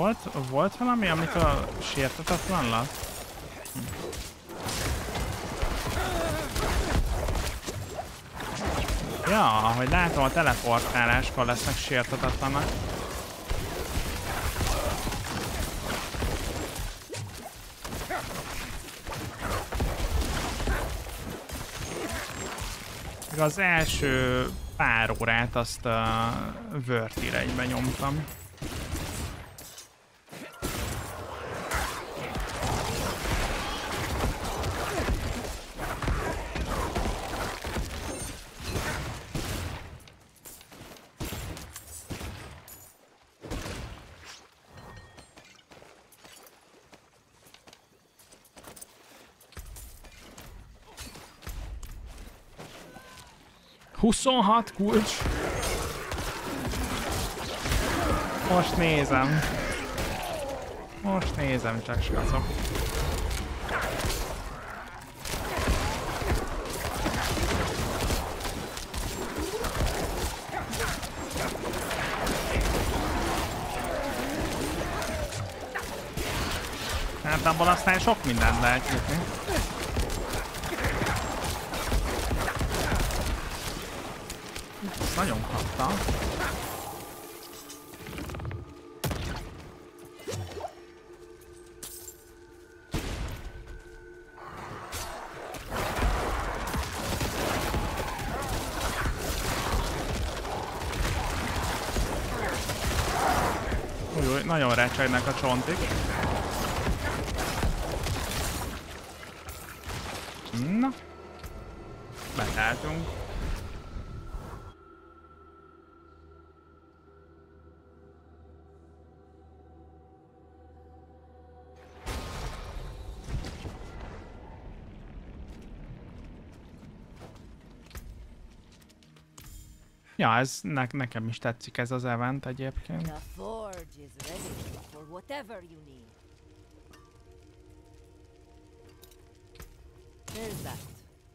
Volt valami, amit a sértetetlen lett? Ja, ahogy látom, a teleportáláskor lesznek sértetetlenek. Az első pár órát azt a Word irányba nyomtam. Huszonhat kulcs. Most nézem. Csak skacok. Hát abból aztán sok mindent lehet jutni. Nagyon kapta. Új, nagyon recsegnek a csontik. Na. Betálltunk. Ja, ez nekem is tetszik ez az event egyébként. The forge is ready for whatever you need. There's that.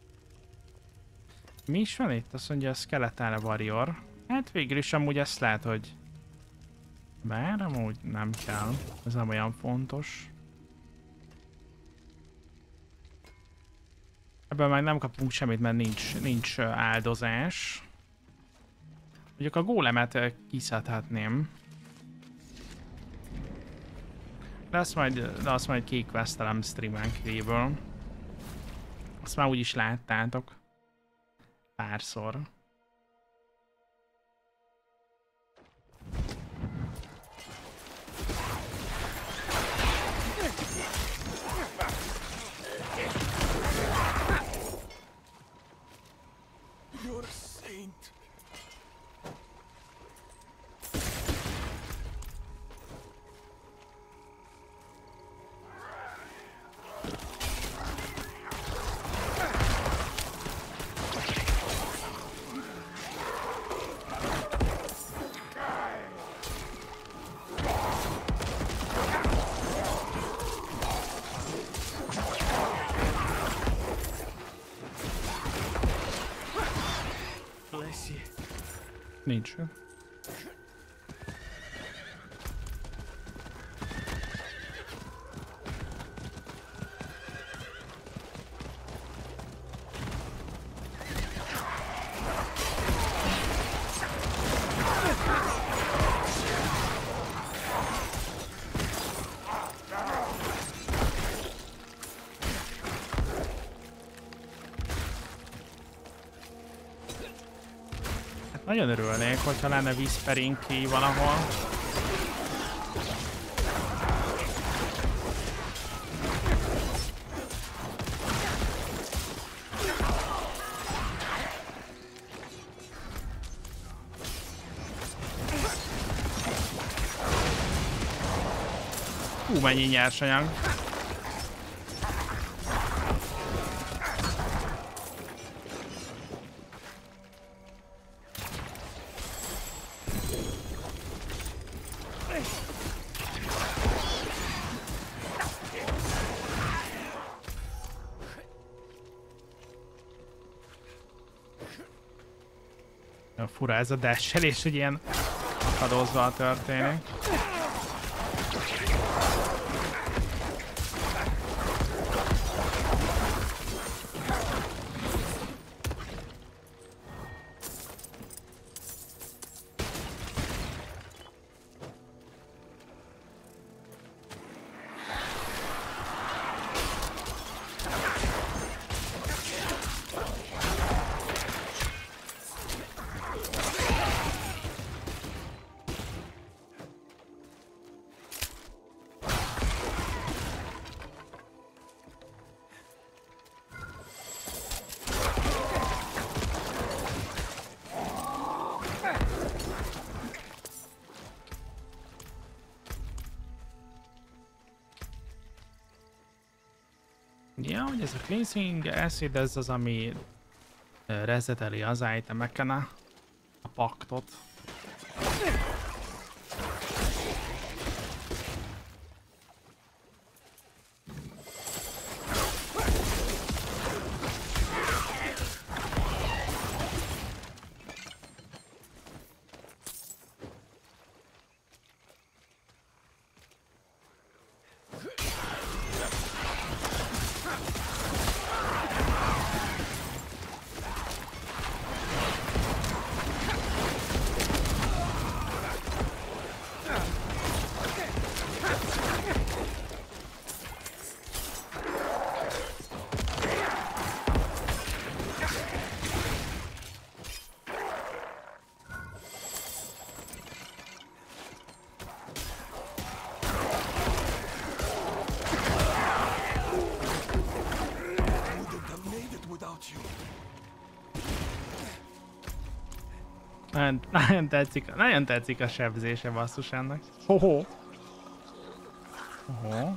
Mi is van itt? Azt mondja, a Skeleton Warrior. Hát végül is amúgy ezt lehet, hogy... Bár amúgy nem kell. Ez nem olyan fontos. Ebből meg nem kapunk semmit, mert nincs áldozás. Mondjuk a gólemet kiszedhetném. De azt majd kiquestelem streamen kívül. Azt már úgyis láttátok. Párszor. You're a saint. Nincs. Nagyon örülnék, hogyha lenne Whispering Key valahol. Mennyi nyersanyag. Fura ez a dash-elés, hogy ilyen akadozva történik. Ja, hogy ez a cleansing acid, ez az, ami reseteli az itemeken a paktot. Nagyon tetszik a sebzése basszus ennek. Hoho! Hoho!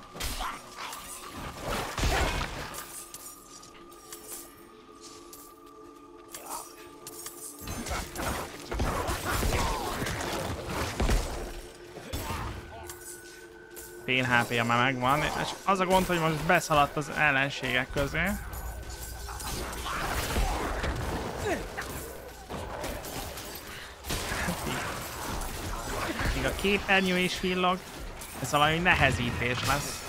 Fél HP-ja már megvan, és az a gond, hogy most beszaladt az ellenségek közé. A képernyő is villog, ez valami nehezítés lesz.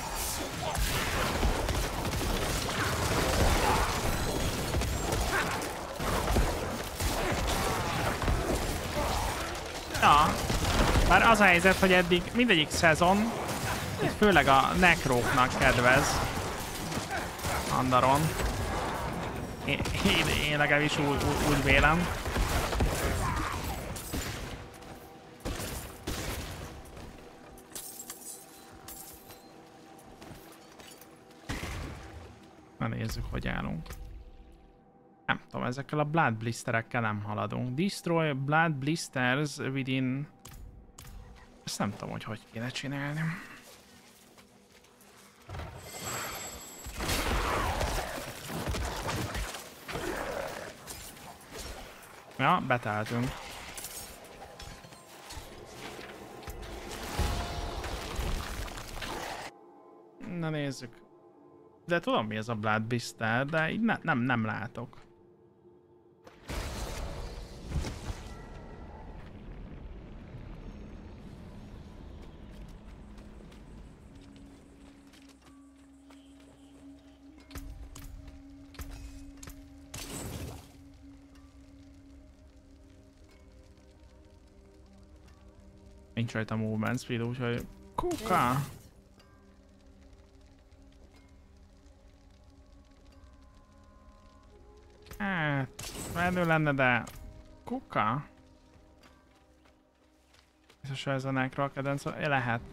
Ja, bár az a helyzet, hogy eddig mindegyik szezon, itt főleg a nekróknak kedvez Andaron. Én legalábbis úgy vélem. Na nézzük, hogy állunk. Nem tudom, ezekkel a Blood Blisterekkel nem haladunk. Destroy Blood Blisters within... Ezt nem tudom, hogy kéne csinálni. Ja, beteltünk. Na nézzük. De tudom, mi ez a Blood Blister, de így nem látok. Nincs rajta movement speed, úgyhogy kuka! Hát, menő lenne, de kuka? És ez a Necro Cadence, lehet.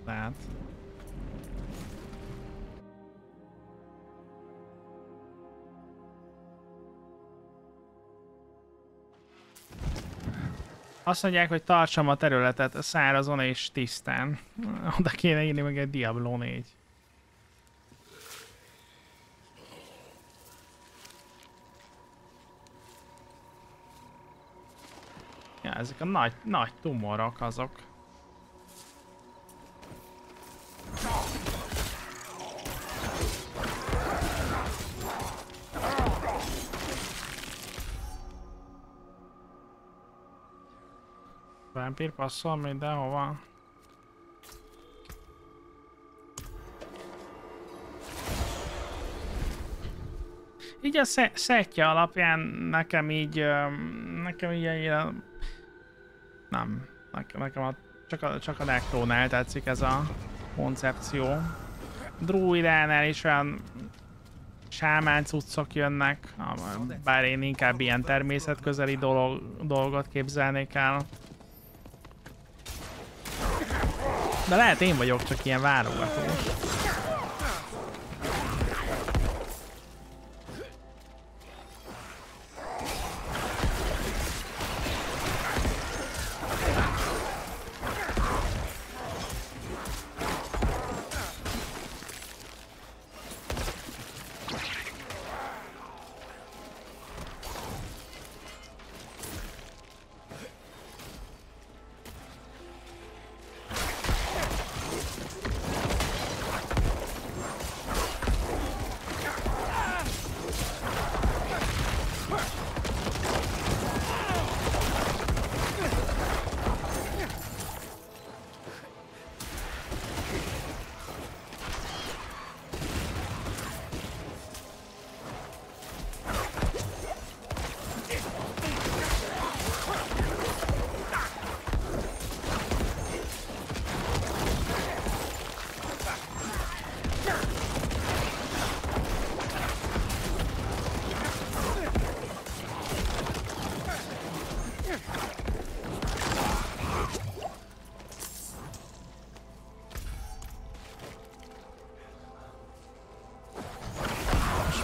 Azt mondják, hogy tartsam a területet szárazon és tisztán. Oda kéne írni meg egy Diablo 4. Ja, ezek a nagy tumorok azok. Vámpír passzol mindenhova. Így a szettje alapján nekem így nem, nekem csak a Necrónál tetszik ez a koncepció. Druidánál is olyan sámán cuccok jönnek, bár én inkább ilyen természetközeli dolgot képzelnék el. De lehet én vagyok csak ilyen válogatós.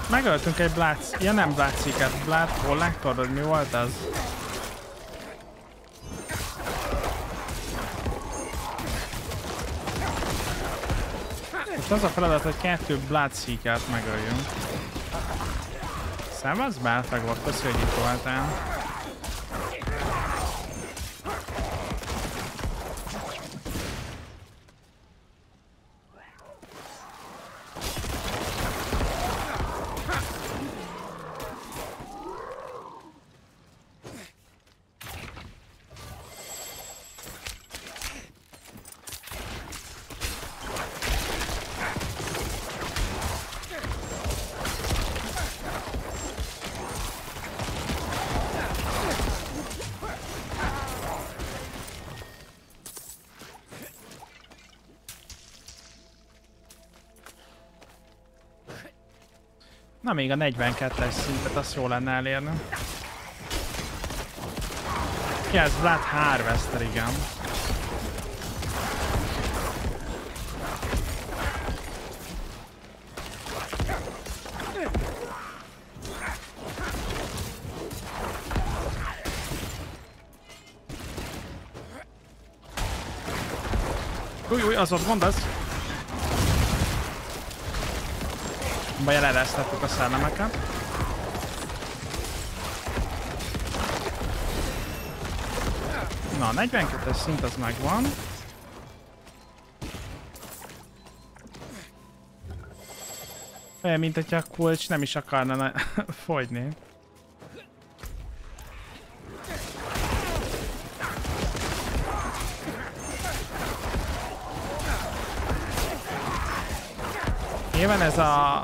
Megöltünk egy Blood... Ja nem Blood Seeker, Blood Collector, vagy mi volt az? Most az a feladat, hogy 2 Blood Seekert megöljünk. Szevasz, Belfegor, köszi, hogy itt voltál. Na még a 42-es szintet, azt jó lenne elérni. Ja, ez Blood Harvester, igen. Új, az ott mondasz? Baj, eleresztettük a szellemeket. Na, a 42-es szint az megvan. Olyan, mint hogyha a kulcs nem is akarna fogyni. Nyilván ez a...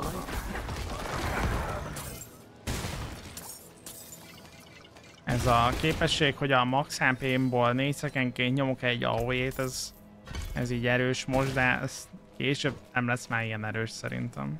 Ez a képesség, hogy a max HP-mból 4 szekenként nyomok egy AOE-t, ez így erős most, de ez később nem lesz már ilyen erős szerintem.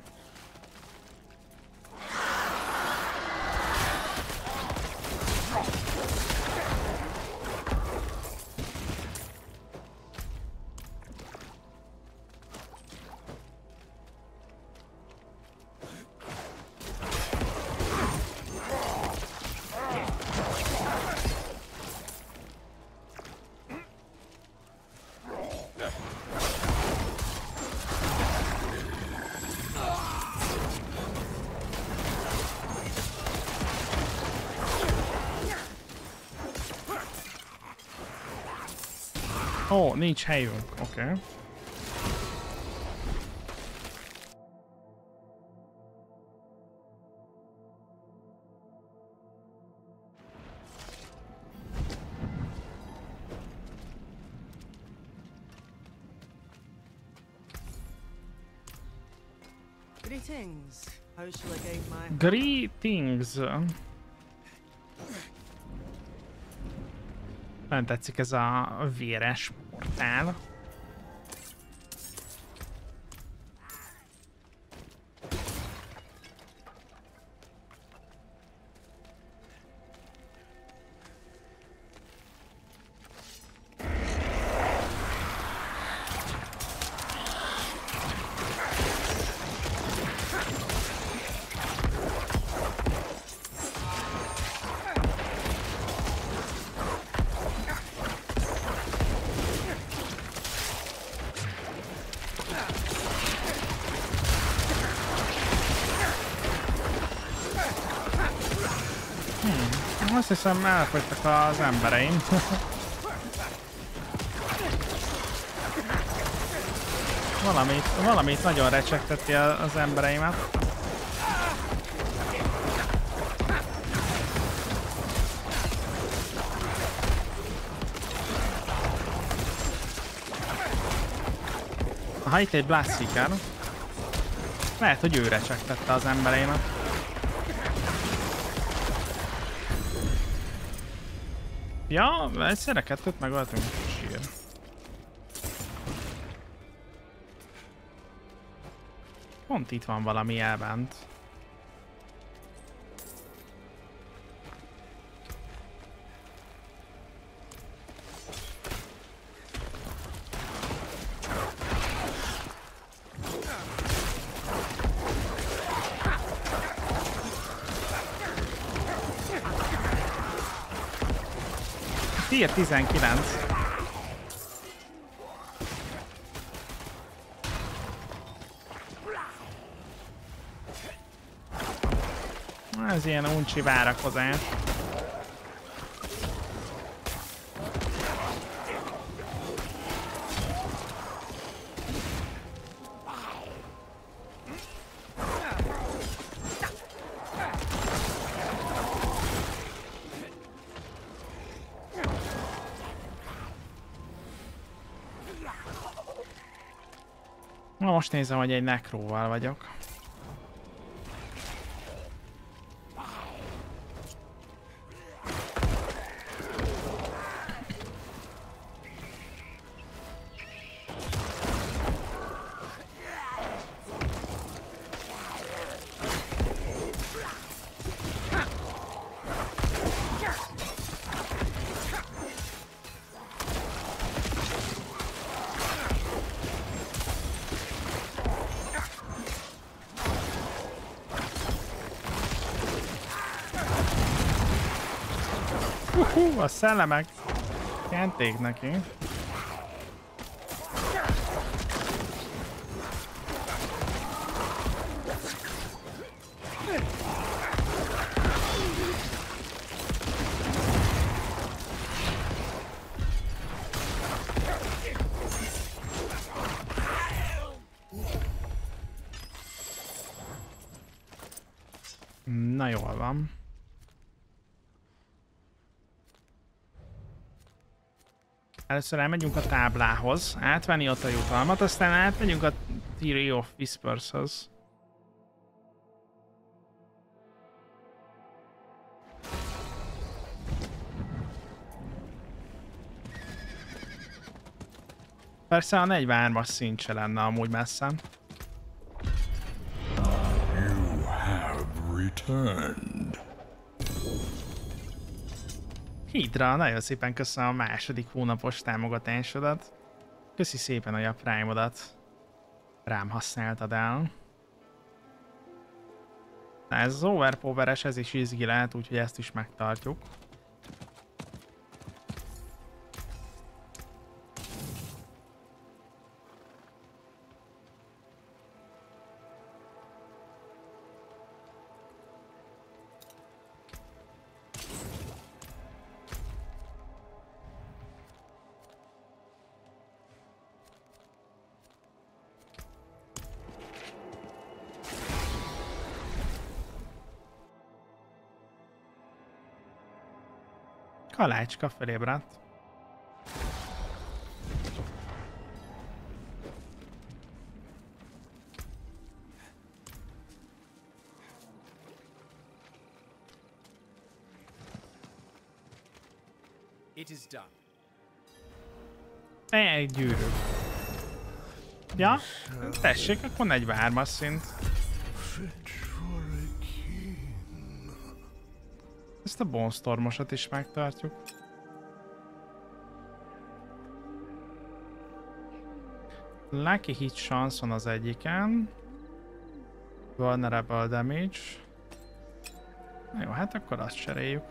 Ó, nincs helyünk, oké. Okay. Greetings. How shall I gain my... Greetings. Nem tetszik ez a véres portál. Azt hiszem elfogytak az embereim. valamit nagyon recsegteti az embereimet. Ha itt egy Blood Seeker, lehet, hogy ő recsegtette az embereimet. Ja, egyszerre 2-t megöltünk. Sír. Pont itt van valami elbent. Tier 19. Ez ilyen uncsi várakozás. Na most nézem, hogy egy nekróval vagyok. A szellemek kenték neki. Na jól van. Először elmegyünk a táblához, átvenni ott a jutalmat, aztán átmegyünk a Theory of Whispers-hoz. Persze a 43-as szint se lenne amúgy messze. You have returned. Hidra, nagyon szépen köszönöm a második hónapos támogatásodat. Köszi szépen, hogy a Prime-odat rám használtad el. Na, ez az overpoweres, ez is izgi lehet, úgyhogy ezt is megtartjuk. Kalácska felébredt. It is done. Egy gyűrű. Ja, tessék, akkor 43-as szint. Ezt a Bonestormosat is megtartjuk. Lucky hit chance van az egyiken. Vulnerable damage. Jó, hát akkor azt cseréljük.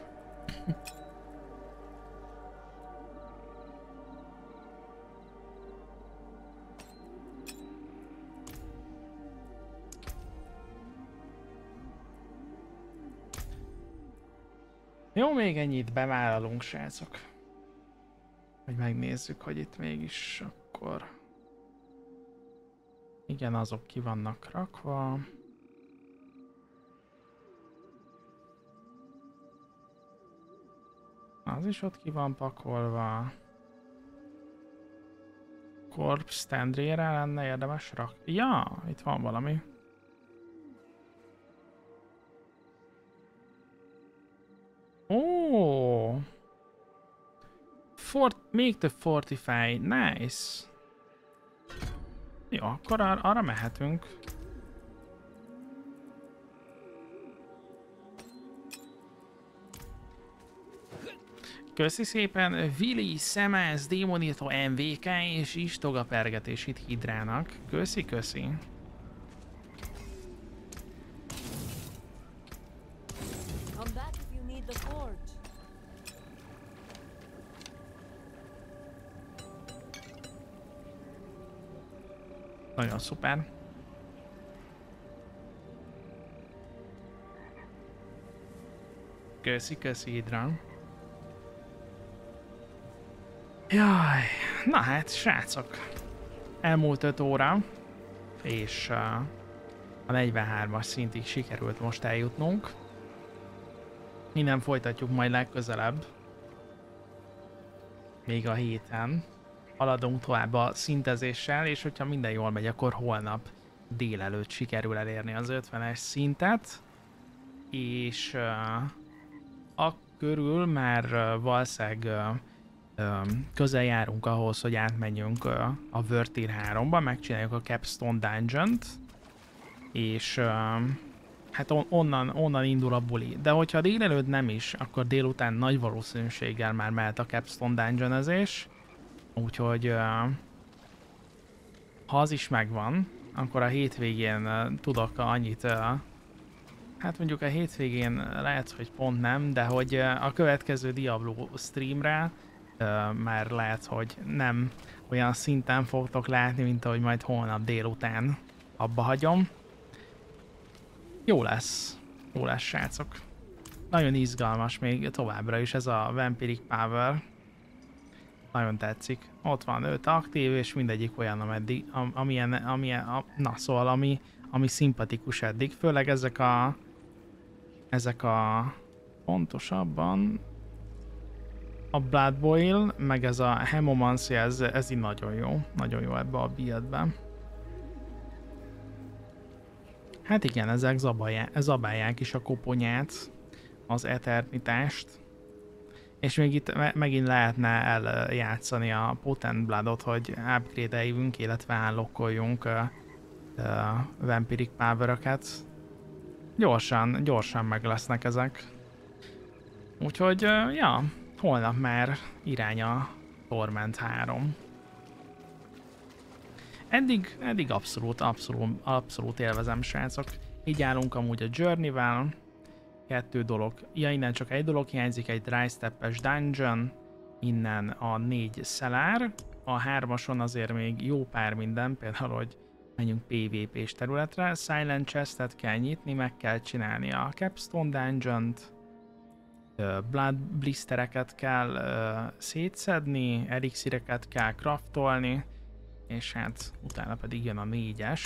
Jó, még ennyit bevállalunk, srácok. Hogy megnézzük, hogy itt mégis akkor... Igen, azok ki vannak rakva. Az is ott ki van pakolva. Corpse standrére lenne érdemes rak... Ja, itt van valami. Oh! Make the fortify. Nice. Jó, akkor arra mehetünk. Köszi szépen Willy, Szemász, Démonírtó, MVK és Istoga pergetés itt Hidrának. Köszi, köszi. Nagyon szuper. Köszi, Idra. Jaj, na hát, srácok. Elmúlt 5 óra, és a 43-as szintig sikerült most eljutnunk. Innen folytatjuk majd legközelebb. Még a héten. Haladunk tovább a szintezéssel, és hogyha minden jól megy, akkor holnap délelőtt sikerül elérni az 50-es szintet. És körül már valószínűleg közel járunk ahhoz, hogy átmenjünk a World Tier 3-ba, megcsináljuk a Capstone Dungeon-t, és hát onnan indul a buli. De hogyha délelőtt nem is, akkor délután nagy valószínűséggel már mehet a Capstone Dungeon-ezés, úgyhogy ha az is megvan, akkor a hétvégén tudok annyit. Hát mondjuk a hétvégén lehet, hogy pont nem, de hogy a következő Diablo streamre már lehet, hogy nem olyan szinten fogtok látni, mint ahogy majd holnap délután abba hagyom. Jó lesz, srácok. Nagyon izgalmas még továbbra is ez a Vampiric Power. Nagyon tetszik. Ott van 5 aktív, és mindegyik olyan, szóval ami szimpatikus eddig. Főleg ezek a pontosabban a Blood Boil, meg ez a Hemomancy, ez így nagyon jó ebbe a buildben. Hát igen, ezek zabálják is a koponyát, az eternitást. És még itt megint lehetne eljátszani a Potent Bloodot, hogy upgrade-eljünk, illetve unlockoljunk Vampiric Power-öket. Gyorsan meg lesznek ezek. Úgyhogy, ja, holnap már irány a Torment 3. Eddig abszolút élvezem, srácok. Így állunk amúgy a Journey-vel. 2 dolog. Ja, innen csak egy dolog hiányzik, egy Dry Step-es dungeon. Innen a 4 szelár. A 3-ason azért még jó pár minden, például, hogy menjünk PvP-s területre. Silent Chest-et kell nyitni, meg kell csinálni a Capstone Dungeon-t. Blood blistereket kell szétszedni, elixireket kell craftolni, és hát utána pedig jön a 4-es.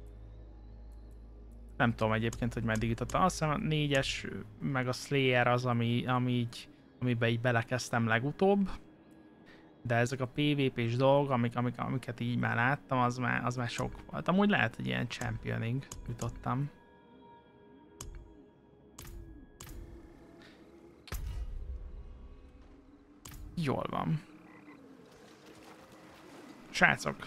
Nem tudom egyébként, hogy meddig jutottam. Azt hiszem a 4-es meg a Slayer az, amiben így belekezdtem legutóbb. De ezek a PvP-s dolgok, amiket így már láttam, az már sok volt. Amúgy lehet, hogy ilyen championig jutottam. Jól van. Srácok!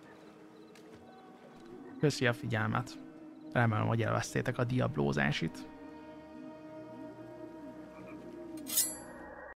Köszi a figyelmet. Remélem, hogy élveztétek a diablózásit.